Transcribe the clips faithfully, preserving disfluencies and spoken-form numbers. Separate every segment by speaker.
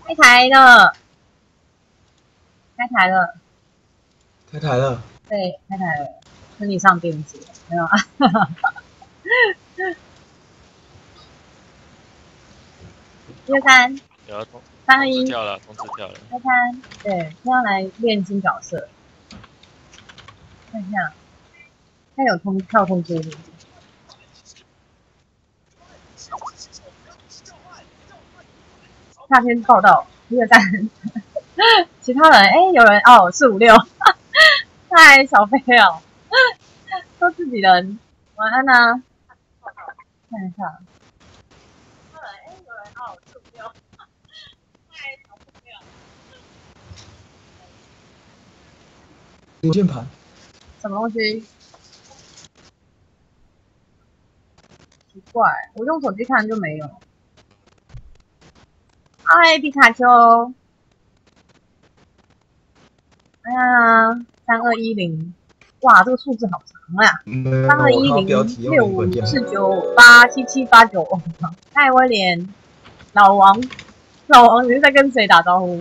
Speaker 1: 开台了，开台了，
Speaker 2: 开台了。
Speaker 1: 对，开台了，跟你上电机没有啊？一二三，
Speaker 3: 有通
Speaker 1: 三二一，
Speaker 3: 通知跳了，通知跳了。
Speaker 1: 一二三，对，现在来练新角色，看一下，它有通跳通知是不是？夏天报道，一二三，其他人，哎、欸，有人哦，四五六，嗨，小飞哦，都自己人，晚安呐、啊，看一下。哎，有人哦，四五六，嗨，小飞哦。
Speaker 2: 有键盘。
Speaker 1: 什么东西？奇怪，我用手机看就没有。嗨，皮卡丘！哎呀，三二一零，哇，这个数字好长啊！三二一零六五四九八七七八九。嗨，威廉，老王，老王，你是在跟谁打招呼？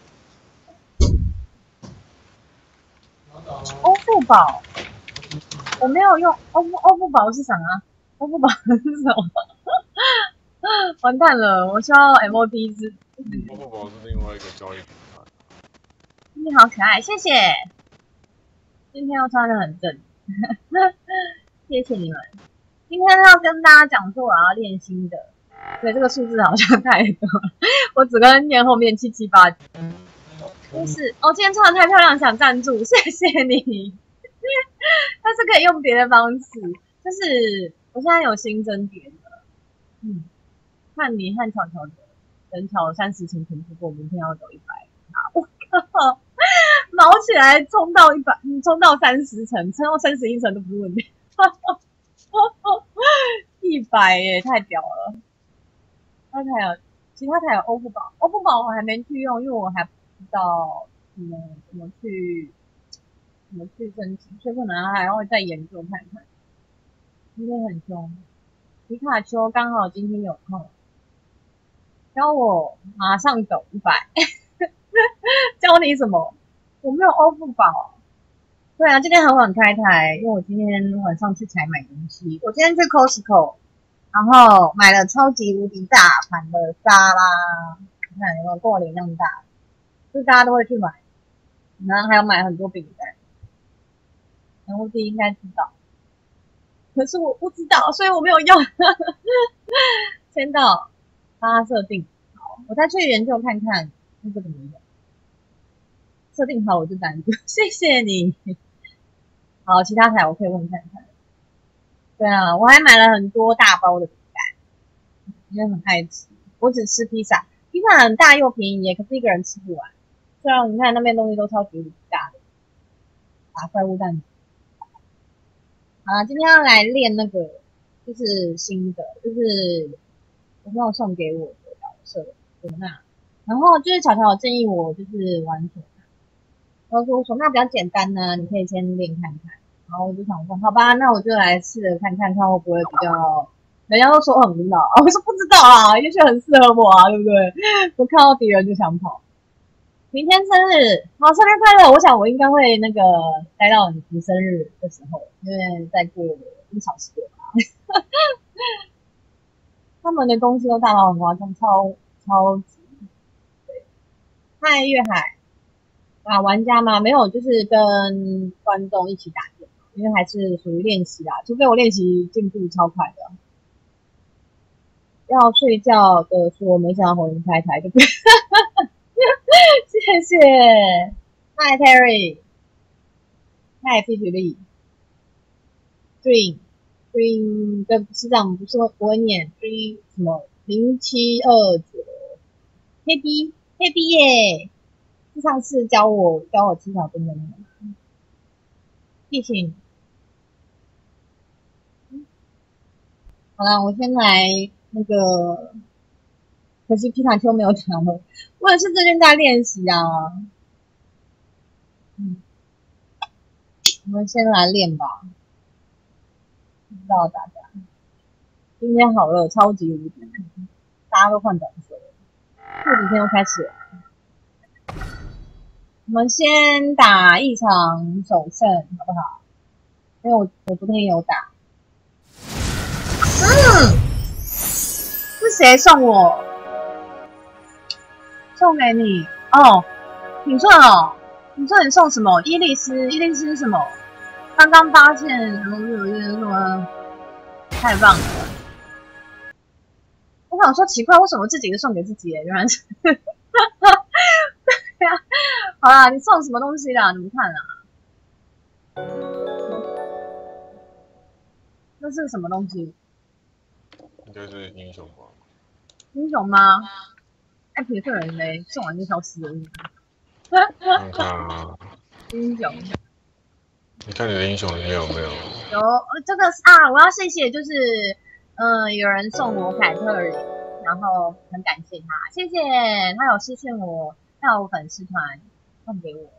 Speaker 1: 欧付宝，我没有用欧付欧付宝是啥啊？欧付宝是什么？完蛋了，我需要 M O D 是。
Speaker 3: 欧付宝是另外一个交易平台。
Speaker 1: 你好可爱，谢谢。今天又穿得很正，谢谢你们。今天要跟大家讲说我要练新的，对这个数字好像太多了，我只跟念后面七七八九。就是哦，今天穿得太漂亮，想赞助，谢谢你。但是可以用别的方式，就是我现在有新增点了，嗯，看你和巧巧的人潮三十层层不过，明天要走一百。我靠！毛起来冲到一百，冲到三十层，冲到三十一层都不是问题。一百耶，太屌了！那还有其他台有欧付宝，欧付宝我还没去用，因为我还不知道怎么怎么去怎么去申请，所以可能还要再研究看看。今天很凶，皮卡丘刚好今天有空，教我马上走一百。教你什么？我没有欧付宝。对啊，今天很晚开台，因为我今天晚上去采买东西。我今天去 Costco， 然后买了超级无敌大盘的沙拉，你看有没有跟我脸那么大？就是大家都会去买，然后还有买很多饼干。然后自己应该知道，可是我不知道，所以我没有用。签到，帮他设定好，我再去研究看看那个怎么用。设定好我就单独，谢谢你。好，其他台我可以问看看。对啊，我还买了很多大包的饼干，因为很爱吃。我只吃披萨，披萨很大又便宜，可是一个人吃不完。虽然你看那边东西都超级大的，打怪物蛋。好啦，今天要来练那个，就是新的，就是我朋友送给我的角色唢呐。然后就是巧巧建议我就是玩唢呐，他说唢呐比较简单呢，你可以先练看看。然后我就想说，好吧，那我就来试着看看，看会不会比较。人家都说很无脑，我说不知道啊，也许很适合我啊，对不对？我看到敌人就想跑。明天生日，好，生日快乐！我想我应该会那个待到你你生日的时候，因为再过一小时吧。他们的东西都大到很夸张，超超级。对，嗨，月海啊，玩家吗？没有，就是跟观众一起打电话，因为还是属于练习啦，除非我练习进步超快的。要睡觉的说没想到红人开台，对不对？谢谢，嗨 Terry， 嗨 P P Lee Dream Dream 的市长不是不会念 Dream 什么零七二九 K B K B 耶，是上次教我教我七小分的那个地形。好啦，我先来那个，可惜皮卡丘没有讲了，我也是最近在练习啊。嗯，我们先来练吧。不知道大家今天好热，超级无敌，大家都换短袖。 这几天又开始了。我们先打一场首胜，好不好？因为我我昨天有打。嗯，是谁送我？送给你哦，你说哦，你说你送什么？伊利斯，伊利斯是什么？刚刚发现，然后有一个什么，太棒了！我想说奇怪，为什么自己是送给自己？原来是，对呀。好啦，你送什么东西啦？你们看啊，那是什么东西？
Speaker 3: 应该是英雄吧？
Speaker 1: 英雄吗？哎，铁碎人嘞，送完就消失了。
Speaker 3: 看看啊，
Speaker 1: 英雄
Speaker 3: 你看你的英雄里面有没有？
Speaker 1: 有，这个是啊，我要谢谢，就是嗯、呃，有人送我凯特琳，然后很感谢他，谢谢他有私信我，他有粉丝团送给我，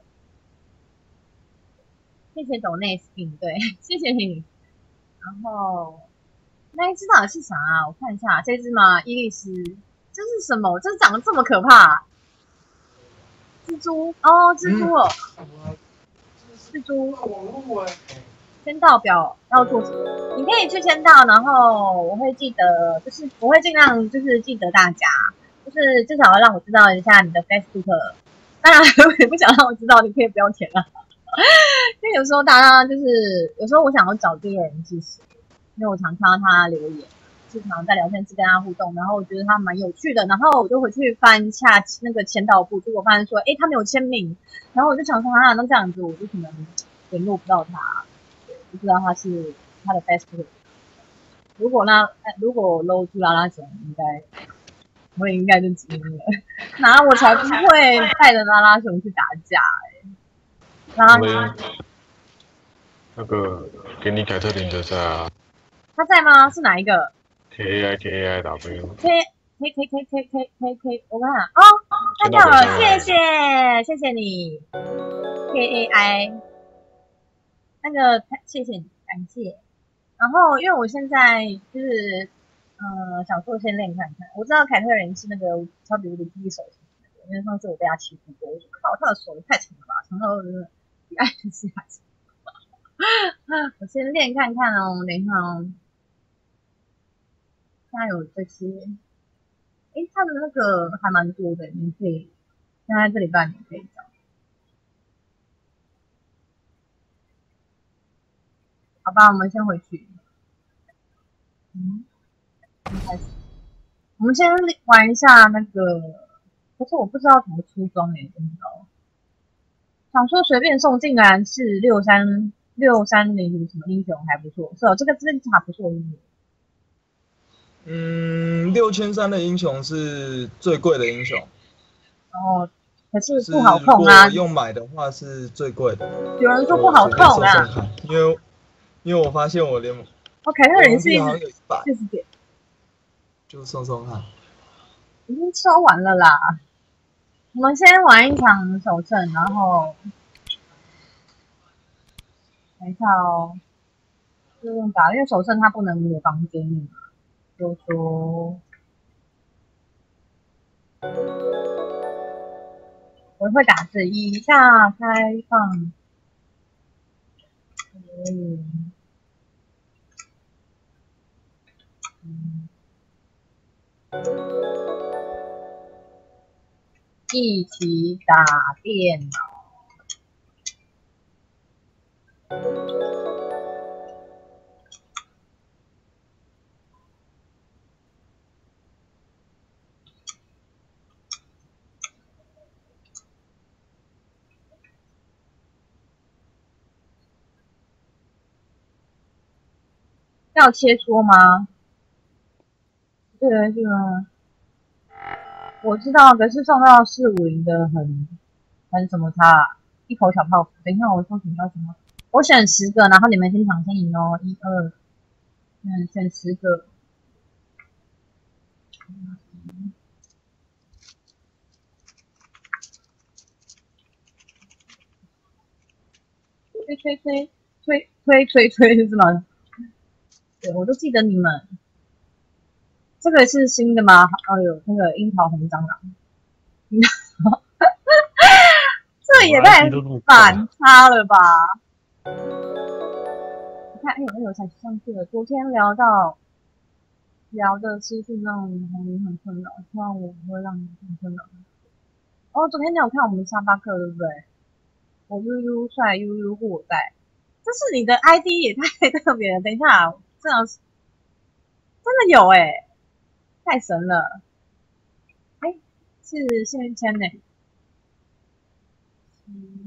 Speaker 1: 谢谢抖内 skin， 对，谢谢你。然后那一只到底是啥啊？我看一下，这只吗？伊利斯，这是什么？这长得这么可怕、啊？蜘蛛哦，蜘蛛哦，嗯、蜘蛛。签到表要做什么？你可以去签到，然后我会记得，就是我会尽量就是记得大家，就是至少要让我知道一下你的 Facebook。当然，如果你不想让我知道，你可以不要填了。因为有时候大家就是有时候我想要找这个人是谁，因为我常看到他留言，经常在聊天室跟他互动，然后我觉得他蛮有趣的，然后我就回去翻一下那个签到簿，结果发现说，哎，他没有签名，然后我就想说，啊，那这样子我就可能联络不到他。不知道他是他的 Facebook。如果那如果露出拉拉熊，应该我也应该就知了。那我才不会带着拉拉熊去打架哎、欸！拉拉熊
Speaker 3: 那个给你凯特琳的在啊
Speaker 1: 他在吗？是哪一个
Speaker 3: ，K A I K A I W。
Speaker 1: ？K K K K K K K K， 我看看哦，看到了，谢谢谢谢你 K A I， 那个谢谢你，感谢。然后，因为我现在就是，呃，想说先练看看。我知道凯特人是那个超级无敌第一手型的，因为上次我被他欺负过，我说靠，他的手太长了吧，长到真的比爱丽丝还长。我先练看看哦，等一下哦。现在有这些，诶，他的那个还蛮多的，你可以现在这礼拜你可以找。好吧，我们先回去。嗯，开始。我们先玩一下那个，可是我不知道怎么出装诶，真的。想说随便送，竟然是六三六三零什么英雄还不错，是哦，这个真卡不错，英雄。
Speaker 2: 嗯，六千三的英雄是最贵的英雄，
Speaker 1: 然后可是
Speaker 2: 是
Speaker 1: 不好
Speaker 2: 如
Speaker 1: 控啊，
Speaker 2: 果用买的话是最贵的。
Speaker 1: 有人说不好控啊。
Speaker 2: 送送看，因为因为我发现我连
Speaker 1: 我凯特人是
Speaker 2: 币好像有一百，
Speaker 1: 四十点，
Speaker 2: 就送送看。
Speaker 1: 已经抽完了啦。我们先玩一场首胜，然后等一下哦，就用打，因为首胜它不能有房间密码，就说我会打字，以下开放。嗯嗯，一起打电脑。要切磋吗？对的，是吗？我知道，可是送到四五零的很很什么差、啊，一口小泡芙。等一下，我说选到什么？我选十个，然后你们先抢先赢哦。一二，嗯，选十个。推推推推推推推是吗？对，我都记得你们。 这个是新的吗？哎呦，那个樱桃红蟑螂，这也太反差了吧！你看，哎呦，哎呦，才上去了。昨天聊到聊的是是让红林很困扰，希望我不会让你很困扰。哦，昨天你有看我们沙发课对不对？我悠悠帅悠悠护我在，这是你的 I D 也太特别了。等一下，这样真的有哎、欸，太神了！哎、欸，是幸运签呢。嗯，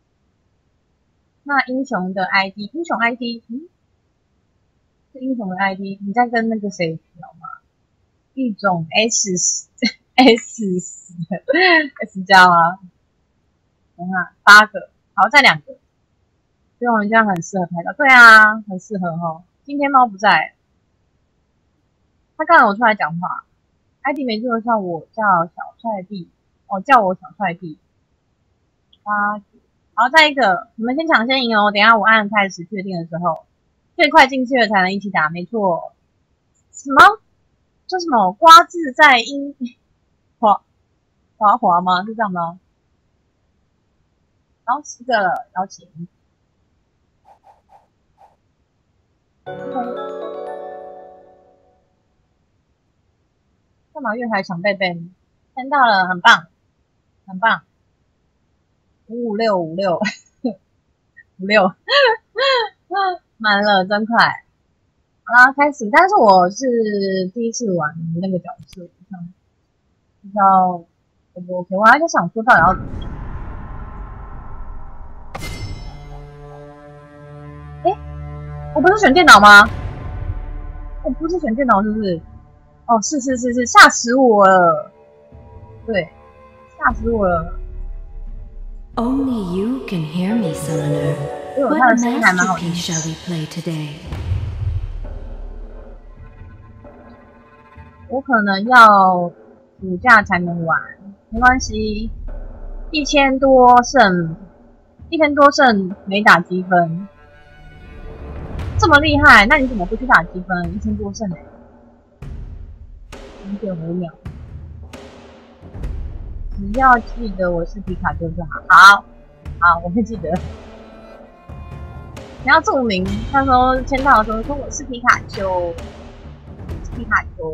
Speaker 1: 那英雄的 I D， 英雄 I D， 嗯，是英雄的 I D， 你在跟那个谁聊吗？一种 S S S 加吗？等下八个，好，再两个，所以我们这样很适合拍照。对啊，很适合哦。今天猫不在，他刚才我出来讲话 ，I D 没记错，叫我叫小帅弟，哦，叫我小帅弟。八九，好，再一个，你们先抢先赢哦。等一下我按开始确定的时候，最快进去的才能一起打，没错。什么？这什么？瓜字在音滑滑滑吗？是这样吗？然后十个了，邀请。干嘛月海抢贝贝？签到了，很棒，很棒。五五六五六五六，满了，真快。好啦，开始。但是我是第一次玩那个角色，比较不不 OK。我还在想说到底要怎么。哎，我不是选电脑吗？我不是选电脑，是不是？哦，是是是是，吓死我了！对，吓死我了。
Speaker 4: Only you can hear me, Summoner.
Speaker 1: 因为我他的
Speaker 4: What
Speaker 1: 声音还蛮好听。
Speaker 4: masterpiece shall we play today?
Speaker 1: 我可能要暑假才能玩，没关系。一千多胜，一千多胜没打积分，这么厉害，那你怎么不去打积分？一千多胜哎、欸，零点五秒。只要记得我是皮卡丘就好。好，好，我会记得。你要注明，那时候签到的时候说我是皮卡丘，我是皮卡丘。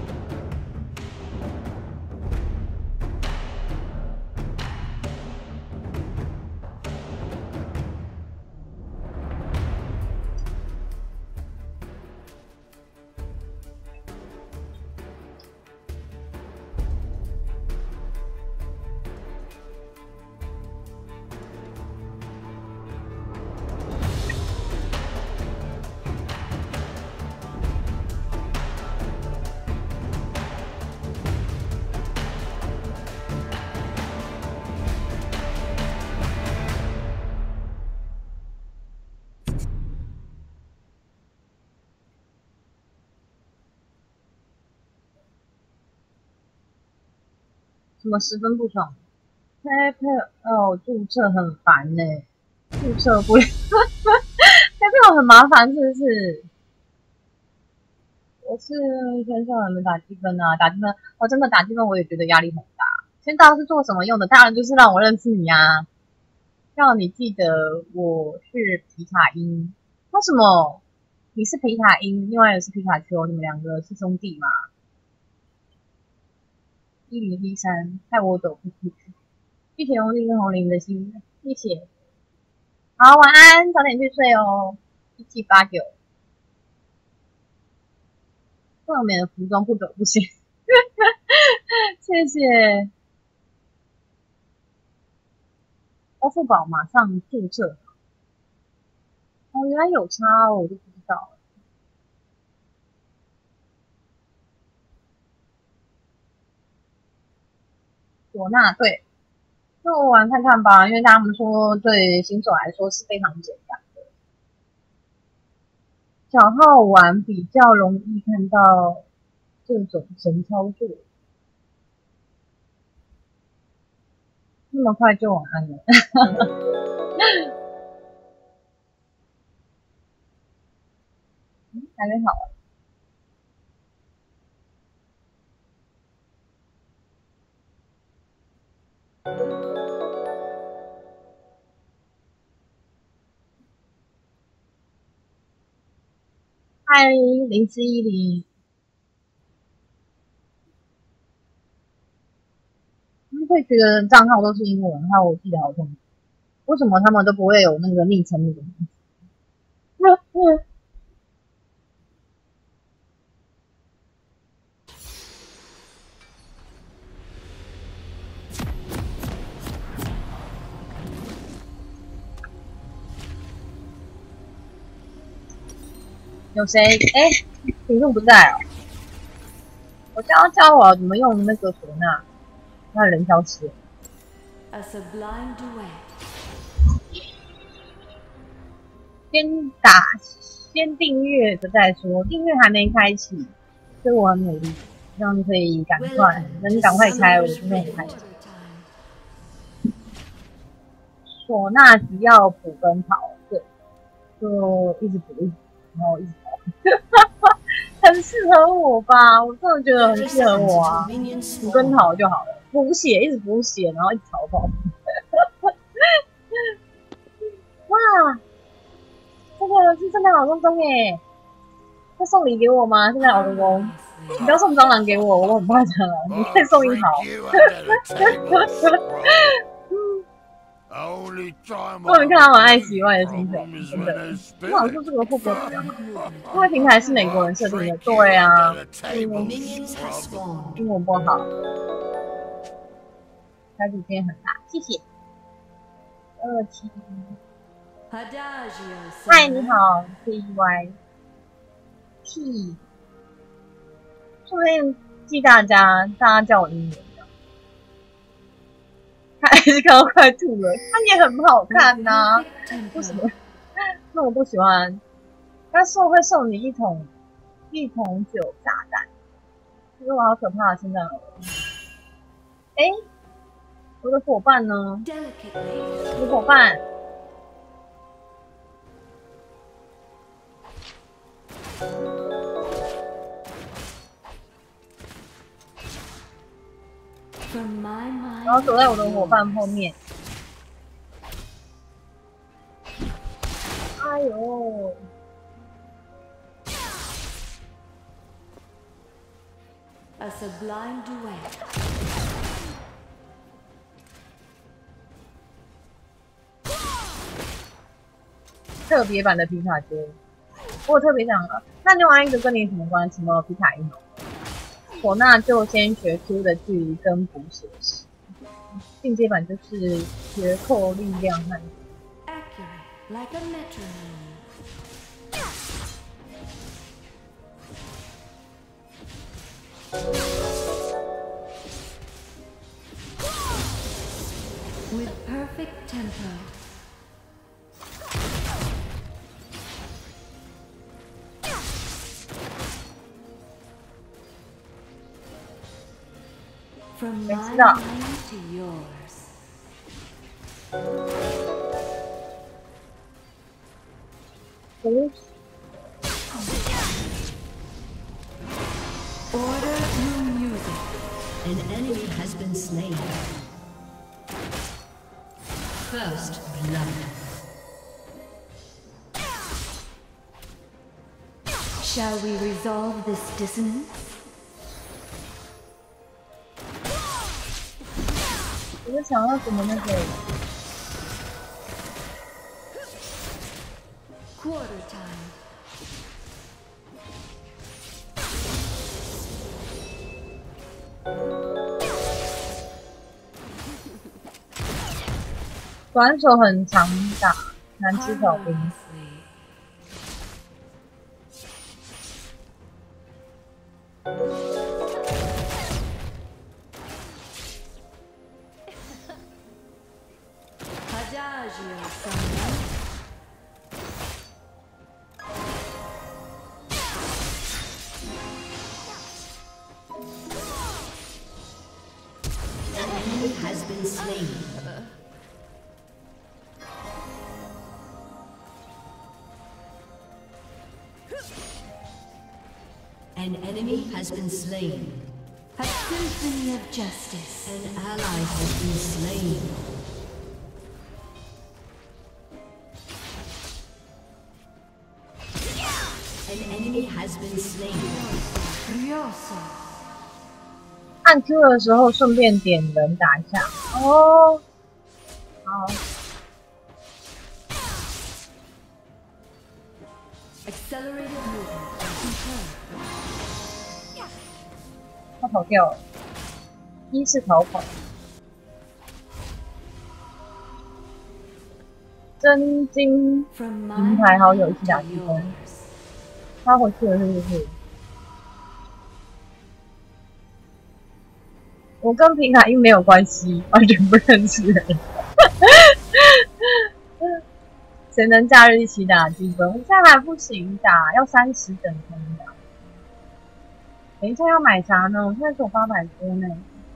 Speaker 1: 什么十分不爽 ？PayPal 注册很烦呢、欸，注册不了，PayPal 很麻烦，是不是？我是一天上晚没打积分啊，打积分，我、哦、真的打积分我也觉得压力很大。签到是做什么用的？当然就是让我认识你啊，让你记得我是皮卡茵。为什么你是皮卡茵，另外一个是皮卡丘？你们两个是兄弟吗？一零一三，害我走不出去。谢谢红林跟红林的心，谢谢。好，晚安，早点去睡哦。一七八九，后面的服装不走不行。谢谢。欧付宝马上注册。哦，原来有差哦，我就不知道。唢呐对，就玩看看吧，因为他们说对新手来说是非常简单的。小号玩比较容易看到这种神操作。那么快就晚安了。还没好。 嗨，零四一零。会觉得账号都是英文，还有我记得好痛苦。为什么他们都不会有那个昵称那个名字？有谁？哎，评论不在哦。我刚刚教我怎么用那个唢呐，那人消失了。
Speaker 4: A sublime duet.
Speaker 1: 先打，先订阅的再说，订阅还没开启，所以我很努力，这样可以赶快，能赶快开，我就会很开心。唢呐只要补跟跑，对，就一直补一直，然后一直跑，很适合我吧？我真的觉得很适合我啊，补跟跑就好了，补血一直补血，然后一直逃跑。哇！这个是圣诞老公公耶，会送礼给我吗？圣诞老公公，你不要送蟑螂给我，我很怕蟑螂，你可以送一毫。我们看到蛮爱喜欢的心情，真的。我想说这个会不会比较好？因为平台是美国人设定的，对啊，嗯，英文不好，台主今天很大，谢谢。二七。嗨，你好 ，T Y T， 顺便记大家，大家叫我英文。他还是看到快吐了，他也很好看呐、啊，为什么？那我不喜欢。他送会送你一桶一桶酒炸弹，这个我好可怕！现在，哎，我的伙伴呢？我的伙伴。然后躲在我的伙伴后面。哎呦！特别版的皮卡丘，我特别想了。那另外一个跟你什么关系吗？皮卡英雄。唢呐就先学 Q 的距离跟补血时，进阶版就是学扣力量和。
Speaker 4: Like a metronome. With perfect tempo. From my mind to yours. Order through music.
Speaker 5: An enemy has been slain. First blood.
Speaker 4: Shall we resolve this dissonance?
Speaker 1: 我就想要怎么那个。
Speaker 4: Quarter time.
Speaker 1: 短手很常打，难吃小兵。
Speaker 5: Has been slain. An enemy has been slain.
Speaker 4: A symphony of justice.
Speaker 5: An ally has been slain. An enemy has has been slain.
Speaker 1: 按 Q 的时候顺便点人打一下。哦，好。
Speaker 4: Accelerated movement.
Speaker 1: 他跑掉了，一是逃跑。真金
Speaker 4: From
Speaker 1: 平
Speaker 4: my
Speaker 1: 台好友一
Speaker 4: mind
Speaker 1: 起打
Speaker 4: to
Speaker 1: 积分，
Speaker 4: yours.
Speaker 1: 他回去了是不是？我跟平台因没有关系，完全不认识人。谁能假日一起打积分？我现在还不行打，要三十等才能打。等一下要买啥呢？我现在只有八百多呢。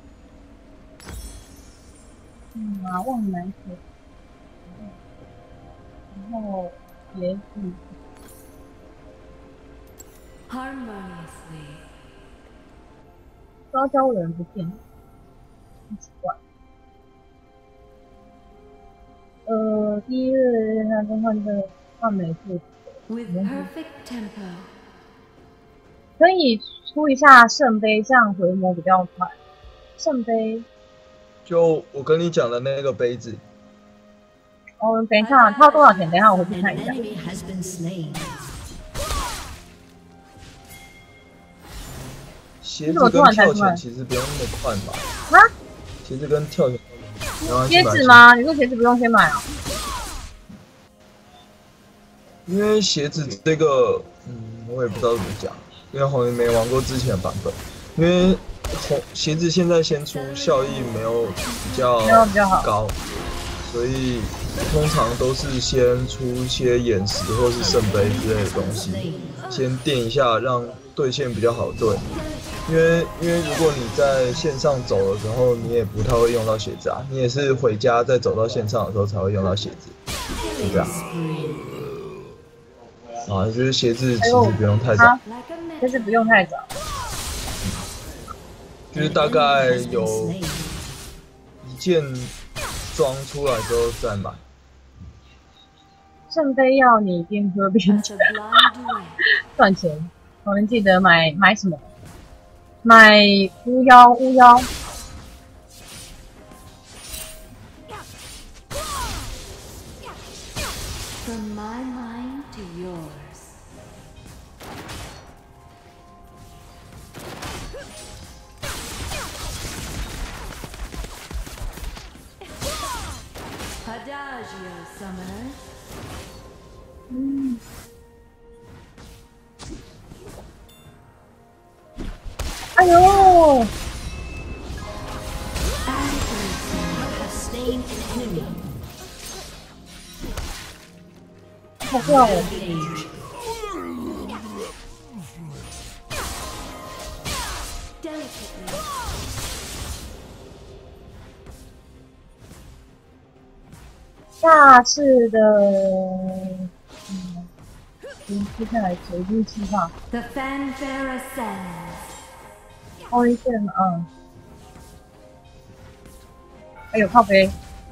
Speaker 1: 嗯啊，忘了买水。然后鞋子。
Speaker 4: Harmoniously.
Speaker 1: 高招人不见，很奇怪。呃，第一日那跟换这个换美术，
Speaker 4: With perfect tempo.
Speaker 1: 可以出一下圣杯，这样回魔比较快。圣杯，
Speaker 2: 就我跟你讲的那个杯子，
Speaker 1: 哦，等一下，它要多少钱？等一下我回去
Speaker 5: An
Speaker 1: 看一下。
Speaker 5: enemy has been slain.
Speaker 2: 鞋子跟跳钱其实不用那么快嘛。
Speaker 1: 啊？
Speaker 2: 鞋子跟跳钱，然后
Speaker 1: 鞋子吗？你说鞋子不用先买啊？
Speaker 2: 因为鞋子这个，嗯，我也不知道怎么讲，因为红云没玩过之前的版本，因为红鞋子现在先出效益没有比较
Speaker 1: 没有比较好
Speaker 2: 高，所以通常都是先出一些眼石或是圣杯之类的东西，先垫一下，让对线比较好对。因为因为如果你在线上走的时候，你也不太会用到鞋子啊，你也是回家再走到线上的时候才会用到鞋子，就这样。啊，就是鞋子其实不用太早，
Speaker 1: 啊，鞋子不用太早。
Speaker 2: 就是大概有一件装出来之后再买。
Speaker 1: 圣杯要你边喝边
Speaker 4: As a blind duet.
Speaker 1: 赚钱。我们记得买买什么？买巫妖，巫妖。
Speaker 4: From my mind to yours. Adagio, summoner.
Speaker 1: 嗯。哎呦！
Speaker 5: Have slain an enemy.
Speaker 1: 好掉哦！
Speaker 5: Age.
Speaker 4: Delicately.
Speaker 1: 下次的，嗯，接下来谁进计划？
Speaker 4: The fanfare ascends.
Speaker 1: 哦，一线，嗯。哎呦，靠背！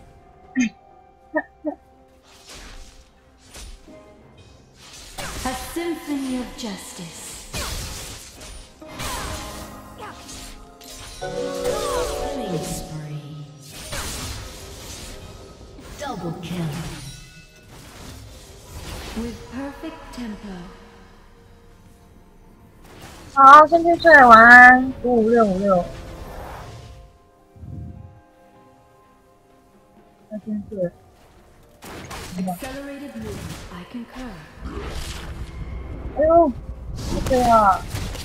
Speaker 4: A symphony of justice.
Speaker 5: Killing spree. Double kill.
Speaker 4: With perfect tempo.
Speaker 1: 好，先去睡，晚安，五五六五六。那先睡。
Speaker 4: Accelerated movement. I concur.
Speaker 1: 哎呦，不对啊！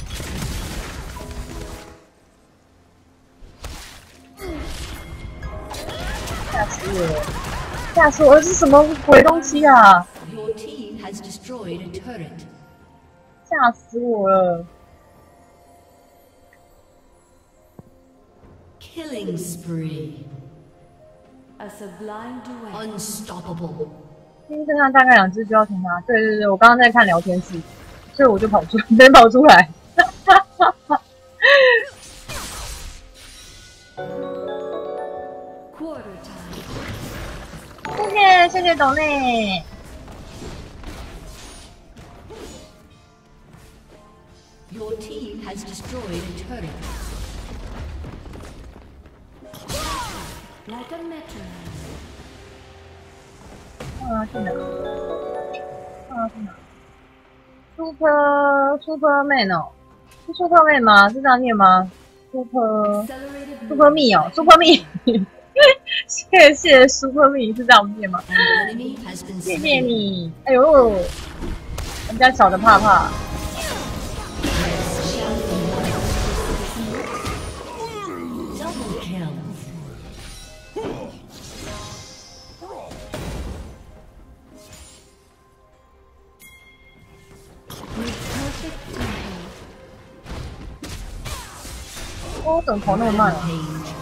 Speaker 1: 吓死我了！吓死我了！这是什么鬼东西啊？
Speaker 5: Your team has destroyed a turret.
Speaker 1: 吓死我了！
Speaker 5: Killing spree.
Speaker 4: A sublime duet.
Speaker 5: Unstoppable.
Speaker 1: 今天身上大概两只就要从他。对对对，我刚刚在看聊天室，所以我就跑出，没跑出来。
Speaker 4: Quarter time.
Speaker 1: 谢谢谢谢董内。
Speaker 5: Your team has destroyed a turret.
Speaker 4: Like a metronome.
Speaker 1: 啊，去哪？啊，去哪 ？Super Superman 哦，是 Superman 吗？是这样念吗 ？Super
Speaker 4: Accelerated
Speaker 1: Super Me 哦，Super Me， 谢谢 Super Me 是这样念吗？
Speaker 5: An enemy has been
Speaker 1: 谢谢
Speaker 5: slain.
Speaker 1: 你，哎呦，我们家小的怕怕。
Speaker 5: Double kill.
Speaker 4: with perfect tempo.
Speaker 1: 哦，怎么跑那么慢啊？
Speaker 5: Rampage.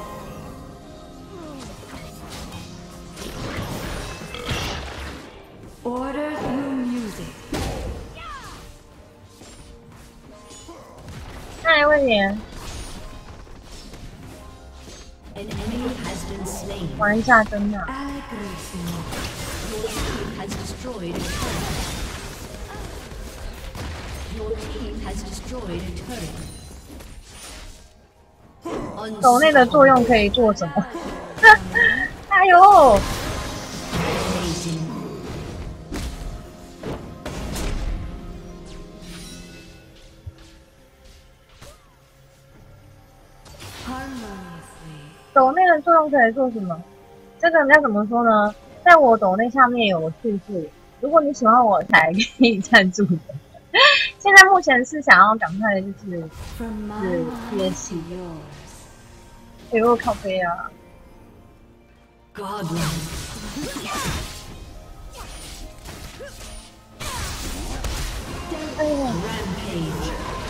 Speaker 4: Order through music.
Speaker 1: 嗨，威廉，
Speaker 5: An enemy has been slain.
Speaker 1: 玩一下真的。
Speaker 4: Aggressimo.
Speaker 5: Your team has destroyed a turret. Your team has destroyed a turret.
Speaker 1: 抖内的作用可以做什么？哎呦，
Speaker 5: Amazing.
Speaker 4: Harmoniously.
Speaker 1: 抖内的作用可以做什么？这个要怎么说呢？在我抖内下面有叙述，如果你喜欢我才可以赞助的。现在目前是想要赶快就是，
Speaker 4: From my
Speaker 1: Good.
Speaker 4: mind
Speaker 1: Yes.
Speaker 4: to yours.
Speaker 1: 哎呦靠背啊！
Speaker 5: Godlike.
Speaker 1: 哎呀，
Speaker 5: Rampage.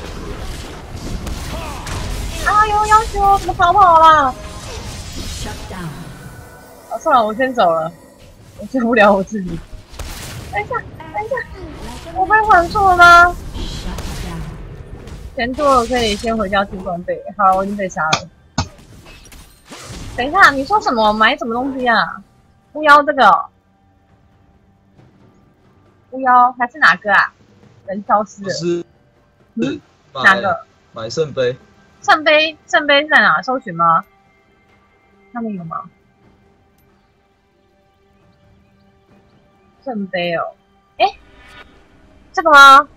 Speaker 1: 哎呦，要求怎么逃跑啦？
Speaker 5: Shut down.
Speaker 1: 啊，算了，我先走了，我救不了我自己。等一下，等一下，我被缓速了吗？
Speaker 5: Shut down.
Speaker 1: 前座可以先回家去装备。好，我已经被杀了。等一下，你说什么？买什么东西啊？巫妖这个、哦，巫妖还是哪个啊？人消失了。
Speaker 2: 是是买
Speaker 1: 哪个？
Speaker 2: 买圣杯，
Speaker 1: 圣杯，圣杯在哪？搜寻吗？上面有吗？圣杯哦，哎，这个吗？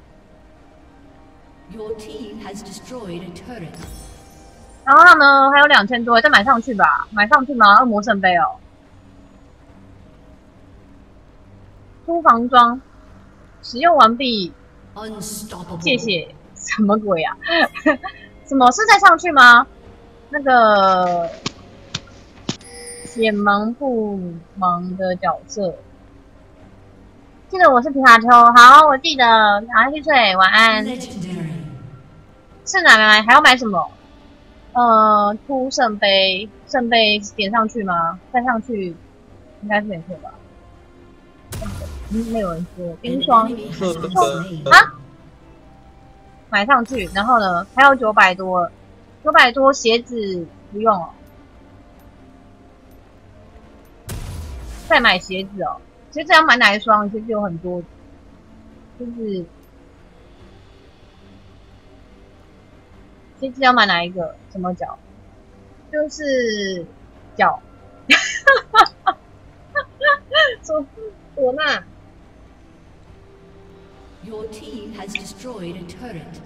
Speaker 5: Your team has destroyed a turret.
Speaker 1: 然后呢，还有两千多，再买上去吧。买上去吗？恶魔圣杯哦。出防装，使用完毕，
Speaker 5: Unstoppable.
Speaker 1: 谢谢。什么鬼啊？什么是再上去吗？那个显盲不盲的角色，记得我是皮卡丘。好，我记得。赶快去睡，晚安。
Speaker 5: Legendary.
Speaker 1: 是哪买？还要买什么？呃，出圣杯，圣杯点上去吗？再上去，应该是没错吧？嗯，没有人说
Speaker 5: An
Speaker 1: 冰霜
Speaker 5: enemy has been
Speaker 2: 呃
Speaker 5: slain.
Speaker 1: 啊，买上去，然后呢，还有九百多，九百多鞋子不用哦，再买鞋子哦。鞋子要买哪一双？鞋子有很多，就是鞋子要买哪一个？什么脚？就是脚。说我嘛。
Speaker 5: Your team has destroyed a turret.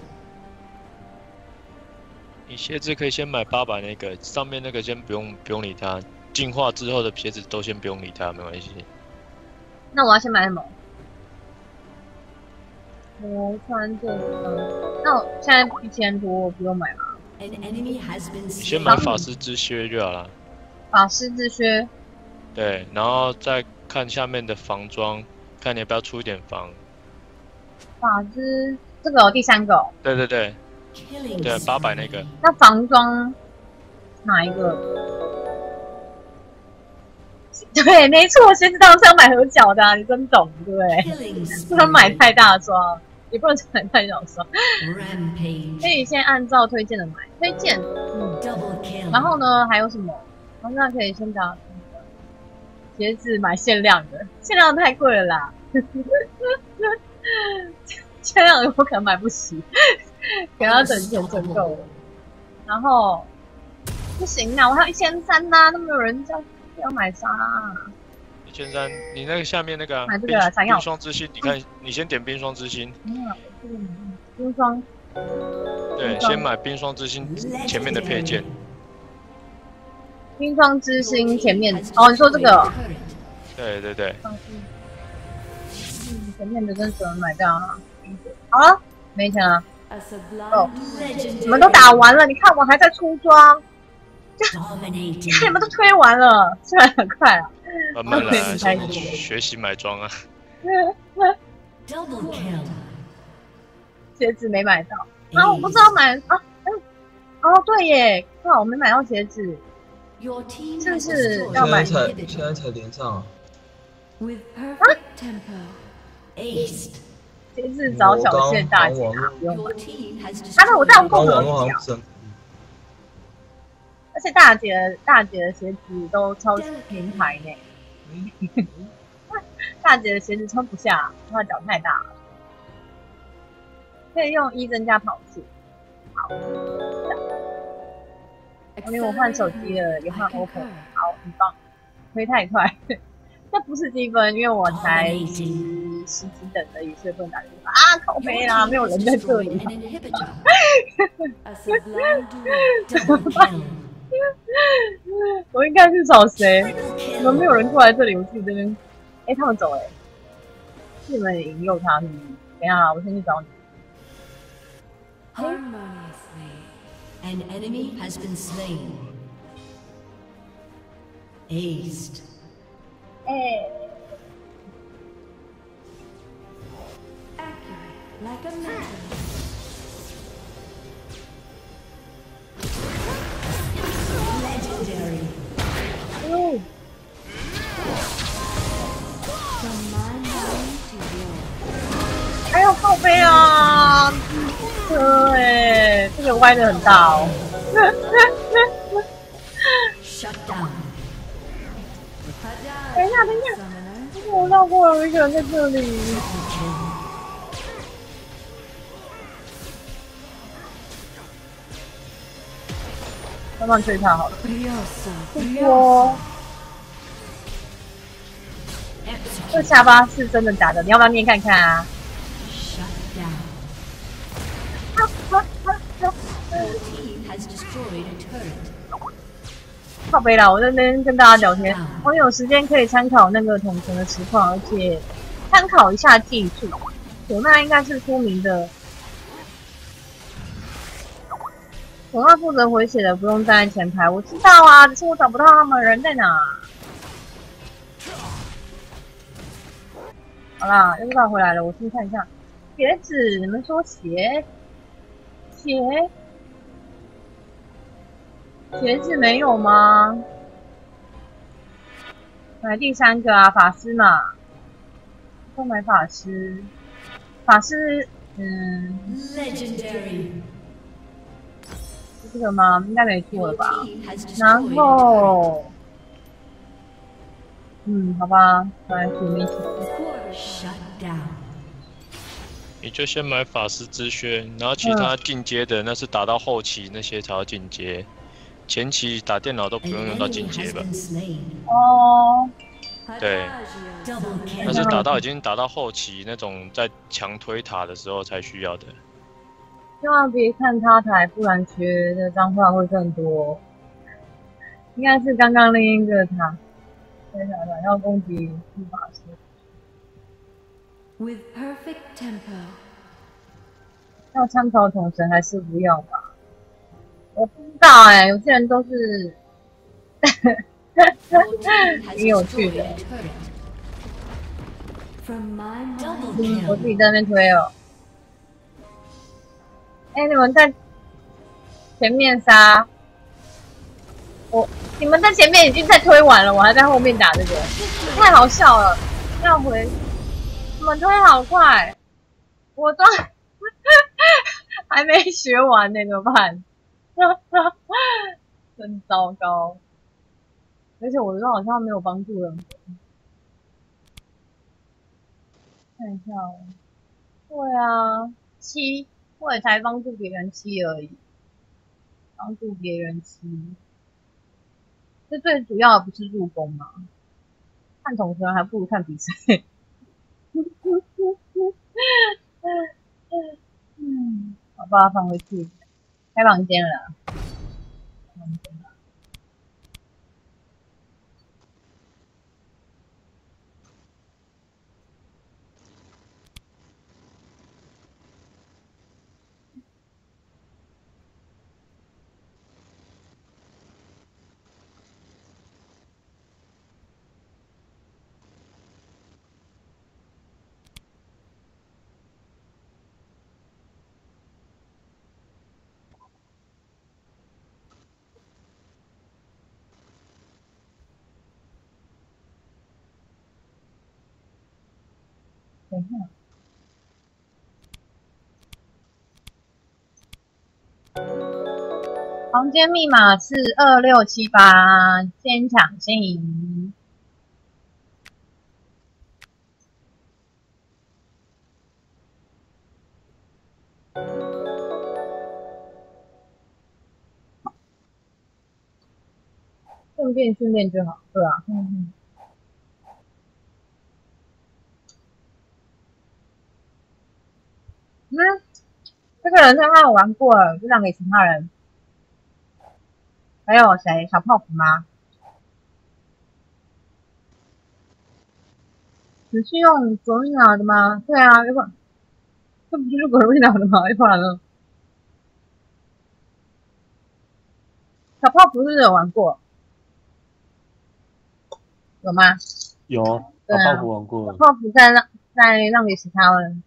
Speaker 6: 你鞋子可以先买八百那个，上面那个先不用不用理它，进化之后的鞋子都先不用理它，没关系。
Speaker 1: 那我要先买什么？我穿这个，那我现在一千多，我不用买吗？
Speaker 5: An enemy has been
Speaker 6: 你先
Speaker 5: slain.
Speaker 6: 买法师之靴就好了。
Speaker 1: 法师之靴，
Speaker 6: 对，然后再看下面的防装，看你要不要出一点防。
Speaker 1: 法师这个、哦、第三个、哦，
Speaker 6: 对对对
Speaker 5: Killing
Speaker 6: 对，
Speaker 5: spree.
Speaker 6: 八百那个。
Speaker 1: 那防装哪一个？对，没错，鞋子当然是要买合脚的、啊，你真懂，对不对？
Speaker 5: Killing
Speaker 1: 不能买
Speaker 5: spree.
Speaker 1: 太大双，也不能买太小双，可
Speaker 5: Rampage.
Speaker 1: 以先按照推荐的买，推荐，嗯，
Speaker 5: Double kill.
Speaker 1: 然后呢还有什么？好像可以先打鞋子买限量的，限量太贵了啦，限量的我可能买不起， 给他等钱存够了。然后不行啊，我还有一千三呐，都没有人叫要买啥、啊。
Speaker 6: 一千三，你那个下面那个、啊、
Speaker 1: 买这个闪耀
Speaker 6: 冰霜之心，你看，你先点冰霜之心。
Speaker 1: 嗯，冰霜。
Speaker 6: 对，先买冰霜之心前面的配件。
Speaker 1: 冰霜之心前面哦，你说这个？
Speaker 6: 对对对。
Speaker 1: 嗯，前面的真只能买到啊。好了，没钱了。哦，你们都打完了，你看我还在出装。你看你们都推完了，虽然很快啊。
Speaker 6: 慢慢来，先学习买装啊。
Speaker 1: 鞋子没买到啊，我不知道买啊。嗯，哦对耶，靠，我没买到鞋子。是不是要买？
Speaker 2: 现在才现在才连上啊！
Speaker 1: 啊？鞋子找小线大姐，不用买。他们我在网购没有讲。而且大姐大姐的鞋子都超名牌呢。大姐的鞋子穿不下，她脚太大了。可以用一增加跑速。好。因为我换手机了，也换 O P P O， 好，很棒，推太快，这不是积分，因为我才十十几等而已，所以不能打电话啊，靠背啦，没有人在这里。我应该去找谁？你们没有人过来这里，我自己这边，哎、欸，他们走哎、欸，是你们引诱他，是不是？等一下，我先去找你。
Speaker 5: An enemy has been slain. Aced.
Speaker 1: 哎、欸。
Speaker 4: Accurate, like a mountain.
Speaker 5: Legendary.
Speaker 1: 哦。
Speaker 4: From my mind to yours.
Speaker 1: 哎呦，靠背啊！车哎，这个歪的很大哦。
Speaker 5: Shut down.
Speaker 1: 等一下，等一下，我绕过了，有一个人在这里。慢慢追他好了。不多。这下巴是真的假的？你要不要念看看啊？ 靠北啦！我在那边跟大家聊天，我有时间可以参考那个统神的实况，而且参考一下技术。唢呐应该是出名的，唢呐负责回血的，不用站在前排。我知道啊，只是我找不到他们人在哪。好啦，又到回来了，我先看一下鞋子。你们说鞋鞋？ 鞋子没有吗？买第三个啊，法师嘛，要买法师，法师，嗯，
Speaker 5: Legendary.
Speaker 1: 是这个吗？应该没错了吧？然后，嗯，好吧，来准备起。
Speaker 5: Shut down.
Speaker 6: 你就先买法师之靴，然后其他进阶的、嗯、那是打到后期那些才要进阶。 前期打电脑都不用用到进阶吧？
Speaker 1: 哦，
Speaker 6: 对，但是打到已经打到后期那种在强推塔的时候才需要的。
Speaker 1: 千万别看他台，不然学的脏话会更多。应该是刚刚另一个塔，对塔塔要攻击护法师。
Speaker 4: With perfect tempo.
Speaker 1: 要参考统神还是不要吧？ 我不知道哎、欸，有些人都是挺有趣的。嗯，我自己在那边推哦。哎、欸，你们在前面杀我，你们在前面已经在推完了，我还在后面打这个，太好笑了。要回，你们推好快，我都还没学完呢、欸，怎么办？ 真糟糕，而且我觉得好像没有帮助人。看一下哦，对啊，七， 我也才帮助别人妻而已，帮助别人妻。这最主要的不是入宫吗？看统神还不如看比赛。嗯，好吧，放回去，开房间了。开房间了。等一下。房间密码是二六七八，先抢先赢。顺便训练就好，对啊，嗯嗯。嗯，这个人他还有玩过了，就让给其他人。还有谁？小泡芙吗？你是用 Gorilla 的吗？对啊，要不然这不就是 Gorilla 的吗？要不然呢？小泡芙是不是有玩过？有吗？
Speaker 7: 有啊，
Speaker 1: 对啊，
Speaker 7: 小泡芙玩过了。
Speaker 1: 小泡芙再让再让给其他人。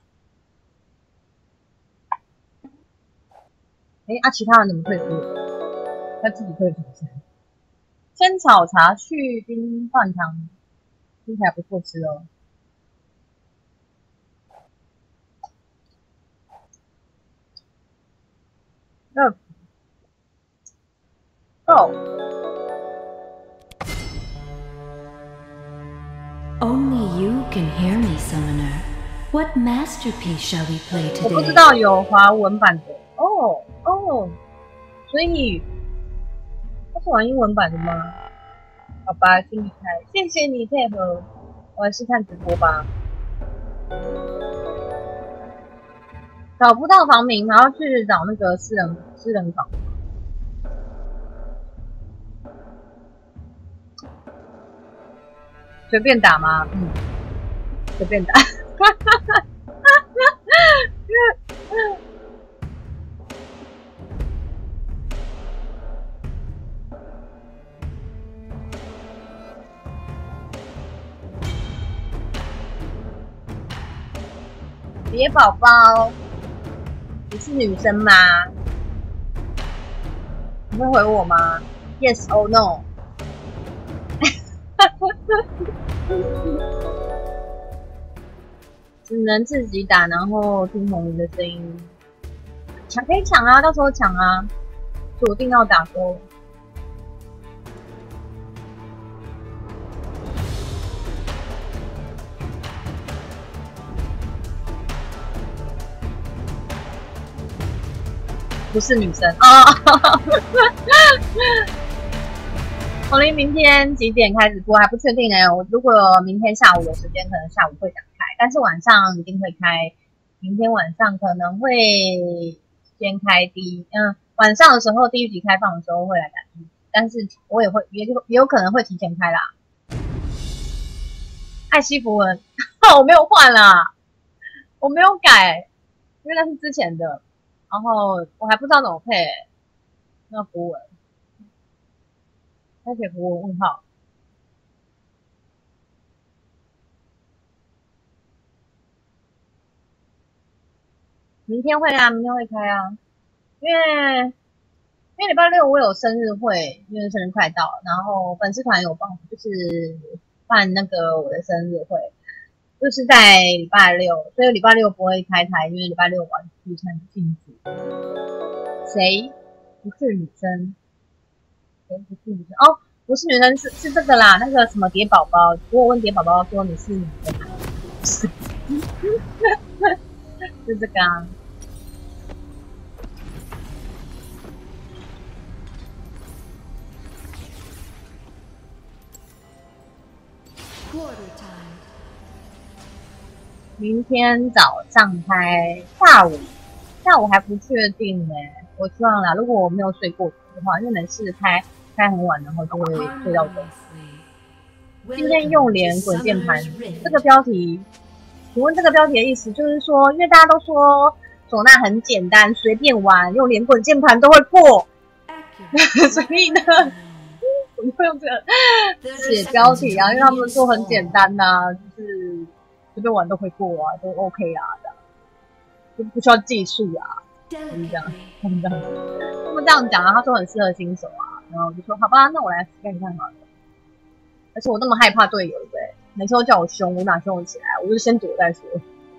Speaker 1: 哎，啊，其他人怎么退出？他自己退出是？仙草茶去冰饭糖，听起来不错吃哦。热Go!
Speaker 4: Only you can hear me, Summoner. What masterpiece shall we play
Speaker 1: 我不知
Speaker 4: today?
Speaker 1: 道有华文版的哦哦，所以它是玩英文版的吗？好吧，真厉害，谢谢你配合，我还是看直播吧。找不到房名，还要去找那个私人私人房。随便打吗？嗯，随便打。别宝宝，你是女生吗？你会回我吗 ？Yes or no？ 只能自己打，然后听红云的声音。抢可以抢啊，到时候抢啊，锁定要打勾。不是女生啊！红林明天几点开始播还不确定哎、欸，我如果明天下午有时间，可能下午会打开，但是晚上一定会开。明天晚上可能会先开第一，嗯，晚上的时候第一集开放的时候会来打第一集，但是我也会也也有可能会提前开啦。艾希符文，我没有换啦，我没有改，因为那是之前的。然后我还不知道怎么配、欸，那符文，开写符文问号。明天会啊，明天会开啊，因为因为礼拜六我有生日会，因为生日快到了，然后粉丝团有帮就是办那个我的生日会，就是在礼拜六，所以礼拜六不会开台，因为礼拜六我要去参庆祝。谁不是女生？谁不是女生？哦，不是女生是是这个啦，那个什么蝶宝宝，我问蝶宝宝说你是女生吗？是，是这个啊。
Speaker 5: Quarter time.
Speaker 1: 明天早上开，下午下午还不确定呢。我希望啦，如果我没有睡过头的话，因为每次开开很晚，然后就会睡到中。今天用连滚键盘，这个标题，请问这个标题的意思就是说，因为大家都说唢呐很简单，随便玩，用连滚键盘都会破，所以呢，我就用这个写标题啊，因为他们说很简单呐、啊，就是随便玩都会过啊，都 OK 啊，这样就不需要技术啊，就是这样，他们这样，他们这样讲啊，他说很适合新手啊，然后我就说好吧，那我来看看好了。而且我那么害怕队友，对不对？每次都叫我凶，我哪凶得起来？我就先躲再说。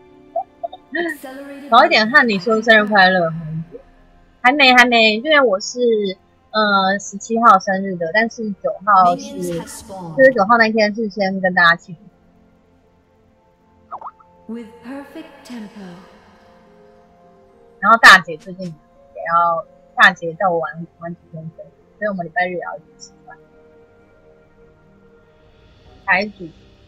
Speaker 1: 早一点和你说生日快乐，还没还没，因为我是呃十七号生日的，但是九号是就是九号那天是先跟大家庆祝。
Speaker 4: With perfect tempo.
Speaker 1: 然后大姐最近也要，大姐叫我玩玩几天生日，所以我们礼拜日也要一起吃饭。台主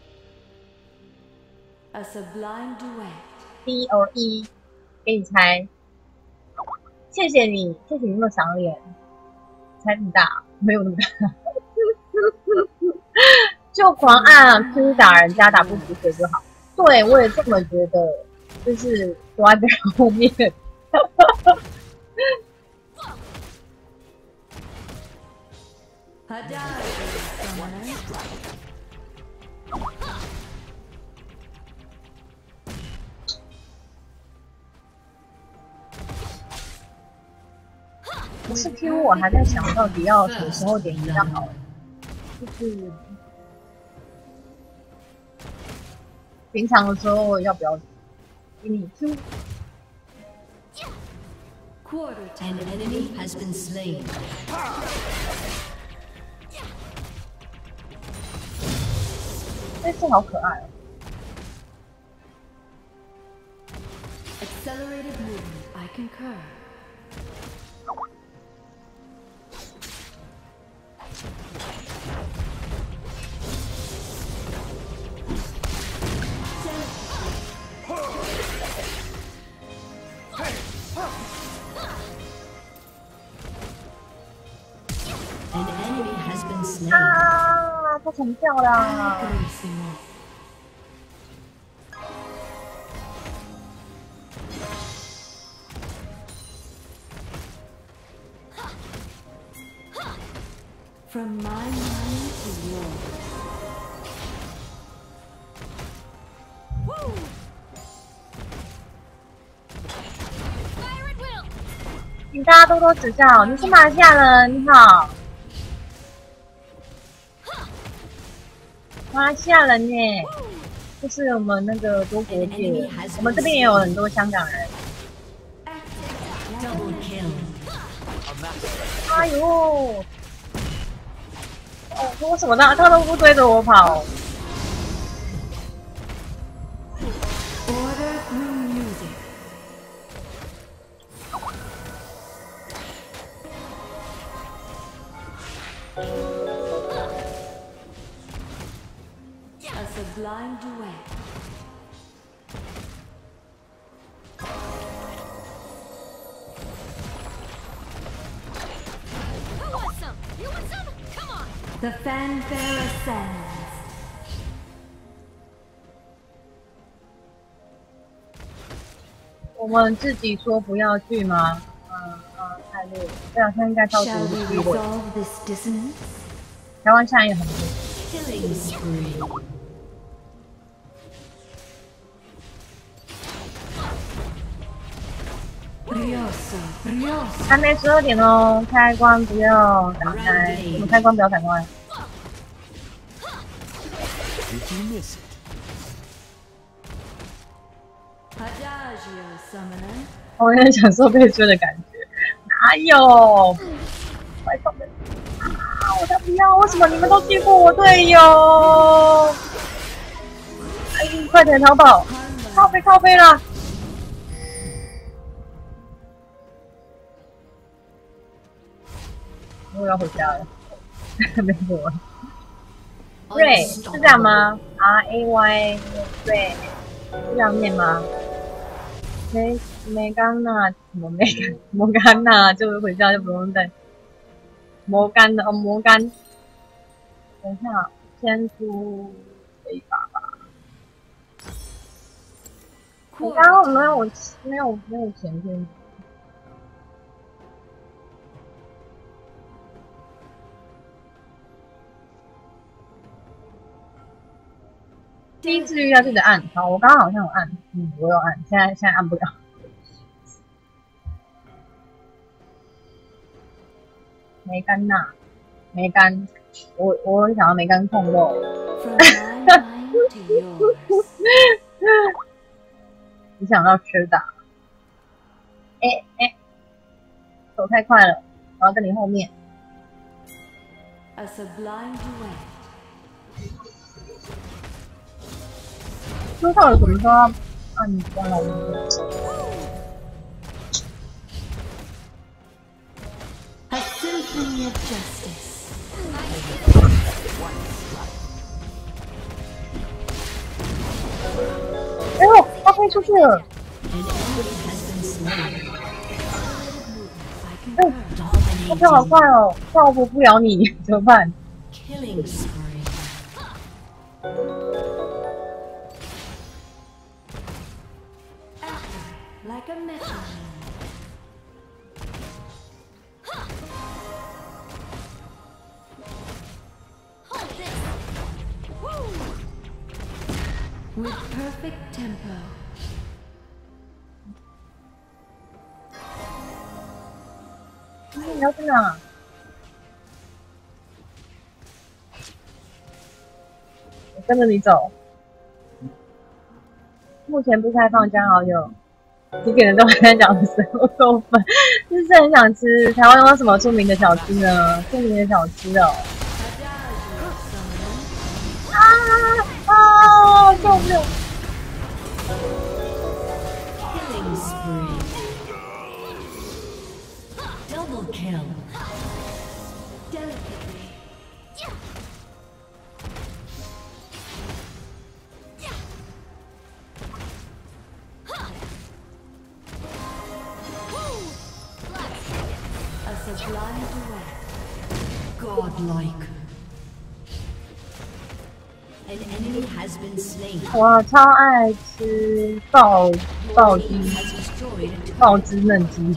Speaker 4: A sublime duet.
Speaker 1: D O E， 给你猜。谢谢你，谢谢你那么赏脸，猜这么大，没有那么大。就狂按 Q 打人家，打不止血就好。对，我也这么觉得，就是躲在别人后面。不是 Q， 我还在想到底要什么时候点比较好，就是平常的时候要不要给你 Q？
Speaker 5: An enemy has been slain.
Speaker 1: 这次好可爱哦。
Speaker 4: Accelerated movement. I concur.
Speaker 5: An enemy has been slain.
Speaker 1: 啊，他成掉了。
Speaker 4: From my mind to yours.
Speaker 1: 请大家多多指教。你是马来西亚人，你好。马来西亚人耶，就是我们那个多国界，我们这边也有很多香港人。
Speaker 5: Double kill.
Speaker 1: 哎呦！哦，说什么呢？他都不追着我跑。
Speaker 4: Order through music. A sublime duet.
Speaker 7: Who wants some? You want some? Come on!
Speaker 4: The fanfare ascends.
Speaker 1: 我们自己说不要去吗？嗯嗯，太累了。这两天应该超级
Speaker 4: Shall
Speaker 1: 无
Speaker 4: we
Speaker 1: 敌累。
Speaker 4: resolve this dissonance?
Speaker 1: 台湾现在也很累。
Speaker 5: Killing spree.
Speaker 1: 还没十二点哦，开关不要打开，我们开关不要打开。
Speaker 8: Did you miss it?
Speaker 4: Adagio, summoner.
Speaker 1: 我很享受被追的感觉，哪有？快走！啊，我才不要！为什么你们都欺负我队友？哎，快点逃跑！靠飞靠飞啦！我要回家了，没有了。 Ray 是这样吗 ？R A Y Ray 是这样念吗？梅梅甘娜什么梅甘摩甘娜，就是回家就不用等。摩甘的哦，摩甘。等一下，先出这一把吧。我刚刚没有没有没有钱先。第一次遇到记得按，好，我刚刚好像有按，嗯，我有按，现在现在按不了。梅干娜，梅干，我我想要梅干控肉。你想到吃的？哎哎，走太快了，我要跟你后面。说到底什么时候要按关了？
Speaker 4: A symphony of justice.
Speaker 1: 哎呦，他飞出去了！哎，他跳好快哦，跳不不咬你怎么办？
Speaker 5: Killing spree.
Speaker 4: Like a metronome. With perfect tempo.
Speaker 1: 你要去哪？我跟着你走。目前不开放加好友。几个人都在讲什么豆粉，就是很想吃。台湾有什么著名的小吃呢？著名的小吃哦。啊啊！救命！
Speaker 5: Killing spree. Double kill.
Speaker 4: Delicately. A sublime duet.
Speaker 5: Godlike. An enemy has been slain.
Speaker 1: 我超爱吃爆爆
Speaker 5: Your
Speaker 1: 鸡
Speaker 5: team has destroyed a turret.
Speaker 1: 爆汁嫩鸡。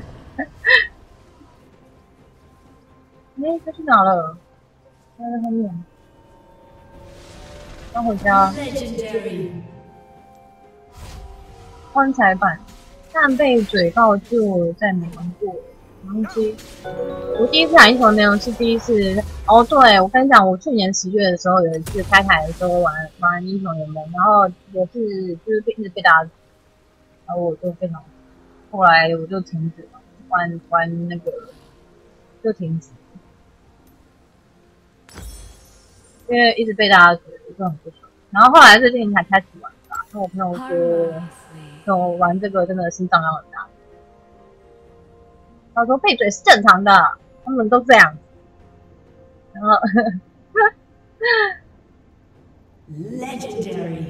Speaker 1: 哎，他去哪了？他在后面。要回家。
Speaker 5: Legendary.
Speaker 1: 棺材板，但被嘴爆就再没玩过。东西，我第一次打英雄联盟是第一次。哦，对，我跟你讲，我去年十月的时候有一次开台的时候玩玩英雄联盟，然后也是就是被一直被打，然后我就非常，后来我就停止了玩玩那个，就停止，因为一直被大家嘴，我就很不爽。然后后来最近才开始玩吧，跟我朋友说。 就玩这个真的心脏要很大。他说被嘴是正常的，他们都这样。然后
Speaker 5: Legendary.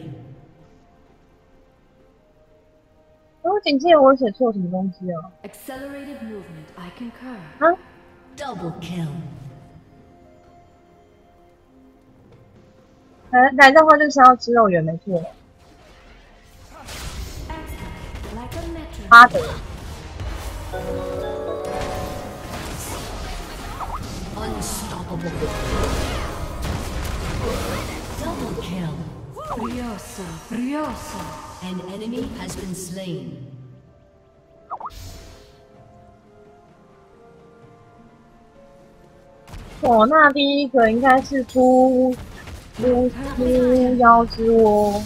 Speaker 1: 我警戒我写错什么东西哦？
Speaker 4: Accelerated movement. I concur.
Speaker 1: 啊？
Speaker 5: Double kill.
Speaker 1: 来来的话就是要吃肉圆，没错。
Speaker 4: Like a metronome.
Speaker 1: 哈德，
Speaker 5: Unstoppable. Double kill.
Speaker 4: Furioso. Furioso.
Speaker 5: An enemy has been slain.
Speaker 1: 唢呐第一个应该是出出出妖之窝。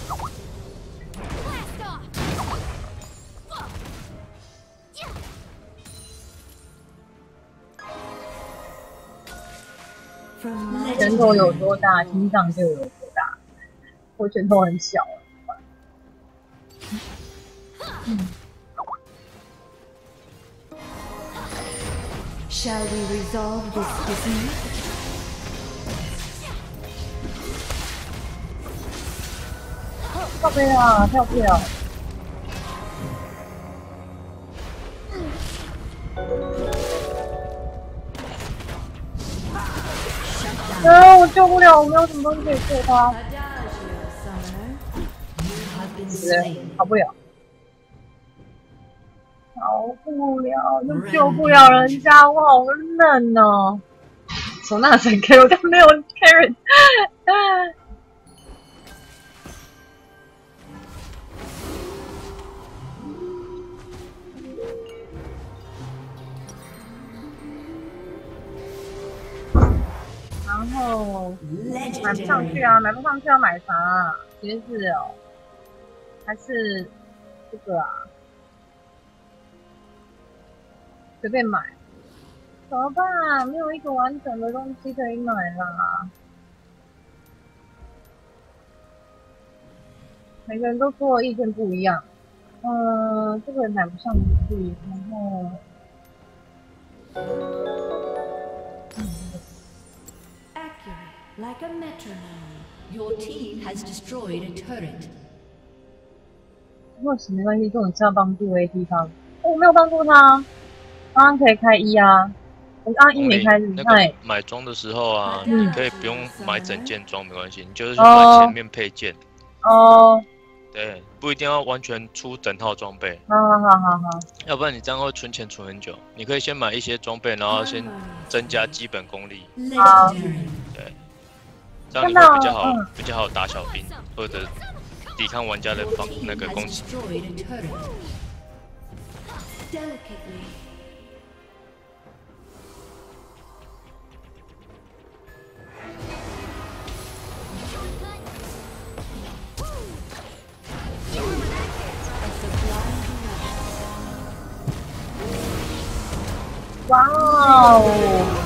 Speaker 1: 拳头有多大，心脏就有多大。我拳头很小。嗯。
Speaker 4: Shall we resolve this dispute?
Speaker 1: 靠背啊，跳跳。啊！我救不了，我没有什么东西可以救他。死了，跑不了，跑不了，又救不了人家，我好冷哦。唢呐神 K， 我刚没有 carry。然后买不上去啊，买不上去要买啥啊？鞋子哦，还是这个啊？随便买，怎么办？没有一个完整的东西可以买啦。每个人都说的意见不一样。嗯、呃，这个买不上去，然后。
Speaker 5: Like a metronome. Your team has destroyed a turret.
Speaker 1: 或许没关系，这种是要帮助 A T 方。我没有帮助他，刚刚可以开一啊，我刚刚一没开，
Speaker 6: 那个买装的时候啊，
Speaker 1: 嗯、
Speaker 6: 你可以不用买整件装，没关系，你就是去买前面配件。
Speaker 1: 哦。
Speaker 6: 对，不一定要完全出整套装备。
Speaker 1: 好好好好好。
Speaker 6: 要不然你这样会存钱存很久。你可以先买一些装备，然后先增加基本功力。
Speaker 1: 好。
Speaker 6: 对。这样你会比较好，比较好打小兵，或者抵抗玩家的方那个攻击。
Speaker 1: 哇哦！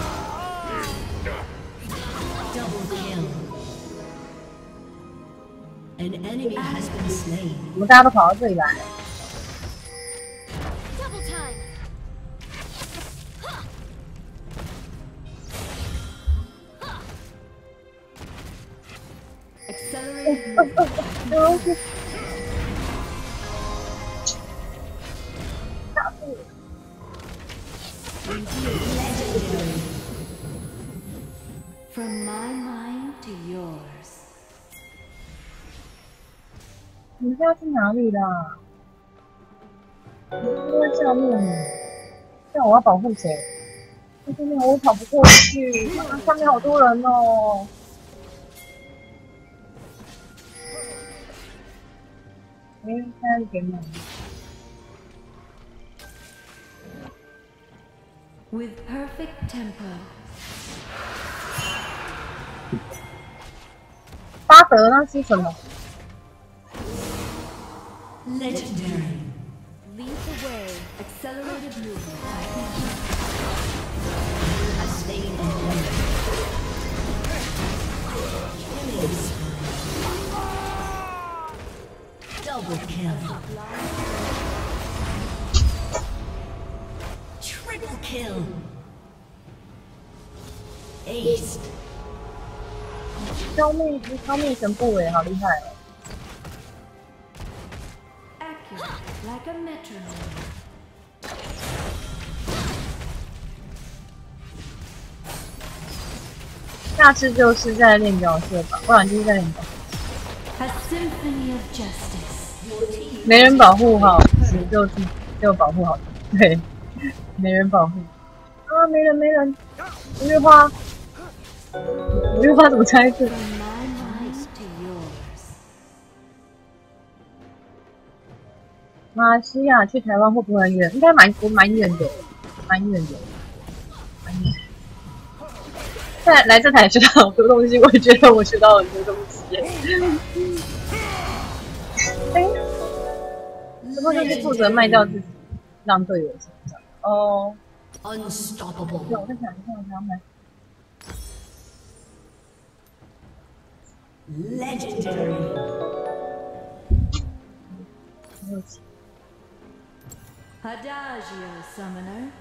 Speaker 5: An enemy has been slain.
Speaker 1: 我们大家都跑到这里来。
Speaker 7: Double time.
Speaker 5: Accelerate. Legendary.
Speaker 4: From my mind to yours.
Speaker 1: 你们家是哪里啦？都在下面呢。这样我要保护谁？在下面我跑不过去，啊，下面好多人哦。哎，现在给你。
Speaker 4: With perfect tempo.
Speaker 1: 巴德那是什么？
Speaker 5: Legendary.
Speaker 4: Lead the way. Accelerated movement.
Speaker 5: You have slain an enemy. Killing spree. Double kill. Triple kill. Ace.
Speaker 1: 消灭消灭全部哎，好厉害哦！
Speaker 4: Like a metronome.
Speaker 1: 下次就是在练表现吧，不然就是在练表现。
Speaker 4: A symphony of justice.
Speaker 1: 没人保护好，死就是就保护好，对，没人保护。啊，没人没人，五月花，五月花怎么猜是？ 马来西亚去台湾会不会很远？应该蛮蛮远的，蛮远的，蛮远。在来这台学到好多东西，我觉得我学到很多东西。哎，什么就是负责卖掉自己，让队友成长。哦。
Speaker 5: Unstoppable。
Speaker 1: 对，我在想一下，我想买。
Speaker 5: Legendary。
Speaker 1: 没有钱。
Speaker 4: Adagio, summoner.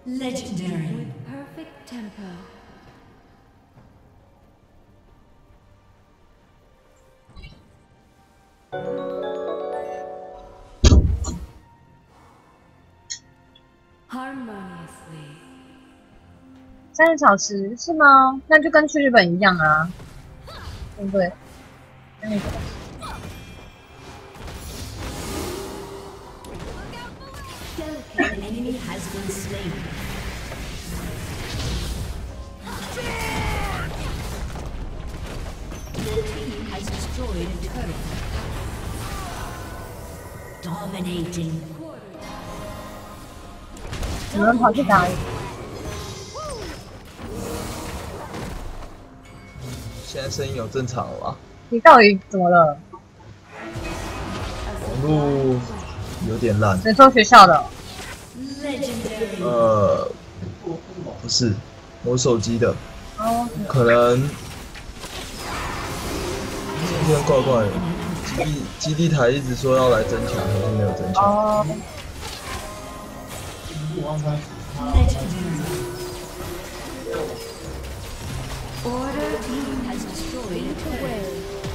Speaker 5: Legendary.
Speaker 4: With perfect tempo. Harmoniously.
Speaker 1: 三个小时是吗？那就跟去日本一样啊，对不对？三个小时。
Speaker 5: An enemy has been slain. Your team has destroyed a turret. Dominating.
Speaker 1: 有人跑去打，
Speaker 2: 现在声音有正常了吗？
Speaker 1: 你到底怎么了？
Speaker 2: 网络有点烂。
Speaker 1: 谁说学校的？
Speaker 5: Legendary.
Speaker 2: 呃，不是，我手机的，
Speaker 1: 哦，
Speaker 2: 可能今天怪怪的。基地基地台一直说要来增强，可是没有增强。
Speaker 1: 哦，
Speaker 5: Legendary. Order team has destroyed a turret.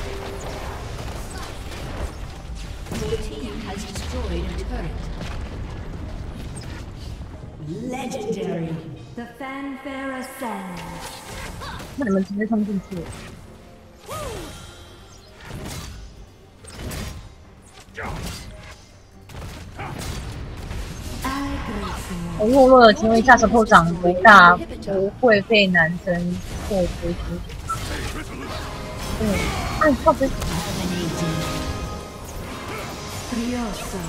Speaker 5: Your team has destroyed a turret. Legendary.
Speaker 4: The fanfare ascends.
Speaker 1: 那你们直接冲进去。我弱弱的，请问一下，手头长多大不会被男生破追求？嗯，哎，靠背。
Speaker 4: Furioso.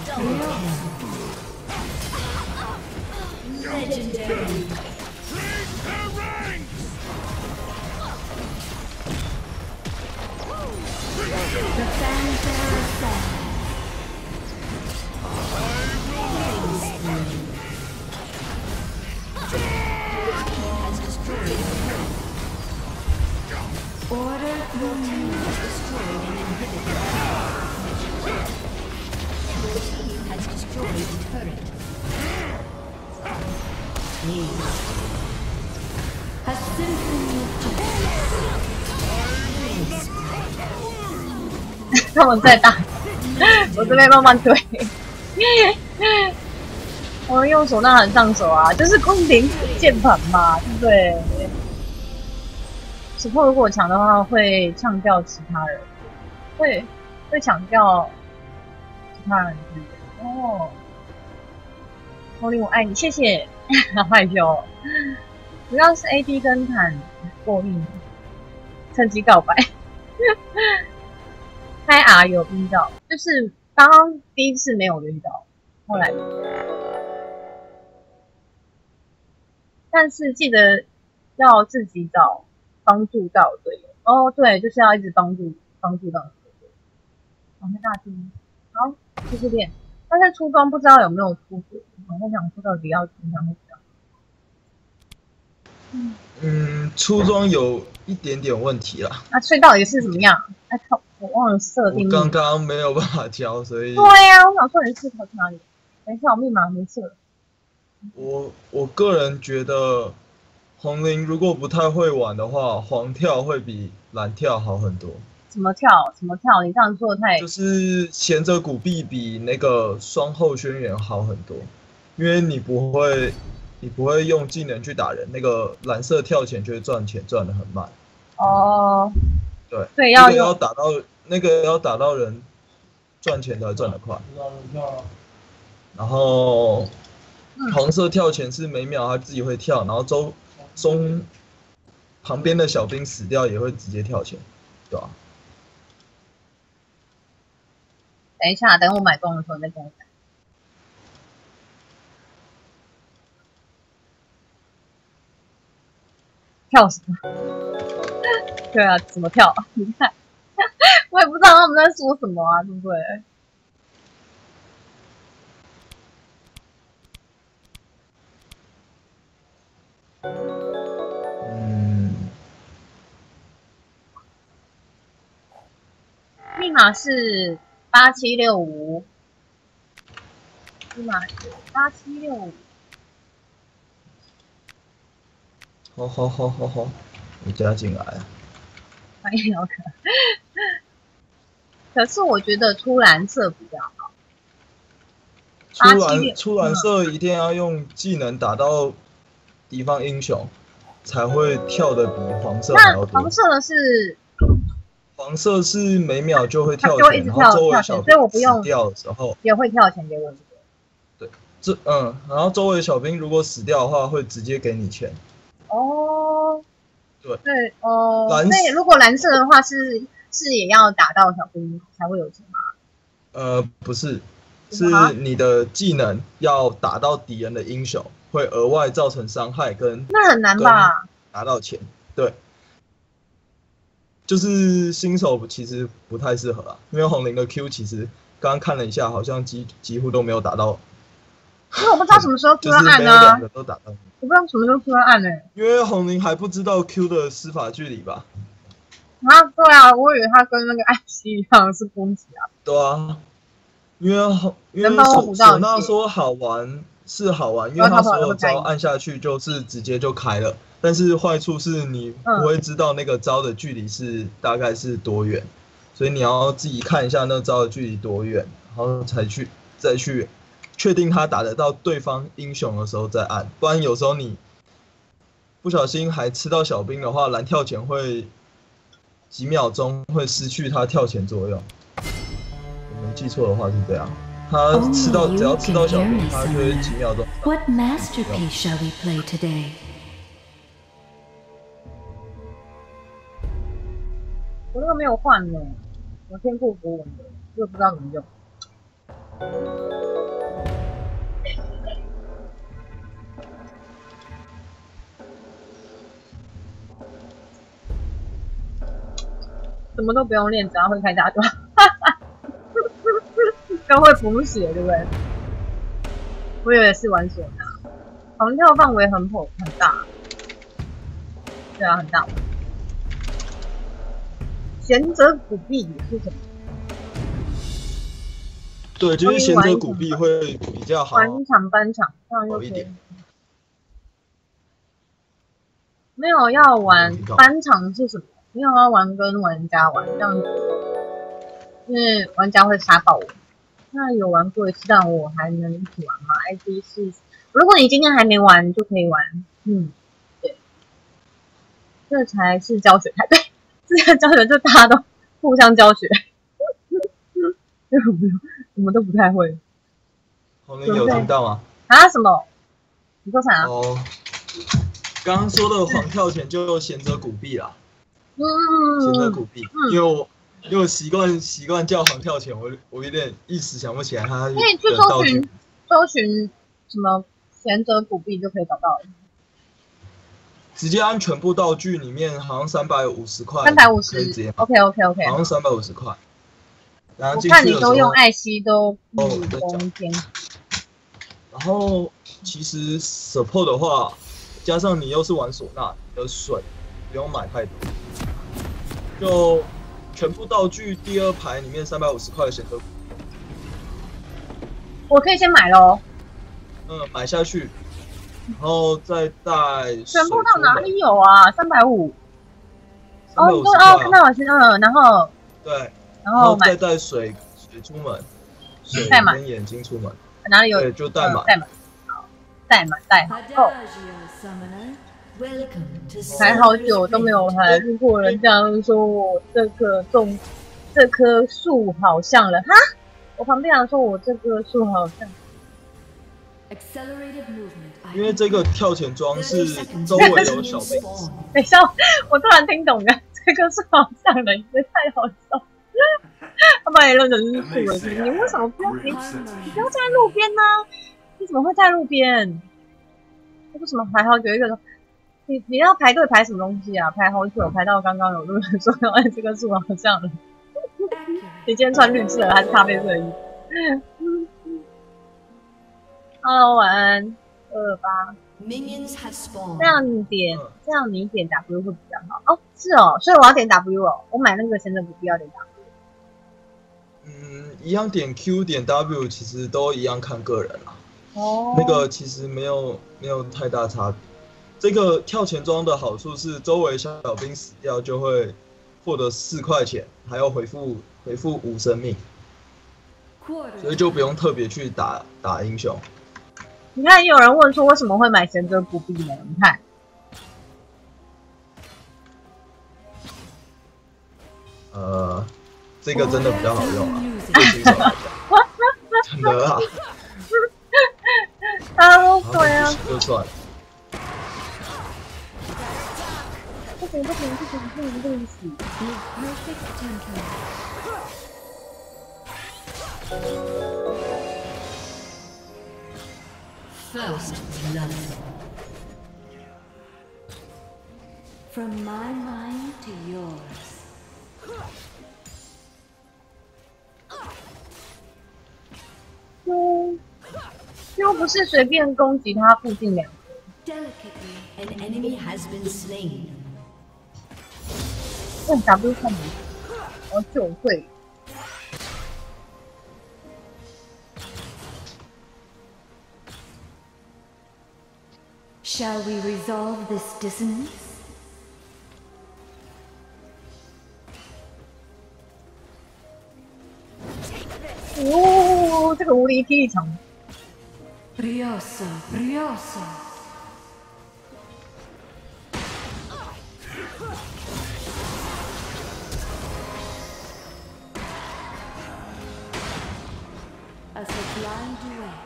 Speaker 5: Legendary.
Speaker 4: The fanfare ascends.
Speaker 5: Has destroyed a turret.
Speaker 4: Order
Speaker 5: Your team has destroyed an inhibitor. Your team has destroyed a turret.
Speaker 4: a symphony of
Speaker 1: 他们在打，我这边慢慢推。我们用手那很上手啊，就是空灵键盘嘛，对不对？石破如果抢的话，会呛掉其他人，会会抢掉其他人资源。哦，红林我爱你，谢谢，好害羞。主要是 A D 跟坦过硬，趁机告白。开 R 有遇到，就是刚刚第一次没有遇到，后来，但是记得要自己找帮助到队友。哦，对，就是要一直帮助帮助到队友。好，那大厅，好，继续练。但是初中不知道有没有出国，我在想说到底要怎样会比较好。嗯，
Speaker 2: 嗯，初装有一点点问题啦。
Speaker 1: 啊，所以到底是怎么样？哎靠，我忘了设定。
Speaker 2: 我刚刚没有办法教，所以。
Speaker 1: 对呀、啊，我想说你是跑去哪里？等一下，我密码没设。
Speaker 2: 我我个人觉得，红灵如果不太会玩的话，黄跳会比蓝跳好很多。
Speaker 1: 怎么跳？怎么跳？你这样做太……
Speaker 2: 就是衔着骨壁比那个双后轩辕好很多，因为你不会。你不会用技能去打人，那个蓝色跳钱就会赚钱，赚得很慢。
Speaker 1: 哦，
Speaker 2: 对，
Speaker 1: 对，要
Speaker 2: 那个要打到那个要打到人，赚钱才赚得快。然后黄色跳钱是每秒他自己会跳，然后周中旁边的小兵死掉也会直接跳钱，对吧？
Speaker 1: 等一下，等我买光的时候再跟我讲。跳什么？对啊，怎么跳？你看，我也不知道他们在说什么啊，对不对？
Speaker 2: 嗯，
Speaker 1: 密码是八七六五，密码是八七六五。
Speaker 2: 好好好好好，你加进来啊！
Speaker 1: 欢迎小可。可是我觉得出蓝色比较好。
Speaker 2: 出蓝出蓝色一定要用技能打到敌方英雄，才会跳的比黄色还要多。
Speaker 1: 那黄色的是？
Speaker 2: 黄色是每秒就会跳钱，然后周围小兵死掉的时候
Speaker 1: 也会跳钱给我。
Speaker 2: 对，这嗯，然后周围小兵如果死掉的话，会直接给你钱。
Speaker 1: 哦，
Speaker 2: 对
Speaker 1: 对哦，所以如果蓝色的话是是也要打到小兵才会有钱吗？
Speaker 2: 呃，不是，是你的技能要打到敌人的英雄，会额外造成伤害跟
Speaker 1: 那很难吧？
Speaker 2: 拿到钱，对。就是新手其实不太适合啊，因为红灵的 Q 其实刚刚看了一下，好像几几乎都没有打到。
Speaker 1: 因为我不知道什么时候 Q 要按呢、啊，
Speaker 2: 都打到。
Speaker 1: 我不知道什么时候 Q 要按呢、欸。
Speaker 2: 因为红灵还不知道 Q 的施法距离吧？
Speaker 1: 啊，对啊，我以为他跟那个艾希一样是攻击啊。
Speaker 2: 对啊，因为因为唢唢呐说好玩是好玩，因为他所有招按下去就是直接就开了。但是坏处是你不会知道那个招的距离是大概是多远，嗯、所以你要自己看一下那招的距离多远，然后才去再去确定他打得到对方英雄的时候再按，不然有时候你不小心还吃到小兵的话，蓝跳前会几秒钟会失去他跳前作用。我没记错的话是这样，他吃到只要吃到小兵，他就会几秒钟。
Speaker 4: What masterpiece shall we play today?
Speaker 1: 我那个没有换呢，我天赋符文的，又不知道怎么用。什么都不用练，只要会开大招，跟会补血，对不对？我以为是玩唢呐，横跳范围很很很大，对啊，很大。贤者古币是什么？
Speaker 2: 对，就是贤者古币会比较好。
Speaker 1: 班场班场这样
Speaker 2: 好一点。
Speaker 1: 没有要玩班场是什么？没有要玩跟玩家玩这样子，因为玩家会杀爆我。那有玩过一次，但我还能一起玩吗 ？I D 是，如果你今天还没玩，就可以玩。嗯，对，这才是教学才对。这个教学就大家都互相教学，因为我们我们都不太会。
Speaker 2: 红灵有听到吗？
Speaker 1: 啊？什么？你说啥？
Speaker 2: 哦，刚刚说的黄跳前就贤者古币啦。
Speaker 1: 嗯，
Speaker 2: 贤者古币，嗯、因为我因为我习惯习惯叫黄跳前，我我有点一时想不起来它的道具。
Speaker 1: 可以去搜寻搜寻什么贤者古币就可以找到了。
Speaker 2: 直接按全部道具里面，好像三百五十块，
Speaker 1: 三百五十，
Speaker 2: 直接
Speaker 1: OK OK OK，
Speaker 2: 好像三百五十块。然后
Speaker 1: 我看你都用艾希都
Speaker 2: 哦，
Speaker 1: 中间。
Speaker 2: 然后其实 support 的话，加上你又是玩唢呐，你的水不用买太多，就全部道具第二排里面三百五十块的贤者，
Speaker 1: 我可以先买喽。
Speaker 2: 嗯，买下去。然后再带
Speaker 1: 全部到哪里有啊？三百五。哦，你说
Speaker 2: 哦，
Speaker 1: 看到我是嗯，然后
Speaker 2: 对，
Speaker 1: 然后
Speaker 2: 再带水水出门，水跟眼睛出门。
Speaker 1: 哪里有？
Speaker 2: 对，就带满，
Speaker 1: 带满，好，带满带好。哦，才好久都没有还遇过人这样说我这个种这棵树好像了哈。我旁边人说我这棵树好像。
Speaker 2: 因为这个跳前装是周围有小兵。
Speaker 1: 等一下，我突然听懂了，这个是好像的，这太好笑。他把你认成是树了，你为什么不要你？你不要在路边呢、啊？你怎么会在路边？为什么排好久一个人？你你要排队排什么东西啊？排好久，排到刚刚有路人说，哎，这个树好像的。你今天穿绿色还是咖啡色的衣服？Hello， 晚安，二八。这样你点，这样你点 W 会比较好哦。是哦，所以我要点 W 哦。我买那个贤者古币要点 W。
Speaker 2: 嗯，一样点 Q 点 W， 其实都一样看个人啦。
Speaker 1: 哦。
Speaker 2: 那个其实没有没有太大差别。 这个跳钱庄的好处是，周围小兵死掉就会获得四块钱，还要回复回复五生命，所以就不用特别去打打英雄。
Speaker 1: 你看，有人问说为什么会买贤者古币呢？你看，
Speaker 2: 呃，这个真的比较好用啊，对新手来讲，真的啊。
Speaker 1: 大家都对啊，
Speaker 2: 就算了。
Speaker 1: 不行不行不行不行不行死！
Speaker 5: First blood.
Speaker 4: From my mind to yours.
Speaker 1: 又又不是随便攻击他附近两个。
Speaker 5: Delicately, an enemy has been slain.
Speaker 1: 问 W 看你，我九岁。
Speaker 4: Shall we resolve this dissonance?
Speaker 1: 哦，这个无敌霹雳场。
Speaker 4: Brioso, brioso. A sublime duet.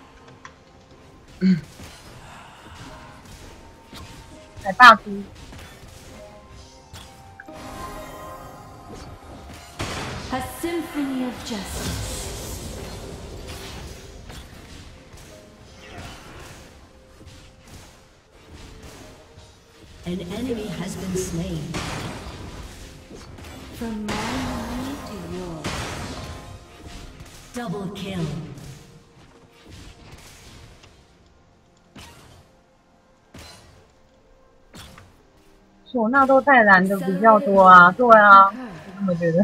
Speaker 1: 海霸猪。
Speaker 4: A symphony of justice.
Speaker 5: An enemy has been slain.
Speaker 4: From my mind to yours.
Speaker 5: Double kill.
Speaker 1: 唢呐都带蓝的比较多啊，对啊，我这么觉得。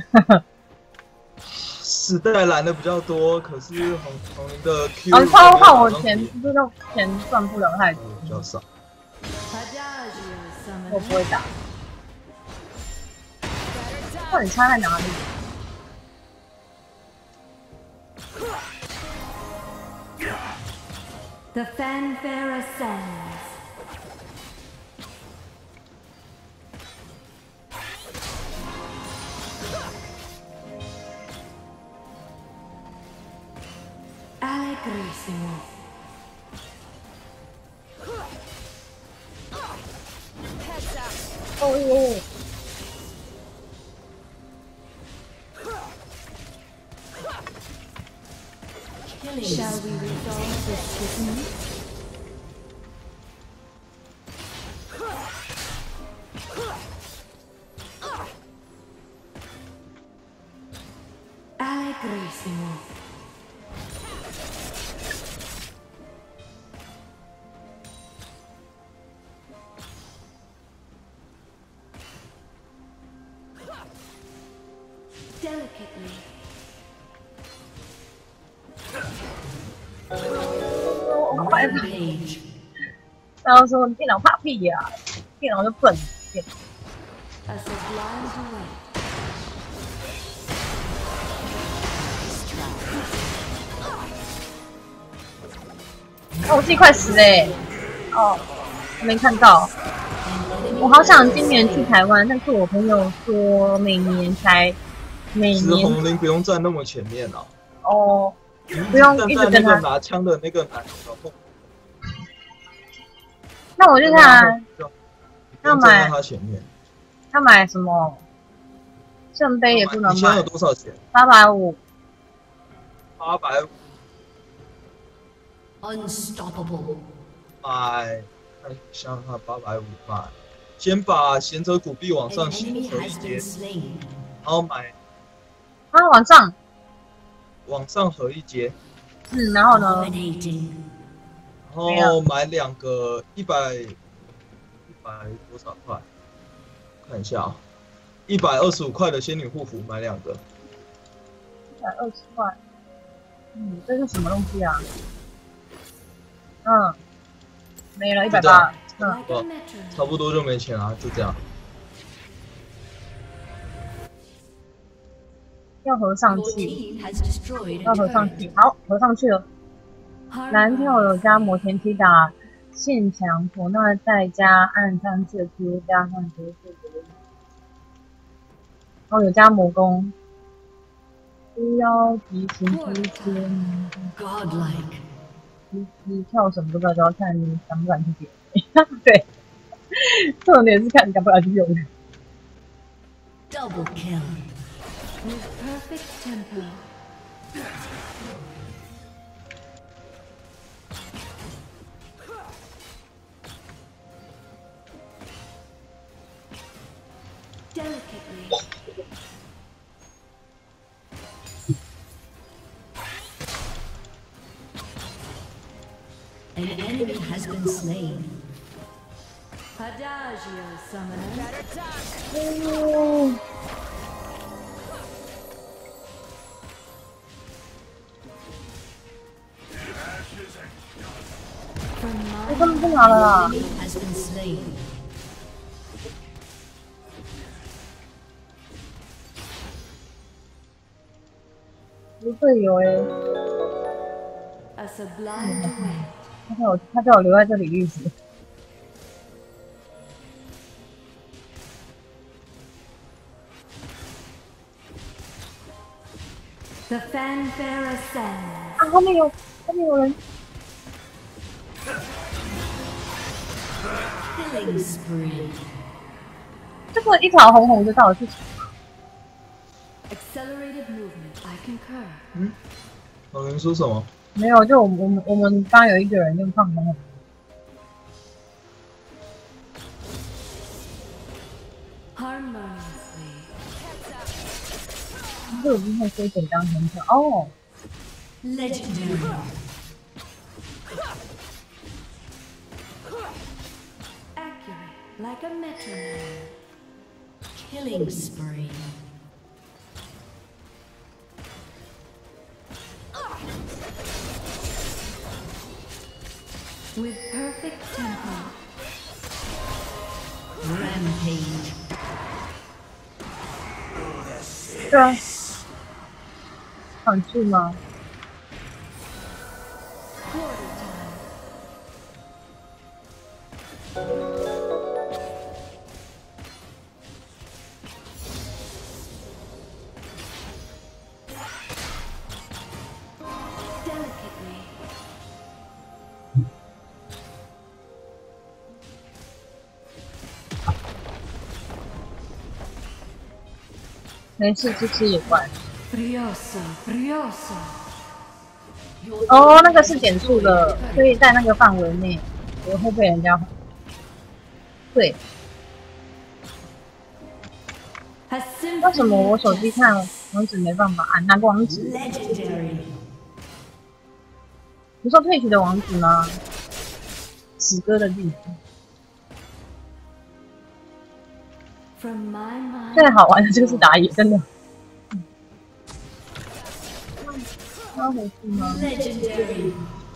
Speaker 2: 是带蓝的比较多，可是红红林的 Q
Speaker 1: 哦，超换我钱，这个钱赚不了太多，
Speaker 2: 比较少。
Speaker 1: 我不会打。到底差在哪里？
Speaker 4: The fanfare ascends. Allegrissimo.
Speaker 1: Oh yeah.
Speaker 4: Shall we resolve this dissonance? Allegrissimo. Delicately.
Speaker 1: 我快
Speaker 5: Rampage.
Speaker 1: 然后说电脑怕屁呀、啊，电脑就笨。电脑
Speaker 4: A sublime duet.
Speaker 1: 哦，我自己快死嘞、欸！哦，还没看到。我好想今年去台湾，但是我朋友说每年才每
Speaker 2: 其实
Speaker 1: 年
Speaker 2: 红林不用站那么前面啊，
Speaker 1: 哦，不用
Speaker 2: 站
Speaker 1: 一直跟他
Speaker 2: 在那个。拿枪的那个男的后。
Speaker 1: 那我就看
Speaker 2: 要
Speaker 1: 要买
Speaker 2: 站在他前面。
Speaker 1: 他买什么圣杯也不能买
Speaker 2: 你现在有，多少钱？
Speaker 1: 八百五。
Speaker 2: 八百五
Speaker 5: Unstoppable.
Speaker 2: 买，看想想看，八百五买。先把贤者古币往
Speaker 5: An
Speaker 2: 上
Speaker 5: enemy
Speaker 2: 合一
Speaker 5: has
Speaker 2: 阶
Speaker 5: been，slain.
Speaker 2: 然后买
Speaker 1: 啊，往上，
Speaker 2: 往上合一阶，
Speaker 1: 嗯，然后呢？
Speaker 5: Dominating.
Speaker 2: 然后买两个一百一百多少块？看一下啊，一百二十五块的仙女护符买两个。
Speaker 1: 一百二十块。嗯，这是什么东西啊？嗯，没了，一百八。
Speaker 4: like a
Speaker 2: 哦，
Speaker 4: metronome.
Speaker 2: 差不多就没钱啊，就这样。
Speaker 1: 要合上
Speaker 5: Your
Speaker 1: 去，
Speaker 5: team has destroyed
Speaker 1: 要
Speaker 5: a
Speaker 1: 合上
Speaker 5: turret.
Speaker 1: 去，好，合上去了。蓝跳有加摩天梯打现墙，唢呐再加暗战射出，加上毒素的。哦，有加魔攻，不要提醒出现。
Speaker 5: Godlike.
Speaker 1: 你你跳什么都不知道，就要看你敢不敢去点。对，重点是看你敢不敢去用。
Speaker 5: Double kill.
Speaker 4: With perfect tempo. Delicately.
Speaker 5: An enemy has been slain.
Speaker 4: Adagio, summoner.
Speaker 1: 哦，
Speaker 4: From
Speaker 1: 我
Speaker 4: my
Speaker 1: 根本不拿了啦。
Speaker 5: Enemy has been slain.
Speaker 1: 我队友哎，
Speaker 4: a sublime duet.
Speaker 1: 他叫我他叫我留在这里历史。
Speaker 4: The fanfare ascends.
Speaker 1: 啊，后面有后面有人。
Speaker 5: Killing spree.
Speaker 1: 这个一条红红的到底是什么？
Speaker 4: Accelerated movement. I concur.
Speaker 2: 老人说什么？
Speaker 1: 没有，就我们我们我们刚有一个人用放红红。
Speaker 4: Harmoniously.
Speaker 1: 这个不是说简单很巧哦。
Speaker 5: Legendary.
Speaker 4: Accurate. Like a metronome.
Speaker 5: Killing spree.
Speaker 4: With perfect tempo.
Speaker 5: Rampage.
Speaker 1: 对啊。想去吗？
Speaker 4: Quarter time. Delicately.
Speaker 1: 没事，吃吃也关。
Speaker 4: Brioso. Brioso.
Speaker 1: 哦，那个是减速的，所以在那个范围内，我会被人家。对，
Speaker 4: A
Speaker 1: 为什么
Speaker 4: symphony
Speaker 1: 我
Speaker 4: of
Speaker 1: 手机看
Speaker 4: justice.
Speaker 1: 网址没办法按那个网址？
Speaker 5: Legendary.
Speaker 1: 你说退取的网址吗？死歌的地址。
Speaker 4: From my mind.
Speaker 1: 最好玩的就是打野，真的。要回去吗？
Speaker 5: Legendary.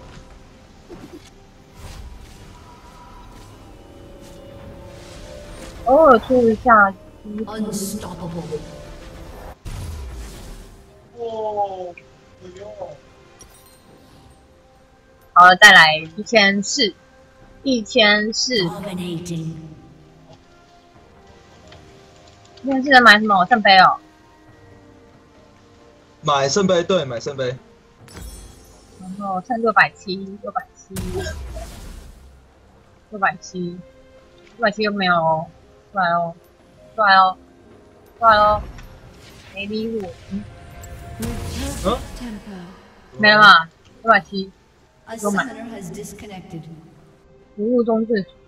Speaker 1: 偶尔出一下。
Speaker 5: Unstoppable.
Speaker 1: 好了，再来一千四，一千四，一
Speaker 5: Dominating.
Speaker 1: 千四能买什么？圣杯哦。
Speaker 2: 买圣杯，对，买圣杯。
Speaker 1: 然后剩六百七，六百七，六百七，六百七又没有哦，出来哦，出来哦，出来哦，没礼物，嗯，
Speaker 4: With perfect tempo.
Speaker 1: 没了嘛，六百七，
Speaker 5: A
Speaker 1: Go back.
Speaker 5: summoner has disconnected.
Speaker 1: 服务中自主。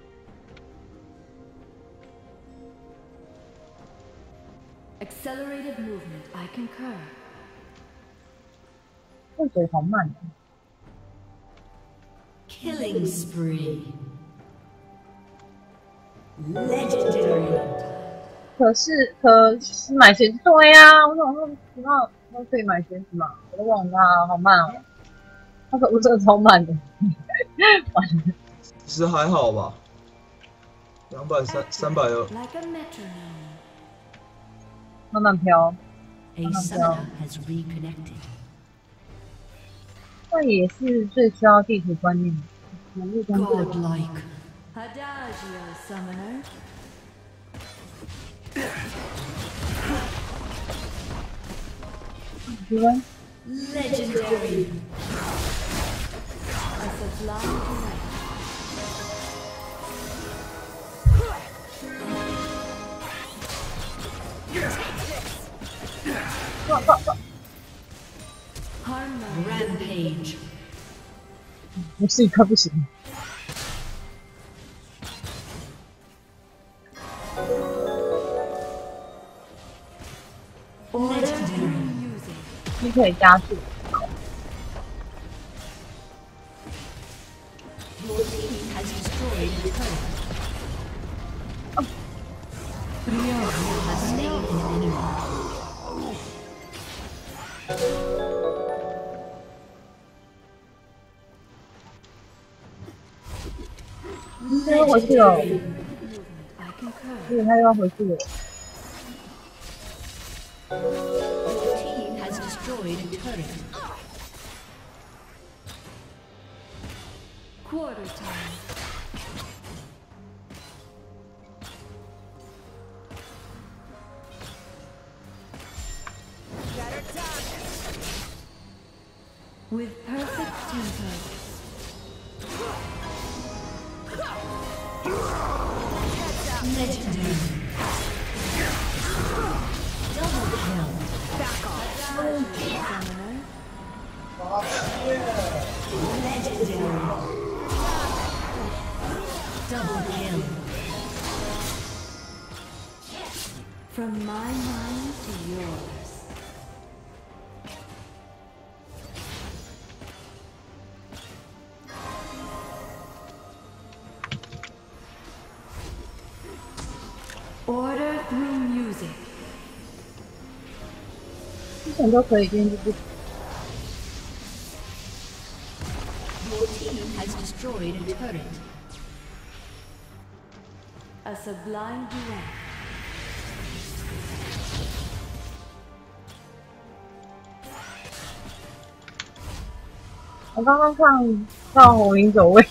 Speaker 4: Accelerated movement. I concur.
Speaker 1: 这水好慢啊。
Speaker 5: Killing spree. Legendary.
Speaker 1: 可是，可是买鞋子对呀、啊，我想说，知道都可以买鞋子嘛，我都忘了它，好慢哦。那个我真的超慢的，完了。
Speaker 2: 其实还好吧，两百三三百二。
Speaker 4: Like a metronome.
Speaker 1: 慢慢飘，
Speaker 5: A summoner has reconnected.
Speaker 1: 那也是最需要地图观念的。人物跟这个
Speaker 5: Godlike.
Speaker 4: Adagio, summoner.
Speaker 1: 觉得
Speaker 5: Legendary.
Speaker 4: A sublime duet. Harmony.
Speaker 5: Rampage.
Speaker 1: 不是一个不行。
Speaker 5: Legendary.
Speaker 4: Music.
Speaker 1: 你可以加速。
Speaker 5: Your team has destroyed a turret. You have slain an enemy.
Speaker 1: 他又回去了，
Speaker 4: I concur.
Speaker 1: 所以他又要回去了。
Speaker 5: Your team has destroyed a turret.
Speaker 4: Quarter time. With perfect tempo.
Speaker 5: Legendary. Double kill.
Speaker 4: Summoner.
Speaker 5: Legendary. Double kill.
Speaker 4: From my mind to yours. Order through music.
Speaker 1: 之前都可以，今天就不。
Speaker 5: Your team has destroyed a turret.
Speaker 4: A sublime duet.
Speaker 1: 我刚刚看到红绫走位，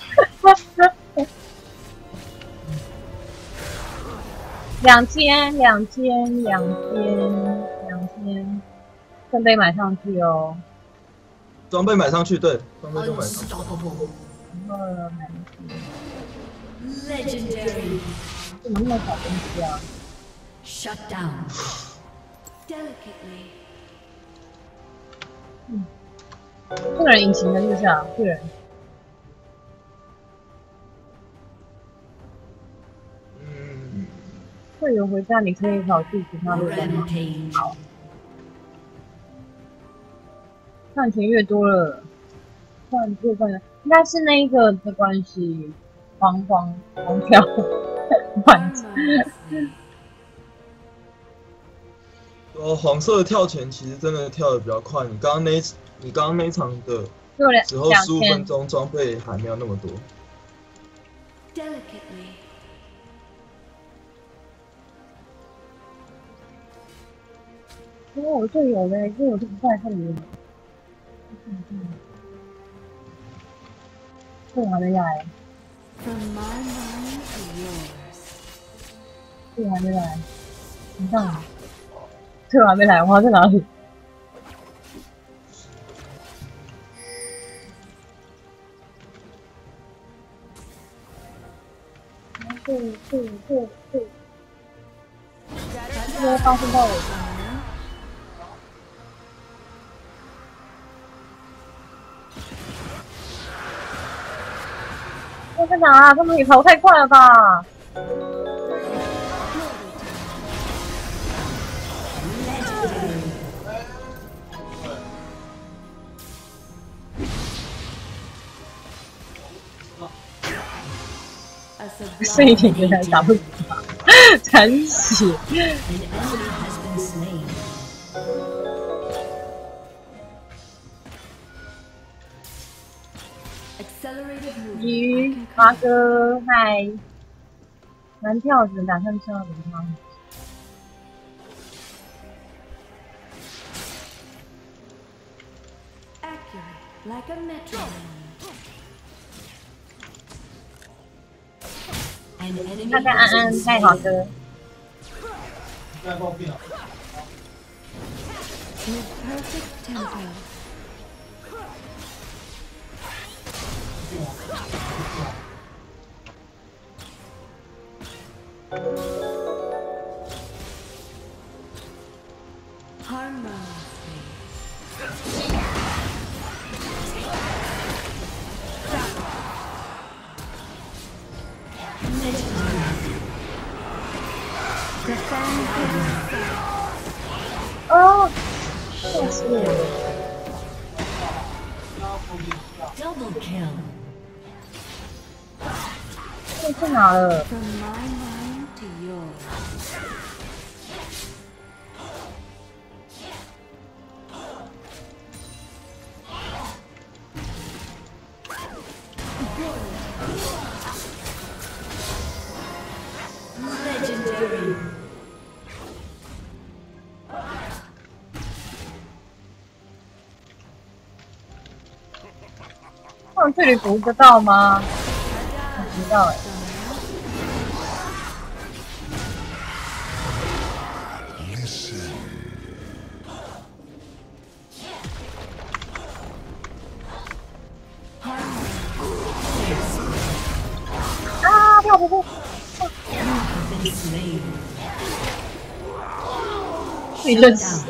Speaker 1: 两千，两千，两千，两千，圣杯买上去哦，
Speaker 2: 装备买上去，对，装备都买上去。
Speaker 5: Unstoppable.
Speaker 1: 然后买上去，
Speaker 5: Legendary.
Speaker 1: 怎么那么少东西啊？
Speaker 5: Shut down.
Speaker 4: Delicately.
Speaker 1: 这个人隐形的是不是啊？这个人，
Speaker 2: 嗯，
Speaker 1: 会员回家你可以跑去其他路线吗？
Speaker 5: Rampage.
Speaker 1: 赚钱越多了，赚越赚的，应该是那一个的关系，黄黄黄跳，换
Speaker 4: Harmoniously.
Speaker 2: 哦，黄色的跳钱其实真的跳的比较快。你刚刚那一你刚刚那一场的
Speaker 1: 就两
Speaker 2: 之后
Speaker 1: 两
Speaker 2: 十五分
Speaker 1: 千，
Speaker 2: 钟装备还没有那么多。
Speaker 4: Delicately.
Speaker 1: 因为我队友嘞，队友都不在这里。队友还没来，
Speaker 4: From my mind to yours.
Speaker 1: 队友还没来，你上来。队友还没来，我在哪里？对对对对，这个发现到我。 我在哪啊？他们也跑太快了吧！
Speaker 4: A
Speaker 1: 这一
Speaker 4: sublime
Speaker 1: 点原来打不死他，残血。
Speaker 5: An enemy has been slain.
Speaker 1: 鱼马哥嗨，蓝跳子打算吃到什么？
Speaker 4: Like a metronome.
Speaker 5: An enemy
Speaker 1: 看看安
Speaker 5: has
Speaker 1: 安
Speaker 5: been
Speaker 1: 太好
Speaker 5: slain.
Speaker 1: 歌，
Speaker 4: With perfect tempo. Harmoniously. The fan pit.
Speaker 1: 哦，吓死我了！
Speaker 5: Double kill.
Speaker 1: 这去哪了？
Speaker 4: From my mind to yours.
Speaker 5: Legendary.
Speaker 1: 上去你扶得到吗？我不知道哎。 啊，跳不过！
Speaker 5: Been slain.
Speaker 1: 自己认死。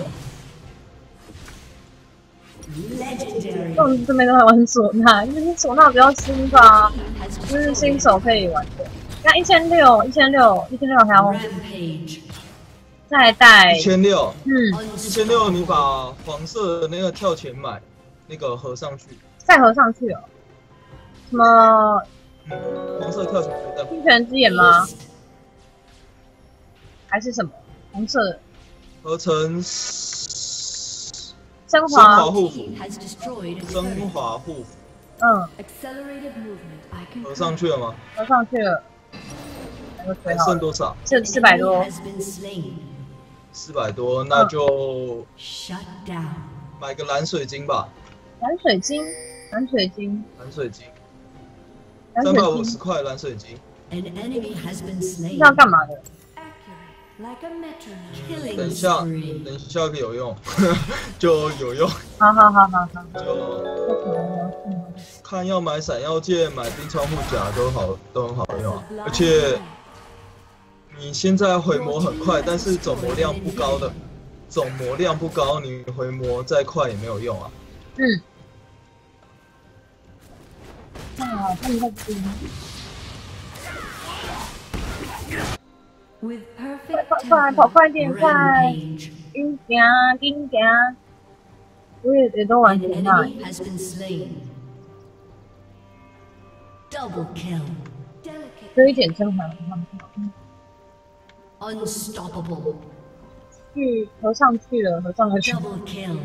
Speaker 5: Legendary.
Speaker 1: 这种这边都在玩唢呐，因为唢呐比较新吧，就是新手可以玩的。那一千六，一千六，一千六还要
Speaker 5: Rampage.
Speaker 1: 再带
Speaker 2: 一千六，
Speaker 1: 嗯，
Speaker 2: 一千六，你把黄色的那个跳钱买，那个合上去。
Speaker 1: 再合上去哦。什么
Speaker 2: 嗯，黄色跳钱再
Speaker 1: 清泉之眼吗？还是什么红色的？
Speaker 2: 合成
Speaker 1: 升
Speaker 2: 升华
Speaker 1: 华，
Speaker 2: 护肤，
Speaker 5: Has destroyed a
Speaker 2: 升
Speaker 5: turret.
Speaker 2: 华护肤，
Speaker 1: 嗯，
Speaker 4: Accelerated movement. I can
Speaker 2: 合上去了吗？
Speaker 1: 合上去了。那个
Speaker 2: 还
Speaker 1: 水好了，
Speaker 2: 剩多少？
Speaker 1: 是四百多
Speaker 5: Enemy。has been slain.
Speaker 2: 四百多，那就
Speaker 5: Shut down.
Speaker 2: 买个蓝水晶吧，
Speaker 1: 蓝水晶，蓝水晶，
Speaker 2: 蓝水晶，
Speaker 1: 蓝
Speaker 2: 三百五
Speaker 1: 水晶
Speaker 2: 十块蓝水晶。
Speaker 5: An enemy has been
Speaker 1: 是
Speaker 5: slain.
Speaker 1: 要干嘛的？
Speaker 4: accurate. Like a metronome.
Speaker 2: 等
Speaker 5: Killing
Speaker 2: 一下，
Speaker 5: spree.
Speaker 2: 等一下有用，就有用，
Speaker 1: 好好好好好，
Speaker 2: 就
Speaker 1: 不可能的，嗯，
Speaker 2: 看要买闪耀剑、买冰川护甲都好，都很好用啊。而且你现在回魔很快，但是总魔量不高的，总魔量不高，你回魔再快也没有用啊。
Speaker 1: 嗯。啊，他们在拼，
Speaker 4: With
Speaker 1: 快
Speaker 4: perfect
Speaker 1: 快快，跑
Speaker 4: tempo.
Speaker 1: 快点，快！
Speaker 5: Rampage.
Speaker 1: 紧行紧行，我也也都完
Speaker 5: An
Speaker 1: 全慢。
Speaker 5: enemy has been slain. Double kill.
Speaker 4: Delicate.
Speaker 1: 有一点正常，嗯
Speaker 5: Unstoppable.
Speaker 1: 去合上去了，合上了去。
Speaker 5: Double kill.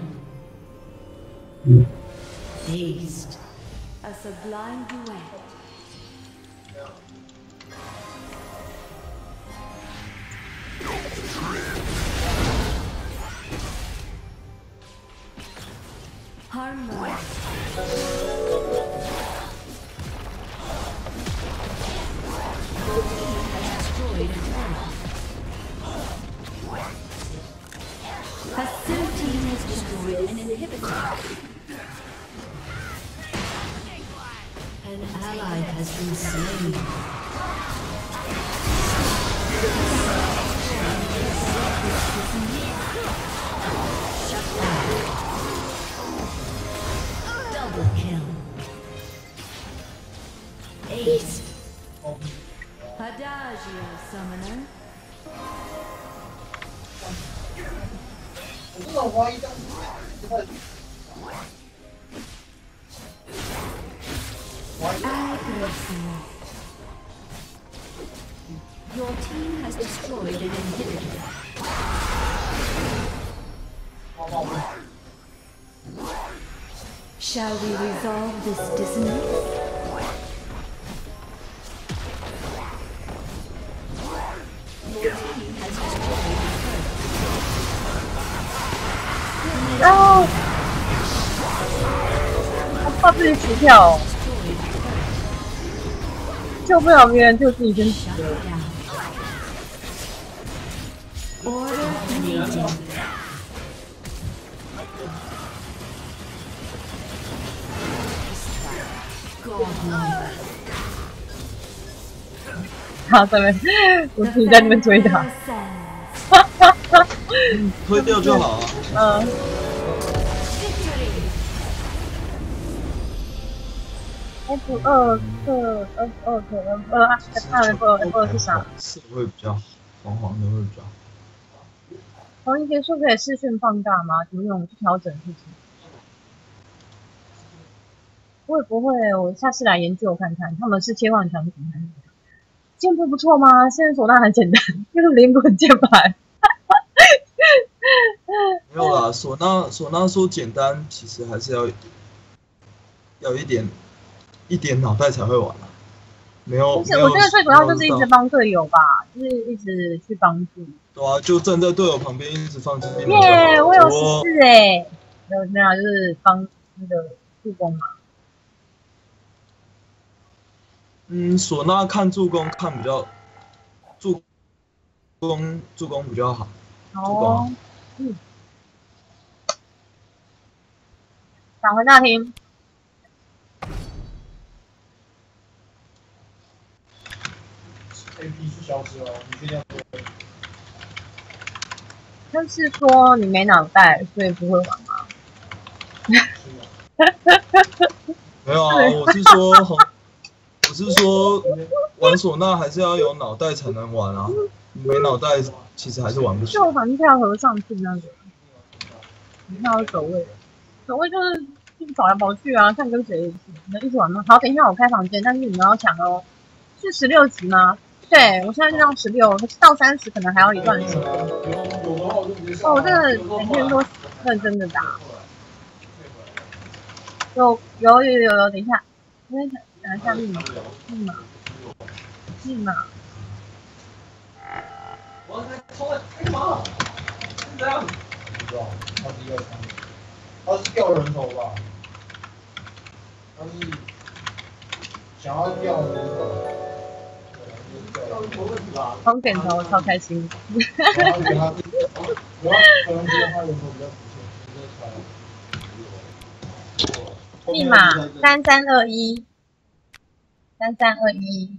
Speaker 5: Dazed.
Speaker 4: A sublime duet. Harmony.
Speaker 5: Destroyed a turret.
Speaker 4: Facility
Speaker 5: Has destroyed an inhibitor. An ally has been slain. Shut down. Double kill. Ace.
Speaker 4: Adagio, summoner. Aggressive.
Speaker 5: Your team has destroyed an inhibitor.
Speaker 4: Shall we resolve this dissonance?
Speaker 1: 啊！他怕自己死掉、哦，救不了别人，就自己先死了。 他这边，我自己在那边追他，
Speaker 2: 推掉就好啊。
Speaker 1: 嗯。F 二个 F 二个 F 二 F 二 F 二 F 二是啥？
Speaker 2: 是会比较黄黄的会比较好。
Speaker 1: 同一结束可以视讯放大吗？怎么用去调整事情？我也不会，我下次来研究看看，他们是切换场景还是？ 键步不错吗？现在唢呐很简单，就是连滚键盘。
Speaker 2: 没有啦，唢呐唢呐说简单，其实还是要要一点一点脑袋才会玩啊。没有，
Speaker 1: 就是我觉得最主要就是一直帮队友吧，就是一直去帮助。
Speaker 2: 对啊，就站在队友旁边一直放精力。
Speaker 1: 耶，我有十四哎，没有没有，就是帮那个助攻嘛。
Speaker 2: 嗯，唢呐看助攻看比较助攻助攻比较好。
Speaker 1: 哦，嗯，返回大厅。
Speaker 9: A P 是消失了，你确定？
Speaker 1: 他是说你没脑袋，所以不会玩吗？
Speaker 2: 没有啊，我是说红。 我是说，玩唢呐还是要有脑袋才能玩啊！没脑袋其实还是玩不起。
Speaker 1: 就环跳和上次那个，你看到走位，走位就是就是跑来跑去啊，看跟谁能一起玩吗？好，等一下我开房间，但是你们要抢哦。是十六级吗？对，我现在就到十六，到三十可能还要一段时间。哦，我真的每天都认真的打。有有有有有，等一下，等一下。 等一下密码，密码，密码。
Speaker 9: 我在冲了，干嘛？是这样？不知道，他是要枪，他是掉人头吧？他是想要掉人头。
Speaker 1: 红点头，超开心。
Speaker 9: 然后给他，我要可能觉得他人头比较值钱，
Speaker 1: 密码三三二一。 三三二一，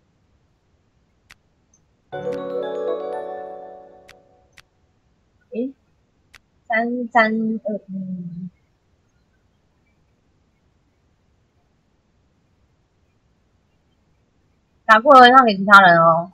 Speaker 1: 诶，三三二一，打过了让给其他人哦。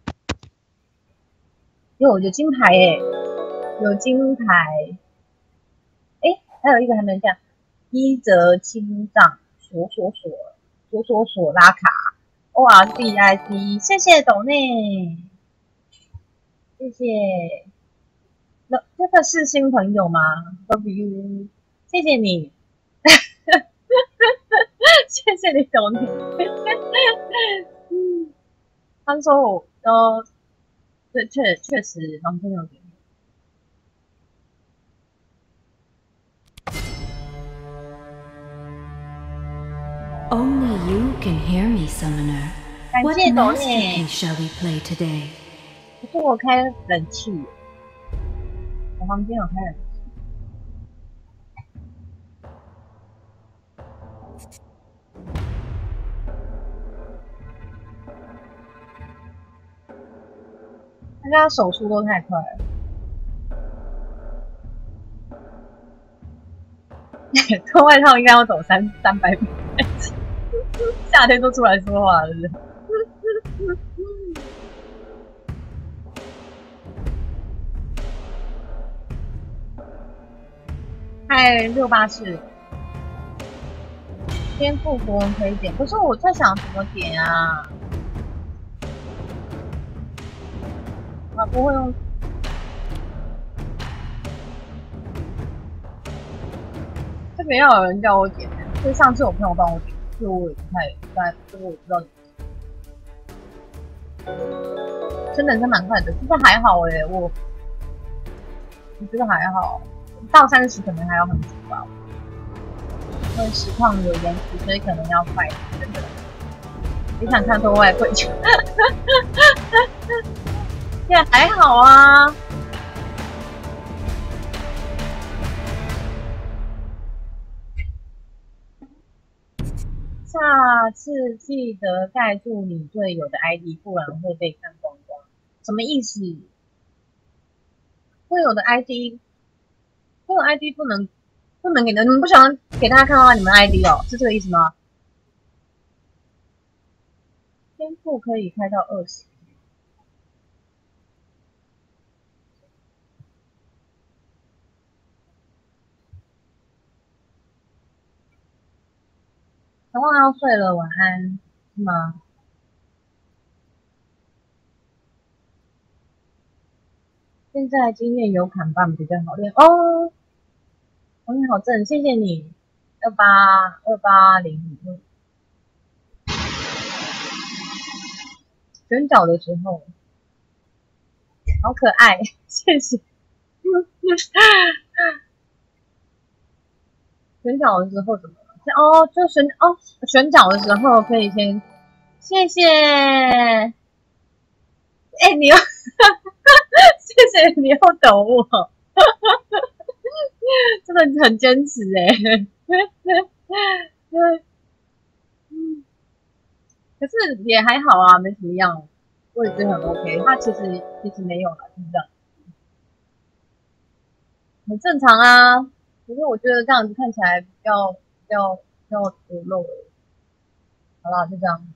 Speaker 1: 有有金牌诶，有金牌，诶，还有一个还没下，一则清账锁锁锁。 索索索拉卡 O R D I C， 谢谢斗内，谢谢。那这个是新朋友吗 ？Love you， 谢谢你，谢谢你斗内。嗯，他说我呃，对，确确实房间有点。
Speaker 4: Only you can hear me, Summoner. What masterpiece shall we play today?
Speaker 1: 可是我开冷气，我房间有开冷气。大家手速都太快了。脱外套应该要走三三百米。夏天都出来说话了，是不是？嗨，六八四，天赋符文可以点，可是我在想怎么点啊？啊，不会用。这边要有人叫我点，所以上次我朋友帮我点，所以我也不太不太，这个我不知道怎么点。真的是蛮快的，其实还好哎、欸，我我觉得还好， 到三十可能还要很久吧，因为实况有延迟，所以可能要快。真的，你想看脱外跪求？也还好啊。下次记得盖住你队友的 I D， 不然会被看光光。什么意思？队友的 I D， 队友 I D 不能不能给的，你们不想给大家看到你们 I D 哦？是这个意思吗？天赋可以开到二十。小旺要睡了，晚安，是吗？现在经验有砍棒比较好练哦。哦，你好正，谢谢你，二八二八零五。卷角的时候，好可爱，谢谢。选角的时候怎么了？哦，就选哦，选角的时候可以先，谢谢。哎、欸，你又，谢谢你又抖我，真的很坚持哎、欸。可是也还好啊，没什么样，我也觉得很 OK。他其实其实没有啦，是这样，很正常啊。可是我觉得这样子看起来比较比较比较裸露了。好啦，就这样。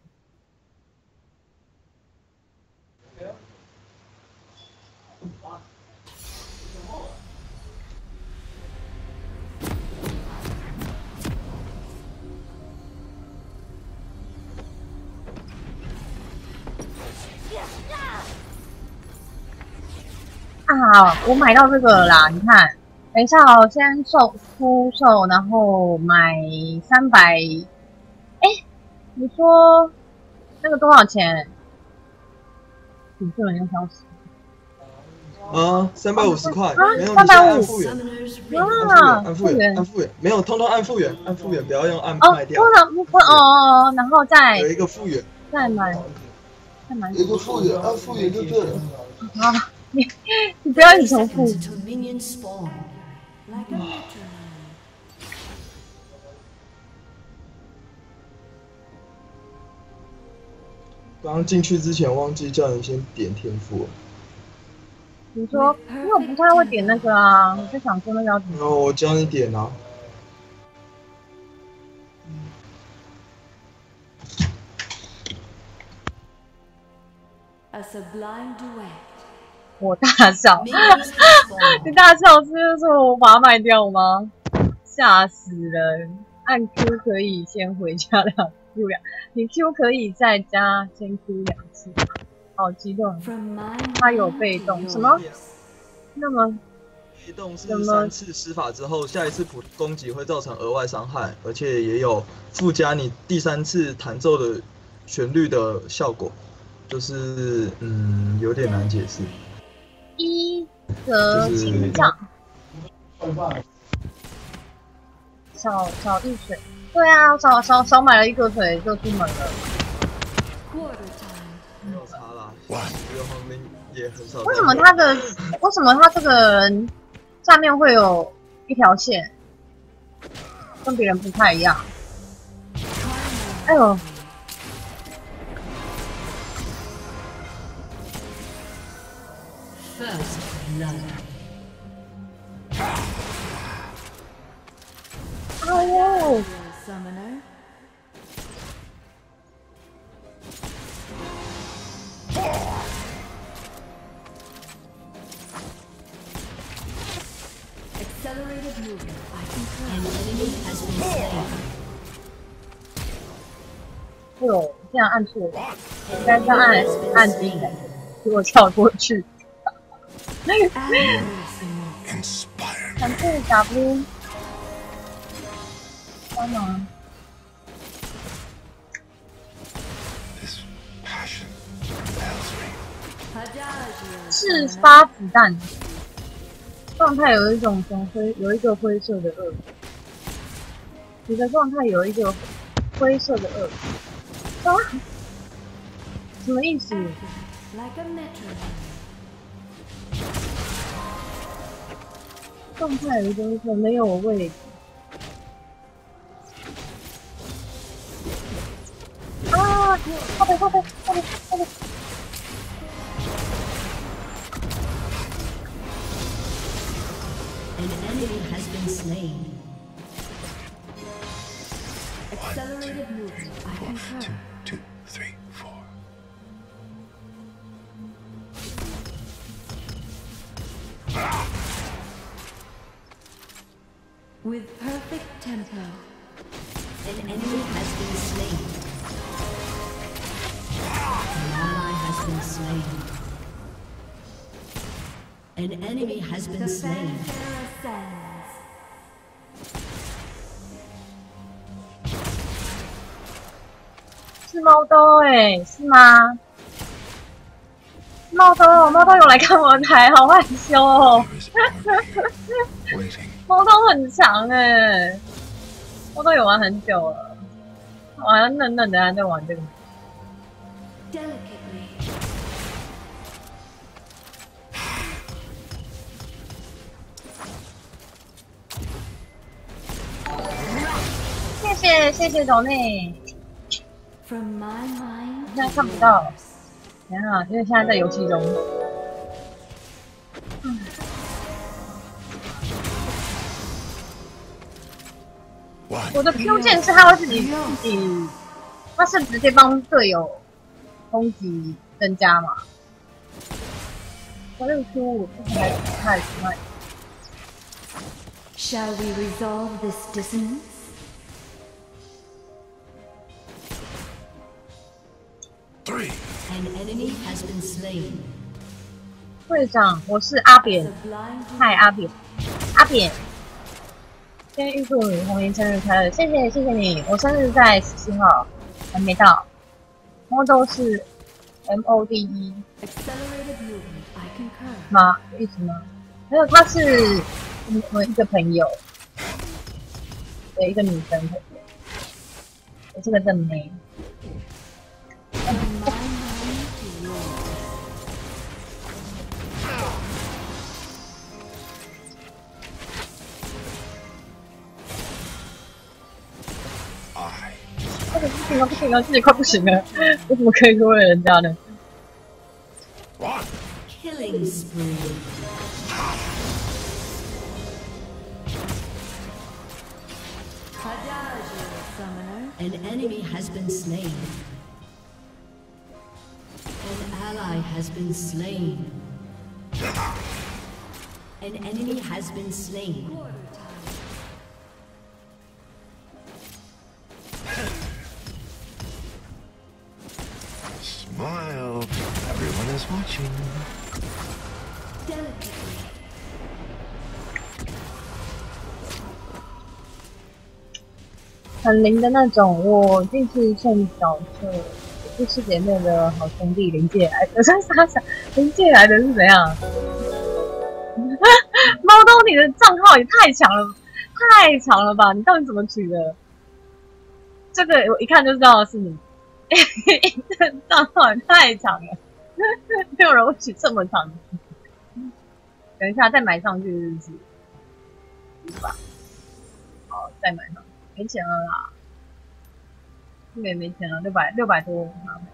Speaker 1: 啊，我买到这个了啦！你看，等一下哦，先售出售，然后买三百。哎，你说那个多少钱？你这人要消失。
Speaker 2: 啊，三百五十块，没有，
Speaker 1: 三百五。
Speaker 2: 按复原，
Speaker 1: 啊，
Speaker 2: 按复原，按复原，没有，通通按复原，按复原，不要用按卖掉。
Speaker 1: 哦，通常不不哦，然后再
Speaker 2: 有一个复原，
Speaker 1: 再买，再买
Speaker 2: 一个复原，按复原就对了。
Speaker 1: 好。你你不要一直重复。
Speaker 2: 刚刚进去之前忘记叫你先点天赋。
Speaker 1: 你说，因为我不太会点那个啊，我就想说那个要怎么。
Speaker 2: 然后我教你点啊。
Speaker 5: A sublime duet.
Speaker 1: 我大笑，你大笑是说我把它卖掉吗？吓死人！按 Q 可以先回家两 Q 两，你 Q 可以在家先 Q 两次，好激动！它有被动什么？那么
Speaker 2: 被动是三次施法之后，下一次普攻击会造成额外伤害，而且也有附加你第三次弹奏的旋律的效果，就是嗯有点难解释。
Speaker 1: 一则清障，少少一水，对啊，少少少买了一个水就出门了。
Speaker 2: 没有差啦，这个方面也很少。
Speaker 1: 为什么他的为什么他这个人下面会有一条线，跟别人不太一样？哎呦！
Speaker 5: First blood.
Speaker 1: 哎呦
Speaker 5: Summoner. Accelerated movement. I concur. An enemy has been slain.
Speaker 1: 哎呦，这样按错了，应该是按按 D， 结果跳过去。反对 W， 帮忙。是发子弹， 状态有一种从灰，有一个灰色的恶。你的状态有一个灰色的恶。啊？什么意思？
Speaker 4: Like a metronome.
Speaker 1: 状态有一个灰色，没有位置。啊！后背后背后背后背。
Speaker 5: An enemy has been slain.
Speaker 4: Accelerated movement. I concur.
Speaker 8: Two, two, three, four.
Speaker 4: With perfect tempo.
Speaker 5: An enemy has been slain. An ally has been slain. An enemy has been
Speaker 4: The
Speaker 5: slain.
Speaker 4: fanfare ascends.
Speaker 1: 是猫兜哎，是吗？猫兜，猫兜有来看我的台，好害羞哦。
Speaker 8: Waiting.
Speaker 1: 猫兜很强哎，猫兜有玩很久了，玩嫩嫩的还在玩这个。
Speaker 4: Delicately.
Speaker 1: 谢谢谢谢董内，
Speaker 4: From my mind.
Speaker 1: 现在看不到，等一下，因为现在在游戏中。嗯 我的 Q 键是它会自己自己，它是直接帮队友攻击增加嘛？我这个 Q 我不太太喜欢。
Speaker 4: Shall we resolve this dissonance?
Speaker 8: Three.
Speaker 5: An enemy has been slain.
Speaker 1: 会长，我是阿扁，
Speaker 4: Sublime
Speaker 1: 嗨阿扁，阿扁。 先预祝你红颜生日快乐，谢谢谢谢你，我生日在十七号，还没到。猫都是 M O D E
Speaker 4: accelerated movement. I concur.
Speaker 1: 吗？意思吗？没有，她是我们一个朋友，对，一个女生朋友，我是个正妹。
Speaker 4: From my mind to yours.
Speaker 8: I.
Speaker 1: 这个不行了，不行了，自己快不行了，我怎么可以说人家呢？
Speaker 8: One.
Speaker 5: Killing spree.
Speaker 4: Adagio, summoner.
Speaker 5: An enemy has been slain. An ally has been slain. An enemy has been slain.
Speaker 8: Smile. Everyone is watching.
Speaker 4: Delicately.
Speaker 1: 很灵的那种，我进去送角色，是师姐妹的好兄弟林界来的。我在傻傻，林界来的是怎样？猫兜，你的账号也太强了，太强了吧？你到底怎么取的？这个我一看就知道是你，这账号也太强了，没有人会取这么长的。等一下再买上去是不是？是吧？好，再买上去。 没钱了啦，这个也没钱了，六百六百多，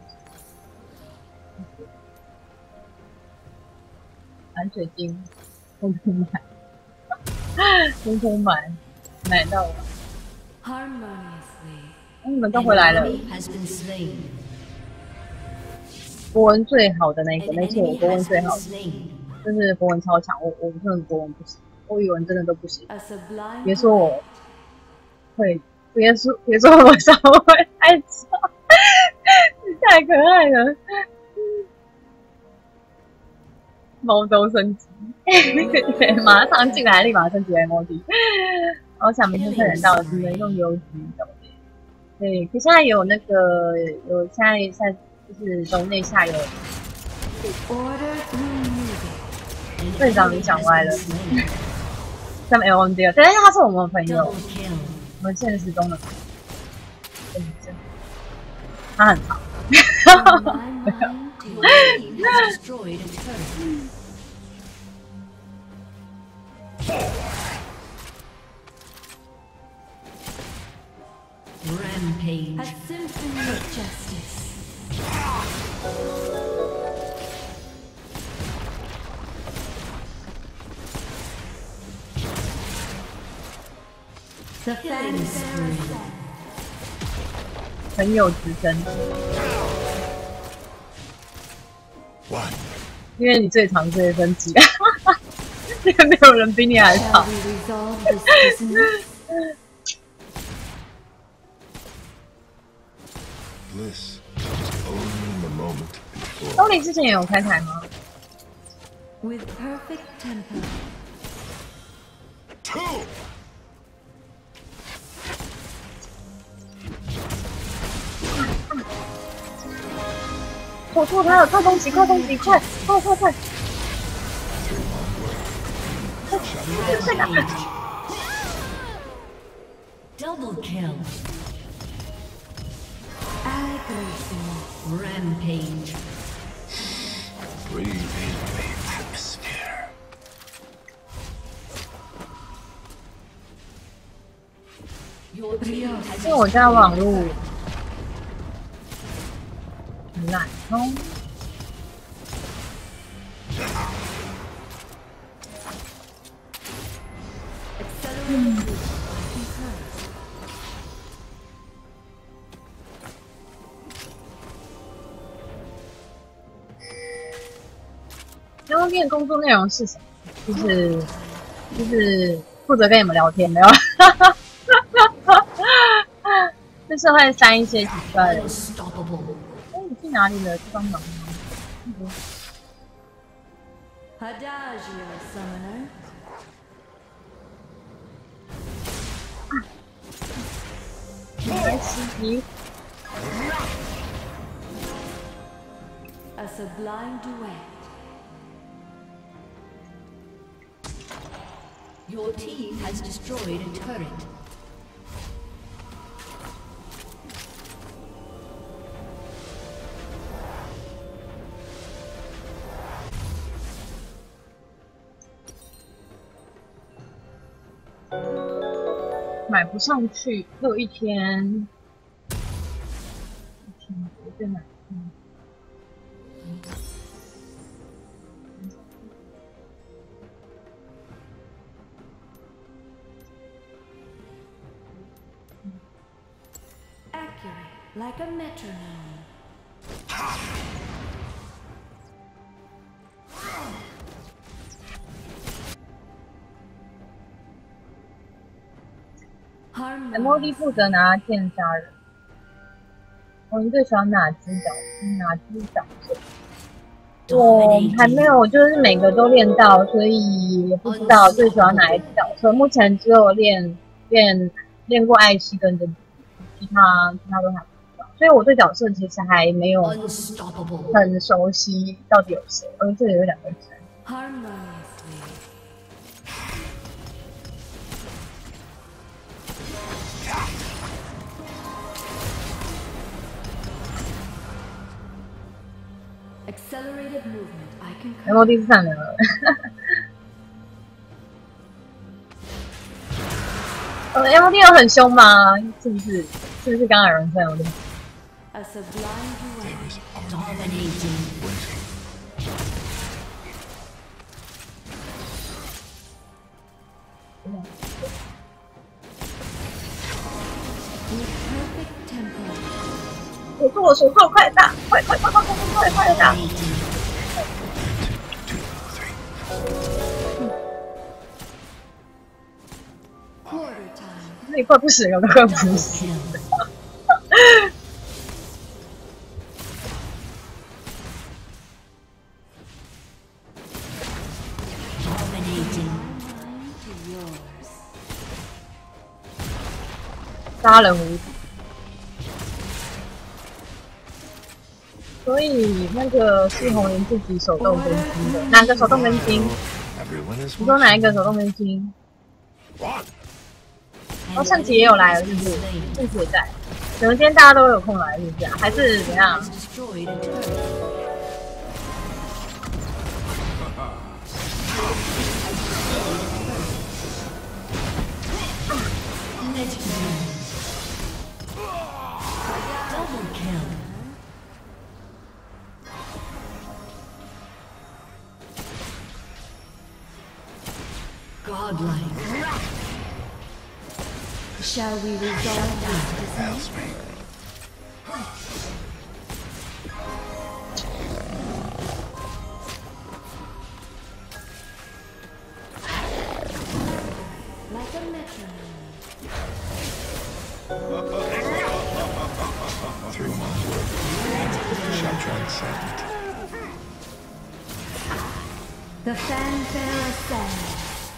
Speaker 1: 蓝水晶，通通买，通通买，买到了。
Speaker 4: Harmoniously.
Speaker 1: 你们都回来了。
Speaker 5: Has been slain.
Speaker 1: 国文最好的那个，
Speaker 5: An
Speaker 1: 没错，我
Speaker 5: enemy
Speaker 1: 国文
Speaker 5: has
Speaker 1: 最
Speaker 5: been
Speaker 1: 好，
Speaker 5: slain.
Speaker 1: 就是国文超强，我我真的国文不行，我语文真的都不行。
Speaker 4: A sublime.
Speaker 1: 别说我会，别说别说我稍微太吵，你太可爱了。猫都升级，马上进来，立马升级 M O D。好想明天快点到，只能用邮局抖内。对，可现在有那个有现在现在就是抖内下游。
Speaker 4: Order through music.
Speaker 5: An
Speaker 1: 队长你想歪了，像 L M D 啊，但是他是我们的朋友，我们现实中的，他很长。
Speaker 5: Rampage. A symphony of justice. The fan spree.
Speaker 1: 朋友之争。因为你最长这一分级，因为没有人比你还长。东林之前也有开台吗
Speaker 5: ？With perfect tempo.
Speaker 8: Two.
Speaker 1: 我错他了，快攻击，快攻击，快，快快快！快打！
Speaker 5: Double kill. Aggressive. Rampage.
Speaker 8: Breathe in the atmosphere.
Speaker 1: 因为我家网络懒通。嗯。然后店的工作内容是什么？就是就是负责跟你们聊天，没有？就是会删一些奇怪的。哎，你去哪里了？去帮忙吗
Speaker 5: ？Adagio summoner。
Speaker 1: 来袭击。
Speaker 5: A sublime duet. Your team has destroyed a turret. 买不上去，又一天，一天我在买。嗯 Like a metronome.
Speaker 1: M O D 负责拿剑杀人。哦，你最喜欢哪只角哪只角色？我还没有，就是每个都练到，所以也不知道最喜欢哪一只角色。目前只有练练练过艾希跟珍珠，其他其他都还。 所以我对角色其实还没有很熟悉，到底有谁？而这里有两个人。M O D 是善良了。呃 ，M O D 有很凶吗？是不是？是不是刚刚有人说 M O D？
Speaker 5: A sublime duet dominating. With perfect tempo.
Speaker 1: 我说我手套快打，快快快快快快快打！那快不死了，快不死！ 杀人无敌，所以那个是红莲自己手动更新的，哪个手动更新？
Speaker 8: Everyone is
Speaker 1: 你说哪一个手动明星？
Speaker 8: What?
Speaker 1: 哦，圣骑也有来了，是不是？圣骑也在。可能今天大家都有空来，是不是啊？还是怎样？
Speaker 5: Godlike. Shall we resolve that?
Speaker 8: Fails me.
Speaker 5: Like a metronome.
Speaker 8: Three months worth shall transcend.
Speaker 5: The fanfare ascends.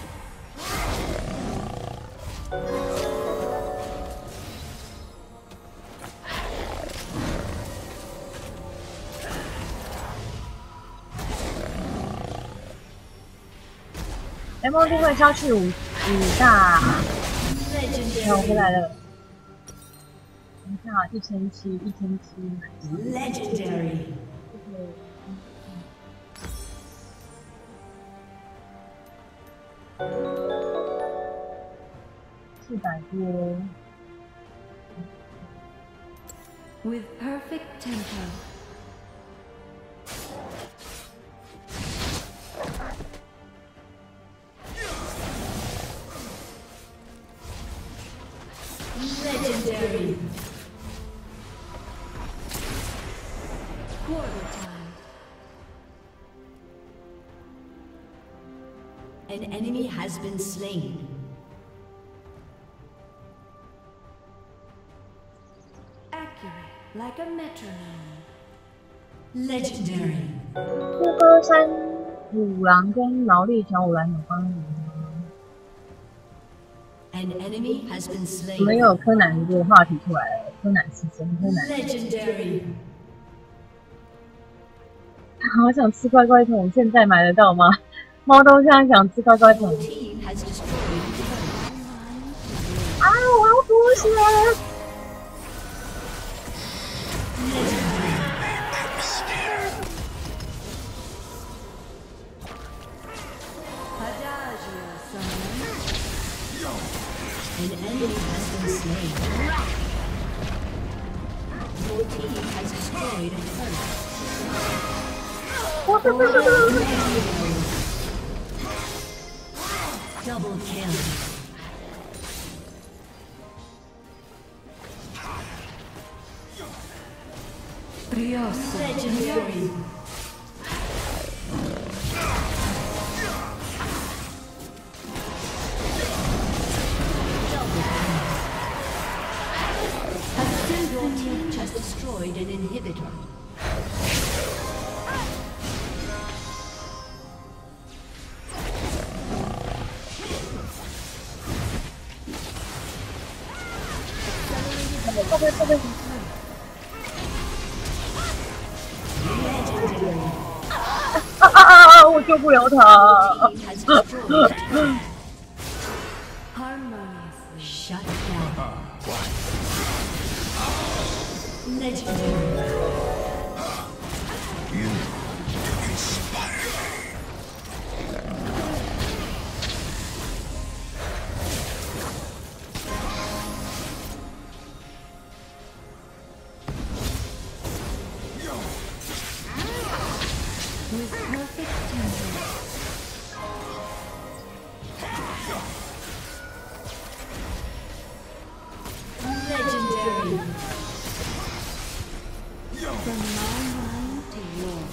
Speaker 1: M O D 会消去五五大，那我回来了。等一下，一千七，一千七，
Speaker 5: Legendary.
Speaker 1: 四百多。
Speaker 5: With perfect tempo. Legendary. Quarter time. An enemy has been slain. Accurate, like a metronome. Legendary.
Speaker 1: 这个三五郎跟劳力小五郎有关联吗？
Speaker 5: An enemy has been
Speaker 1: 我们
Speaker 5: slain.
Speaker 1: 又有柯南这个话题出来了，柯南是真柯南。
Speaker 5: Legendary.
Speaker 1: 好想吃乖乖桶，现在买得到吗？猫都现在想吃乖乖桶。
Speaker 5: Team has destroyed turret.
Speaker 1: 啊，我要吐血！
Speaker 5: Adagio summoner. An enemy has been slain. Your team has destroyed a turret. Double kill.
Speaker 4: Brioso.
Speaker 5: Legendary. Your team has destroyed an inhibitor. Legendary.
Speaker 1: 啊啊啊！我救不了他。
Speaker 5: Team has destroyed.
Speaker 4: Harmoniously.
Speaker 5: Shut down. Legendary.
Speaker 8: You inspire me.
Speaker 4: With perfect tempo.
Speaker 5: Legendary.
Speaker 4: From my mind to yours.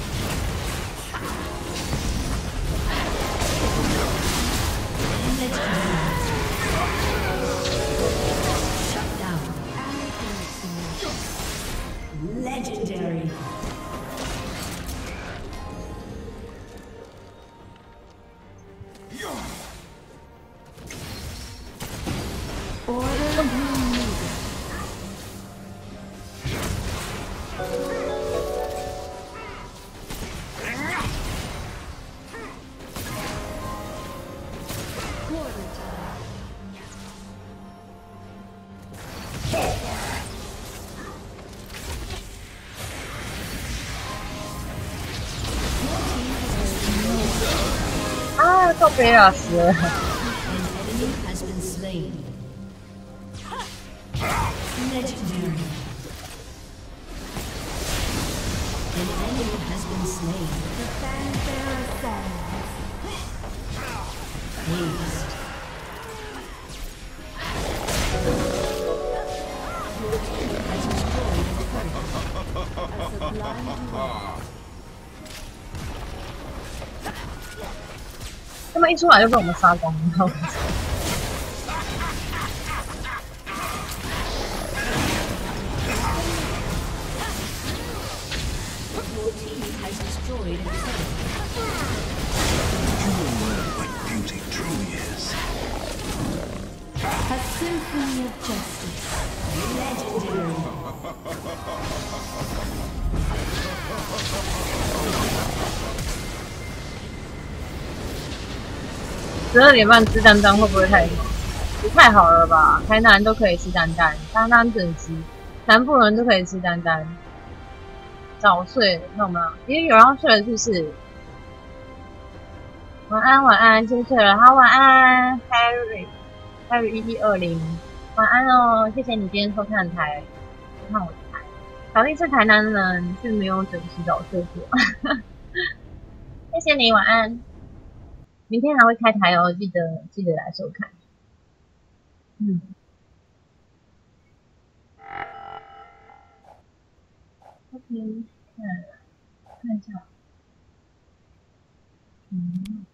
Speaker 5: Shut down. Legendary.
Speaker 4: Order you need.
Speaker 1: 啊，靠北啊，死了！
Speaker 5: Legendary. An enemy has been slain. The fanfare ascends. Haste. Your team has destroyed a turret. A sublime war.
Speaker 1: 他们一出来就被我们杀光了。
Speaker 4: A symphony of justice.
Speaker 5: Legendary.
Speaker 1: 十二点半吃丹丹会不会太好？也太好了吧！台南都可以吃丹丹，丹丹准时，南部人都可以吃丹丹。早睡，看到没有？因为有人要睡了，是不是？晚安，晚安，先睡了，好，晚安 ，Harry，Harry 一一二零，晚安哦，谢谢你今天收看台，看我的台。小丽是台南人，是没有准时早睡过，谢谢你，晚安。明天还会开台哦，记得记得来收看。嗯。OK， 看看一下。嗯。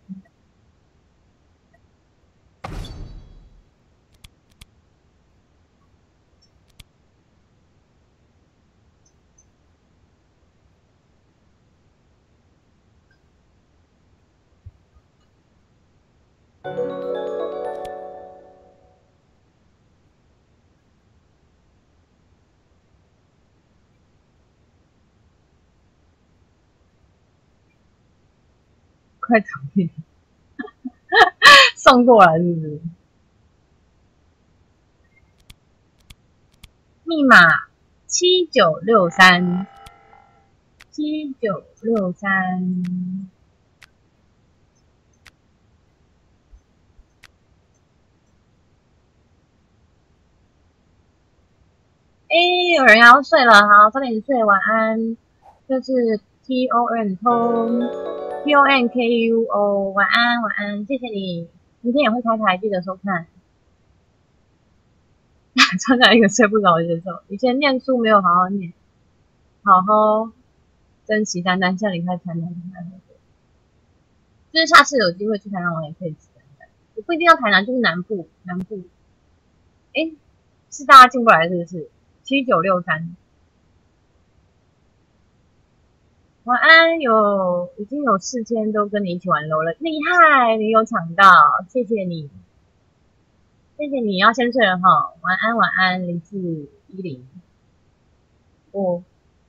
Speaker 1: 快走一点，送过来是不是？密码七九六三，七九六三。哎，有人要睡了，好，早点睡，晚安。就是 T O N 通 T O N K U O， 晚安，晚安，谢谢你。明天也会开台，记得收看。参加一个睡不着的节奏。以前念书没有好好念，好好珍惜丹丹，现在离开台南，就是下次有机会去台南玩也可以吃丹丹，也不一定要台南，就是南部，南部。哎，是大家进过来是不是？七九六三。晚安，有已经有四天都跟你一起玩 L O L 了，厉害！你有抢到，谢谢你，谢谢你。要先睡了哈，晚安，晚安，零四一零。我，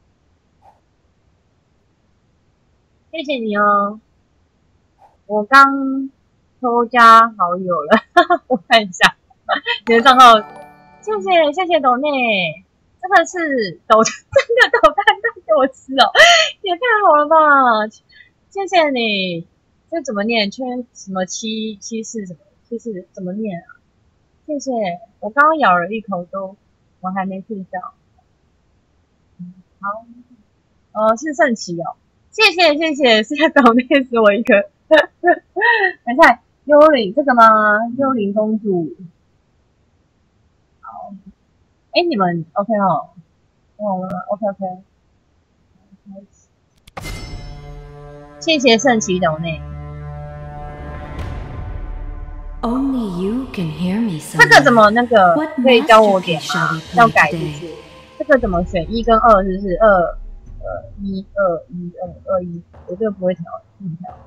Speaker 1: 谢谢你哦。我刚抽加好友了，我看一下你的账号，谢谢谢谢斗内。真的是抖，真的抖蛋蛋给我吃哦，也太好了吧！谢谢你。这怎么念？圈什么七七四什么七四怎么念啊？谢谢。我刚刚咬了一口都，我还没睡觉。嗯、好，哦，是圣奇哦，谢谢谢谢，是在抖内死我一个。等一下，幽灵这个吗？幽灵公主。好。哎，你们 OK 哦？哦 ，OK OK。谢谢圣奇斗内。
Speaker 4: Only you can hear me.
Speaker 1: 这个怎么那个可以教我点吗？要改就是。这个怎么选？一跟二是不是？二呃一二一二二一，我这个不会调，自己调。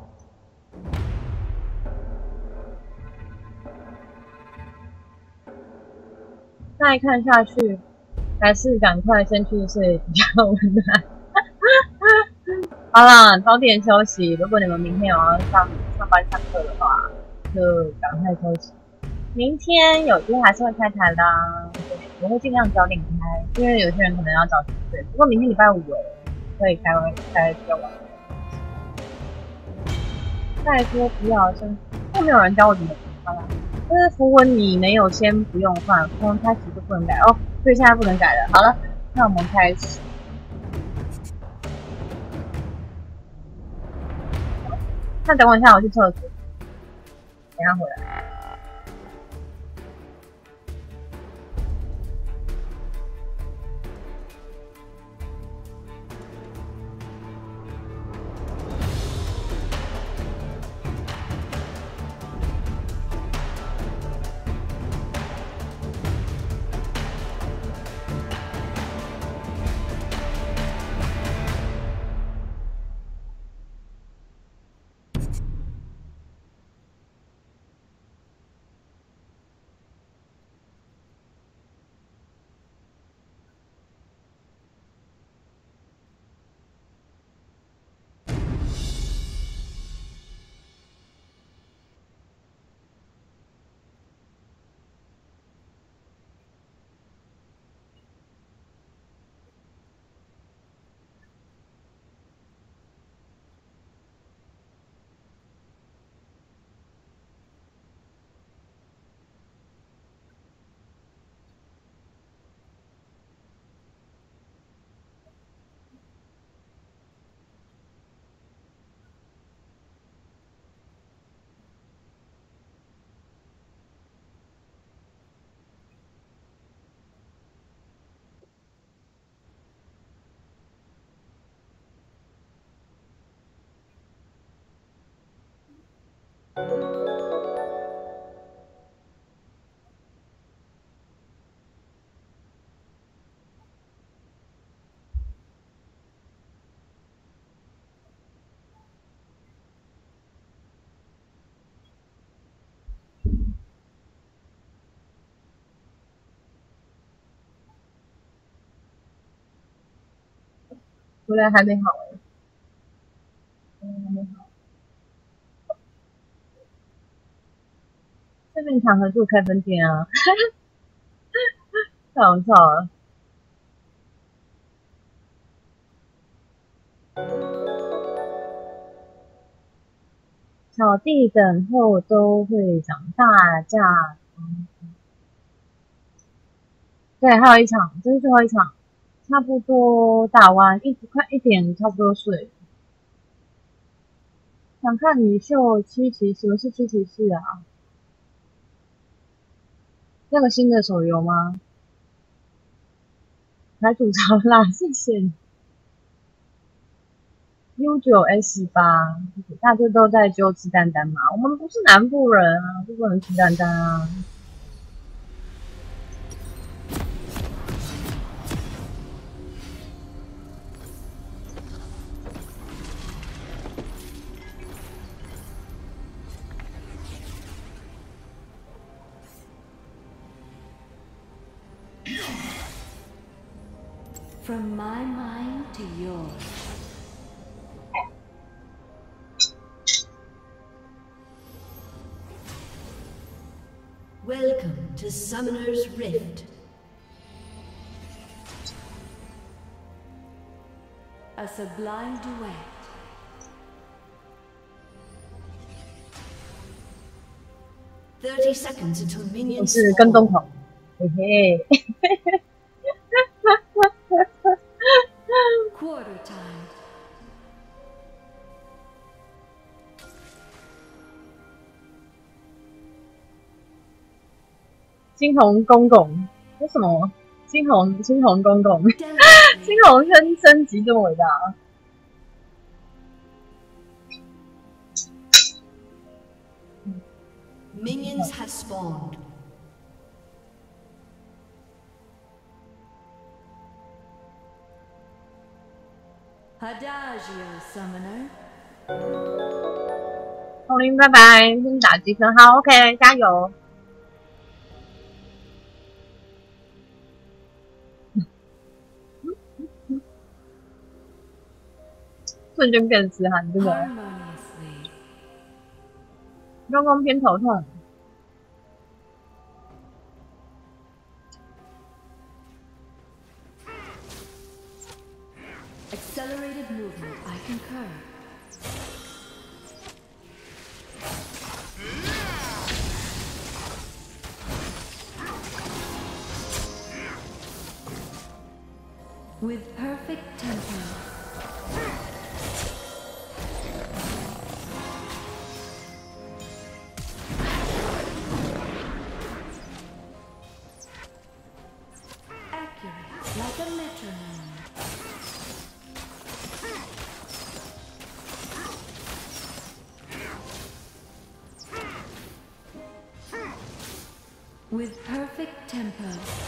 Speaker 1: 再看下去，还是赶快先去睡比较温暖。好啦，早点休息。如果你们明天有要上上班上课的话，就赶快休息。明天有机会还是会开台啦。对。 我会尽量早点开，因为有些人可能要早起睡。不过明天礼拜五了，所以开开比较晚。再说不要生，又没有人教我怎么好了。就是符文你没有先不用换，从开始就不能改哦，所以现在不能改了。好了，那我们开始。那等我一下，我去厕所，等一下回来。回来还没好哎、欸，还没好。这边场合是开分店啊，太好笑了。草地等候都会长大架。对，还有一场，这是最后一场，差不多打完一快一点，差不多睡。想看你秀七骑士，什么是七骑士啊？那个新的手游吗？来吐槽啦，谢谢。U 九 S 八，大家都在揪吃蛋蛋嘛？我们不是南部人啊，就不能吃蛋蛋啊。
Speaker 4: From my mind to yours. Welcome to Summoner's Rift. A sublime duet. Thirty seconds until
Speaker 1: 我
Speaker 4: minions
Speaker 1: 是跟踪狂，嘿嘿。
Speaker 4: Quarter time.
Speaker 1: 猩红公公，为什么？猩红猩红公公，猩红升升级这么伟大、啊。
Speaker 4: Minions have spawned. Adagio, Summoner.
Speaker 1: 红林，拜拜，先打击分，好 ，OK， 加油。瞬间变痴汉，真的。公公偏头痛。
Speaker 4: Accelerated movement, I concur. With perfect tempo. Accurate, like a metronome. With perfect tempo.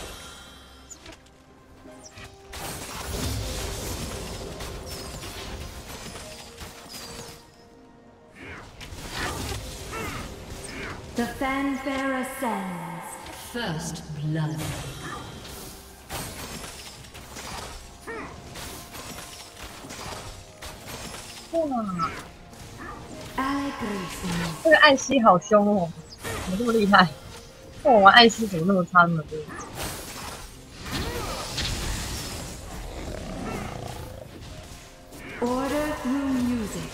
Speaker 4: The fanfare ascends. First blood.
Speaker 1: 哇，
Speaker 4: Allegrisimo.
Speaker 1: 这个艾希好凶哦，怎么这么厉害？我玩艾希怎么那么差那么多？
Speaker 4: Order through music.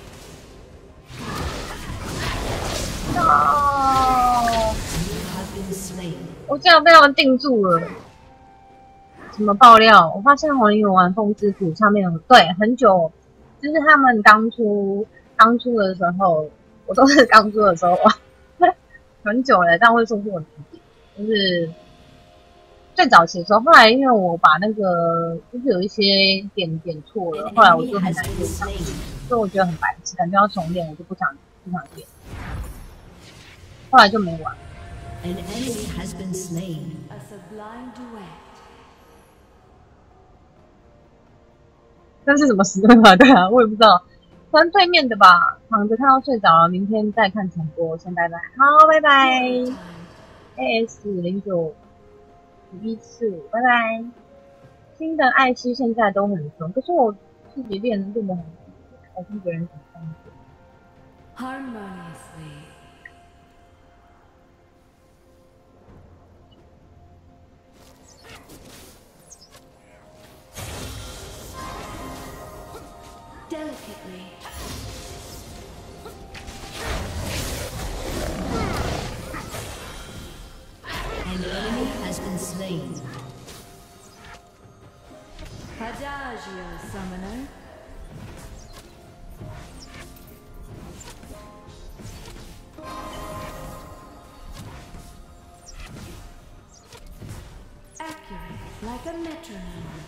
Speaker 1: No！
Speaker 4: You have been slain.
Speaker 1: 我竟然被他们定住了！什么爆料？我发现红云玩风之谷上面有对很久，就是他们刚出刚出的时候，我都是刚出的时候玩，很久了，但会说是我就是最早期的时候，后来因为我把那个就是有一些点点错了，后来我就很难练上去，所以我觉得很白痴，感觉要重练，我就不想不想练，后来就没玩。
Speaker 4: An enemy has been slain. A sublime duet.
Speaker 1: 那是什么时段啊？对啊，我也不知道。可能对面的吧，躺着看到睡着了，明天再看重播。先拜拜，好，拜拜。A S 零九一四五，拜拜。新的艾希现在都很凶，可是我自己练练的很，我跟别人怎么相处
Speaker 4: Harmoniously. Delicately. An enemy has been slain. Adagio, summoner. Accurate, like a metronome.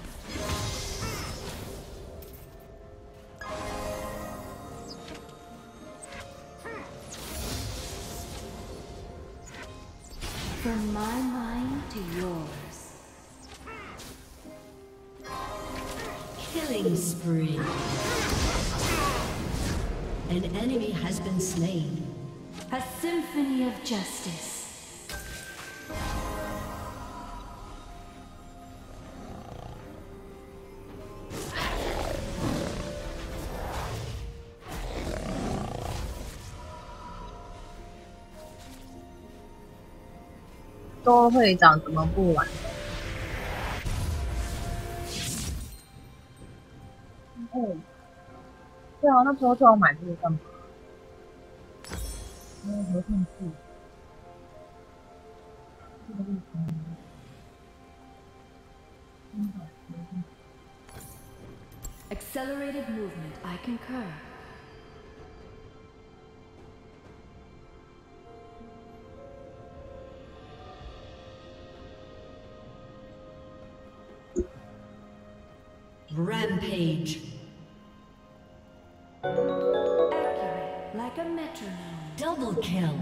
Speaker 4: From my mind to yours. Killing spree. An enemy has been slain. A symphony of justice.
Speaker 1: “多会长怎么不玩？”嗯，对啊，那时候叫我买这个干嘛？因为合上去，这个地方，嗯，
Speaker 4: Accelerated movement, I concur. Rampage. Accurate, like a metronome. Double kill.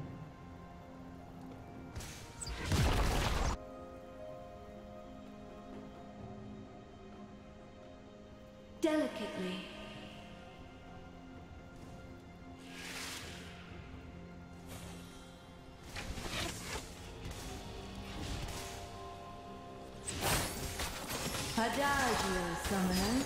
Speaker 4: Delicately. Adagio, summoner.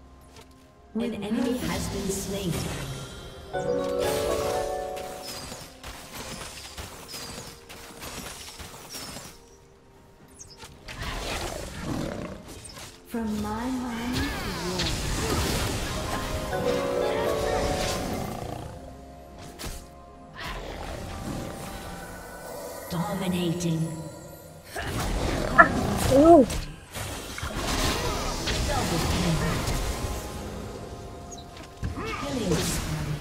Speaker 4: An enemy has been slain.
Speaker 5: Dominating.
Speaker 1: 啊，哦，
Speaker 5: Double kill. Killing spree.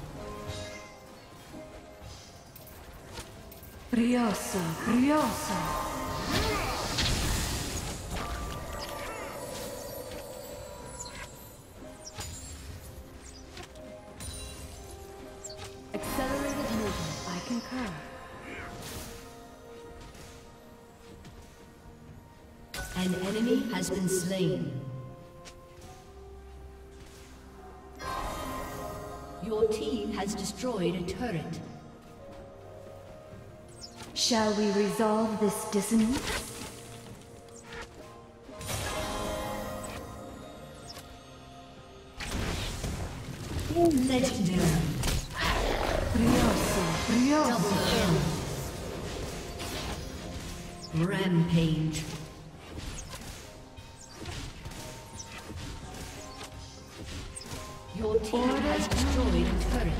Speaker 4: Brioso, brioso. Accelerated movement, I concur.
Speaker 5: An enemy has been slain. Your team has destroyed a turret.
Speaker 4: Shall we resolve this dissonance?
Speaker 5: Legendary.
Speaker 4: Brioso, brioso.
Speaker 5: Double kill. Rampage. Your team has destroyed a turret.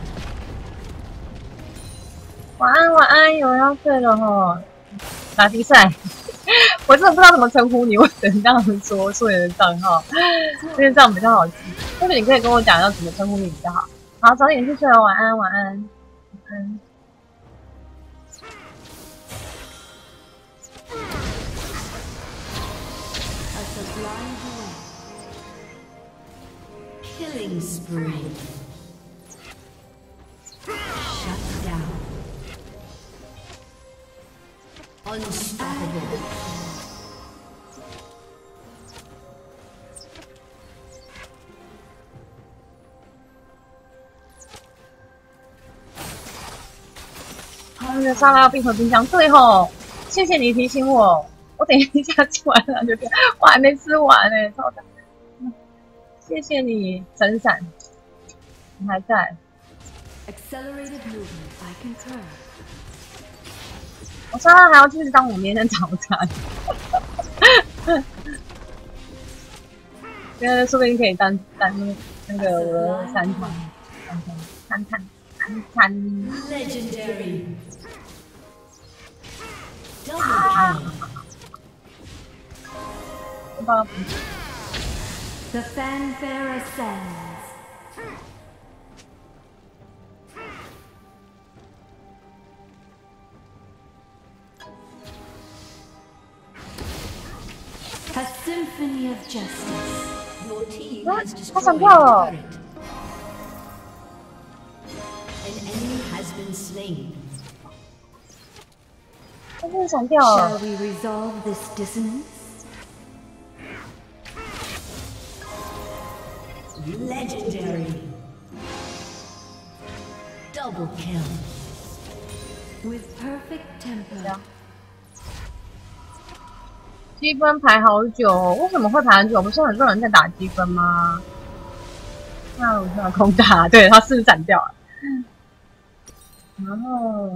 Speaker 1: 晚安，晚安，有人要睡了哈。打比赛，我真的不知道怎么称呼你，我只能这样说，说你的账号，因为这样比较好记。或者你可以跟我讲要怎么称呼你比较好。好，早点去睡了，晚安，晚安，晚安。
Speaker 5: Killing spree. Shut down. Unstoppable.
Speaker 1: 啊，那个沙拉要冰回冰箱，对吼，谢谢你提醒我，我等一下吃完了就变，我还没吃完呢、欸，超的。 谢谢你，闪闪，你还在。
Speaker 4: Accelerated movement, I concur.
Speaker 1: 我沙拉还要继续当我明天的早餐，因为说不定可以当当那个我的三餐，三餐，三餐，三餐。
Speaker 5: Legendary. Double kill.
Speaker 1: 我把
Speaker 4: The fanfare ascends. A symphony of justice.
Speaker 5: Your team
Speaker 1: 啊
Speaker 5: has，
Speaker 1: 他
Speaker 5: destroyed
Speaker 1: 闪
Speaker 5: a
Speaker 1: 掉了。
Speaker 5: turret. An enemy has been slain.
Speaker 1: 他真的闪掉
Speaker 4: Shall
Speaker 1: 了。
Speaker 4: we resolve this dissonance?
Speaker 5: Legendary. Double kill.
Speaker 4: With perfect tempo.
Speaker 1: 积分排好久，为什么会排很久？不是很多人在打积分吗？那我要空打，对，他是不是斩掉了？然后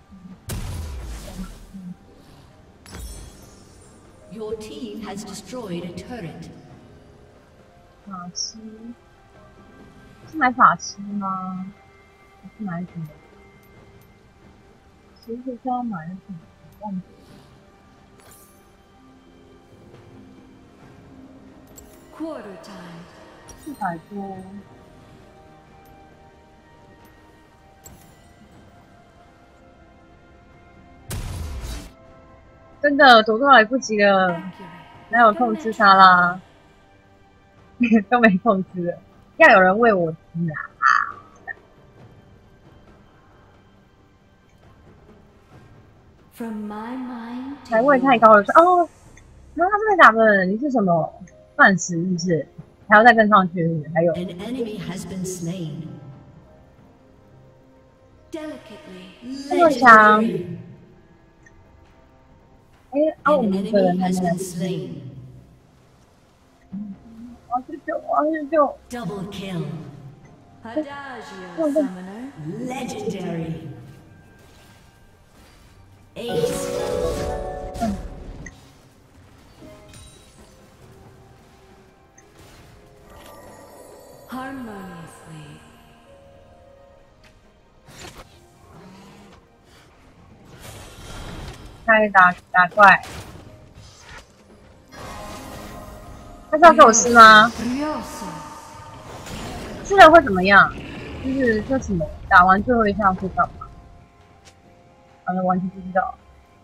Speaker 5: Your team has destroyed a turret.
Speaker 1: 法师是买法师吗？还是买什么？其实是要买什么？忘记了。
Speaker 4: Quarter time.
Speaker 1: 四百多，真的躲都来不及了，
Speaker 4: Accurate.
Speaker 1: 哪有空吃沙拉？都没空吃了，要有人喂我吃啊！
Speaker 4: From my mind
Speaker 1: 排
Speaker 4: to
Speaker 1: 位太高了，说哦，然后他真的假的？你是什么钻石是不是？还要再跟上去是不是？还有
Speaker 5: An enemy has been slain.
Speaker 4: delicately.
Speaker 1: 这么强，
Speaker 5: Legendary.
Speaker 1: 哎，啊，我
Speaker 5: An
Speaker 1: 们的
Speaker 5: enemy
Speaker 1: 人还
Speaker 5: has
Speaker 1: 没来
Speaker 5: been，slain.
Speaker 1: 我要去救，我要去救，
Speaker 5: Double kill.
Speaker 4: Adagio, summoner.
Speaker 5: Legendary. Ace.
Speaker 4: Harmoniously.
Speaker 1: 台开始打打怪。他是要给我吃吗？吃了会怎么样？就是这什么？打完最后一下会干嘛？反正完全不知道。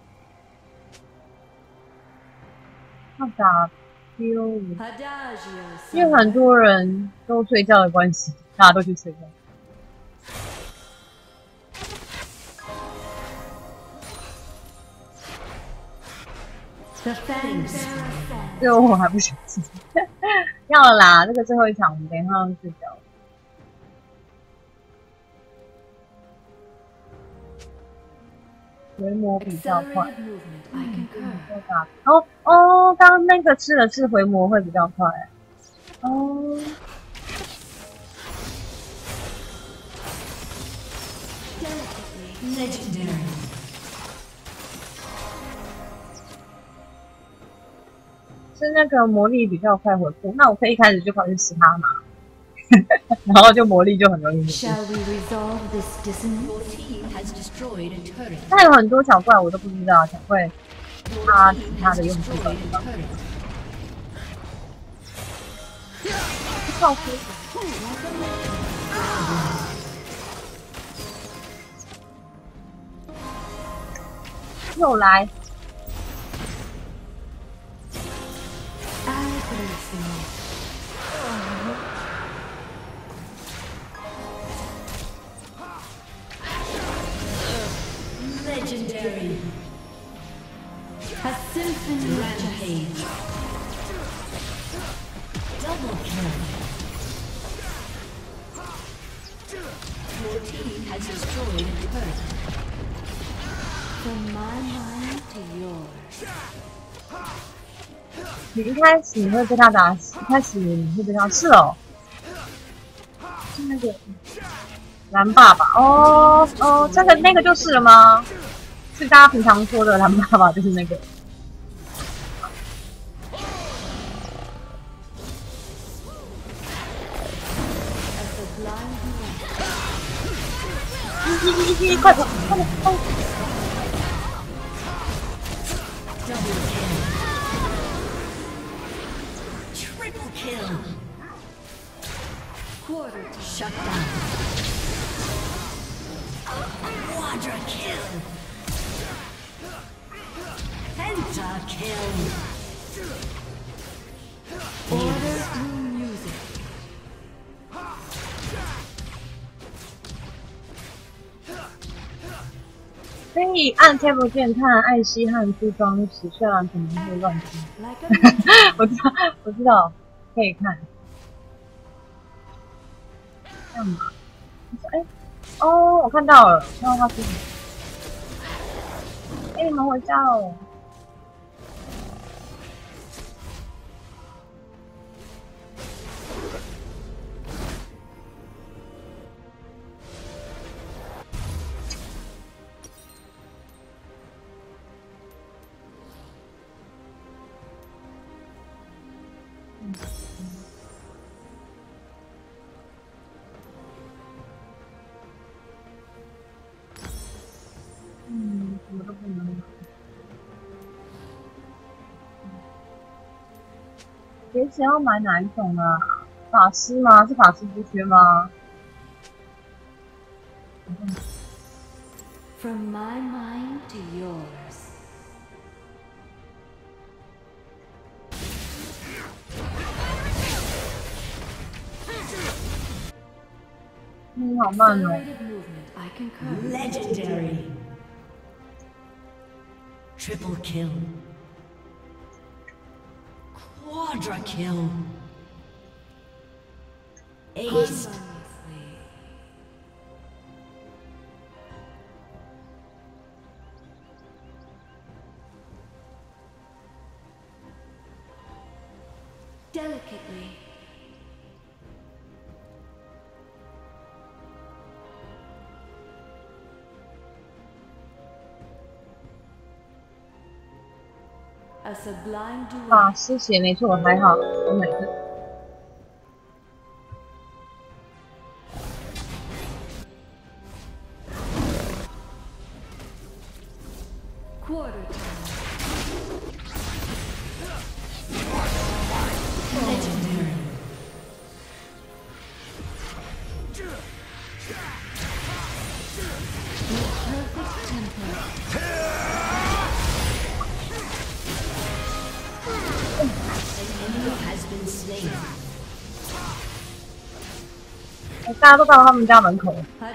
Speaker 1: 要打 Q 五，因为很多人都睡觉的关系，大家都去睡觉。最后我还不想吃，要了啦！这个最后一场，我们等一下要睡觉。回魔比较快，嗯，打哦哦，刚刚那个吃的是回魔会比较快，哦。是那个魔力比较快回复，那我可以一开始就跑去吃它嘛，然后就魔力就很容易回复。它有很多小怪我都不知道，小怪它其他的用处都不知道。靠谱。又来。
Speaker 4: Legendary. A symphony rampage. Double kill. Your team has destroyed a turret. From my mind to yours.
Speaker 1: 你一开始你会被他打死，一开始你会被他是哦，是那个蓝爸爸哦哦，这个那个就是了吗？是大家平常说的蓝爸爸，就是那个。一一一，快跑，快跑，快跑！
Speaker 4: Kill. Quarter shut down. Quadra kill. Penta kill. Order through music.
Speaker 1: 可以按 tab 键看艾希和朱装时，虽然可能会乱听。我知道，我知道。 可以看，干嘛？哎，哦，我看到了，看到他是什么？哎，你们回家哦。嗯，什么都不能买。别想要买哪一种啊？法师吗？是法师不缺吗？
Speaker 4: From my mind to yours.
Speaker 1: 嗯，好慢哦。
Speaker 4: Legendary. Triple kill. Quadra kill. Ace. Delicately. A sublime duet.
Speaker 1: 法师写没错，还好，我买的。
Speaker 5: Quarter time. Legendary. Perfect tempo. An enemy has been slain.
Speaker 1: 大家都到他们家门口。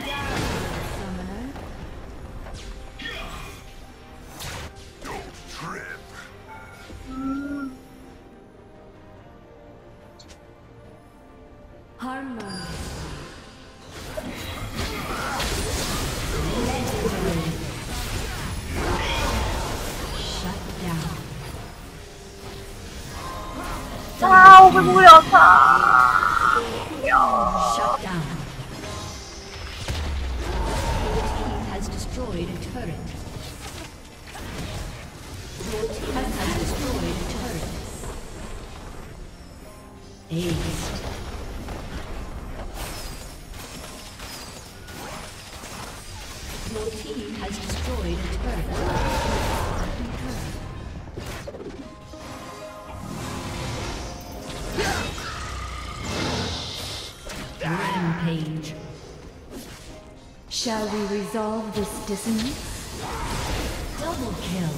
Speaker 1: 啊！我会不会要他？不要！
Speaker 5: Has destroyed a turret. Your team has destroyed a turret. Ace. Your team has destroyed a turret. Rampage.
Speaker 4: Shall we resolve this dissonance?
Speaker 5: Double kill.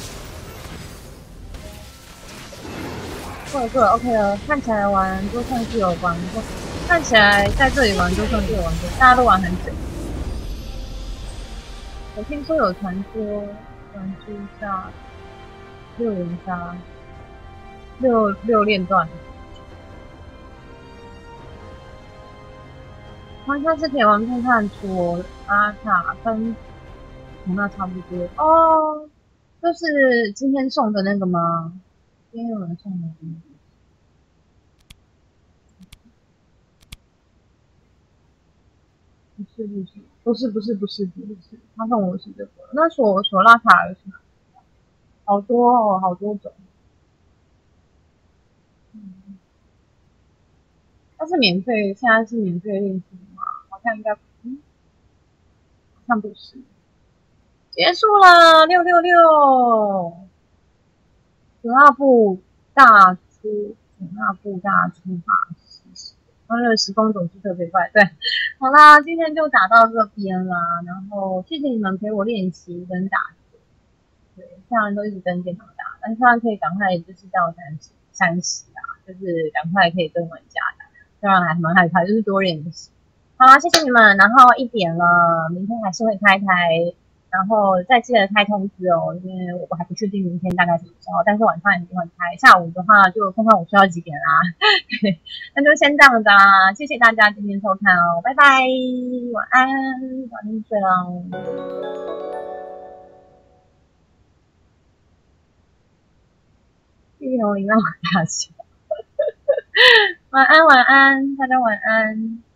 Speaker 1: 过了过了 ，OK 了。看起来玩就算是有玩过，看起来在这里玩就算是有玩过，大家都玩很久。我听说有传说，传说下六连杀，六六连段。 好像是可以完全看出阿塔跟红娜差不多哦，就是今天送的那个吗？今天有人送的吗？不是不是不是不是不是不是，他送我是这个，那索索拉卡尔是哪？好多哦，好多种。嗯，它是免费，现在是免费练习吗？好像应该，嗯，好像不是。 结束了，六六六，主那部大出，主那部大出法师，欢乐时光总是特别快。对，好啦，今天就打到这边啦，然后谢谢你们陪我练习跟打。对，虽然都一直跟电脑打，但希望可以赶快就是到三十三十啊，就是赶快可以跟玩家打，虽然还蛮害怕，就是多练习。好啦，谢谢你们，然后一点了，明天还是会开台。 然后再记得开通知哦，因为我还不确定明天大概什么时候，但是晚上一定会开。下午的话就看看我睡到几点啦。对，那就先这样子啦，谢谢大家今天收看哦，拜拜，晚安，晚点睡喽。玉龙你让我大笑，晚安晚安，大家晚安。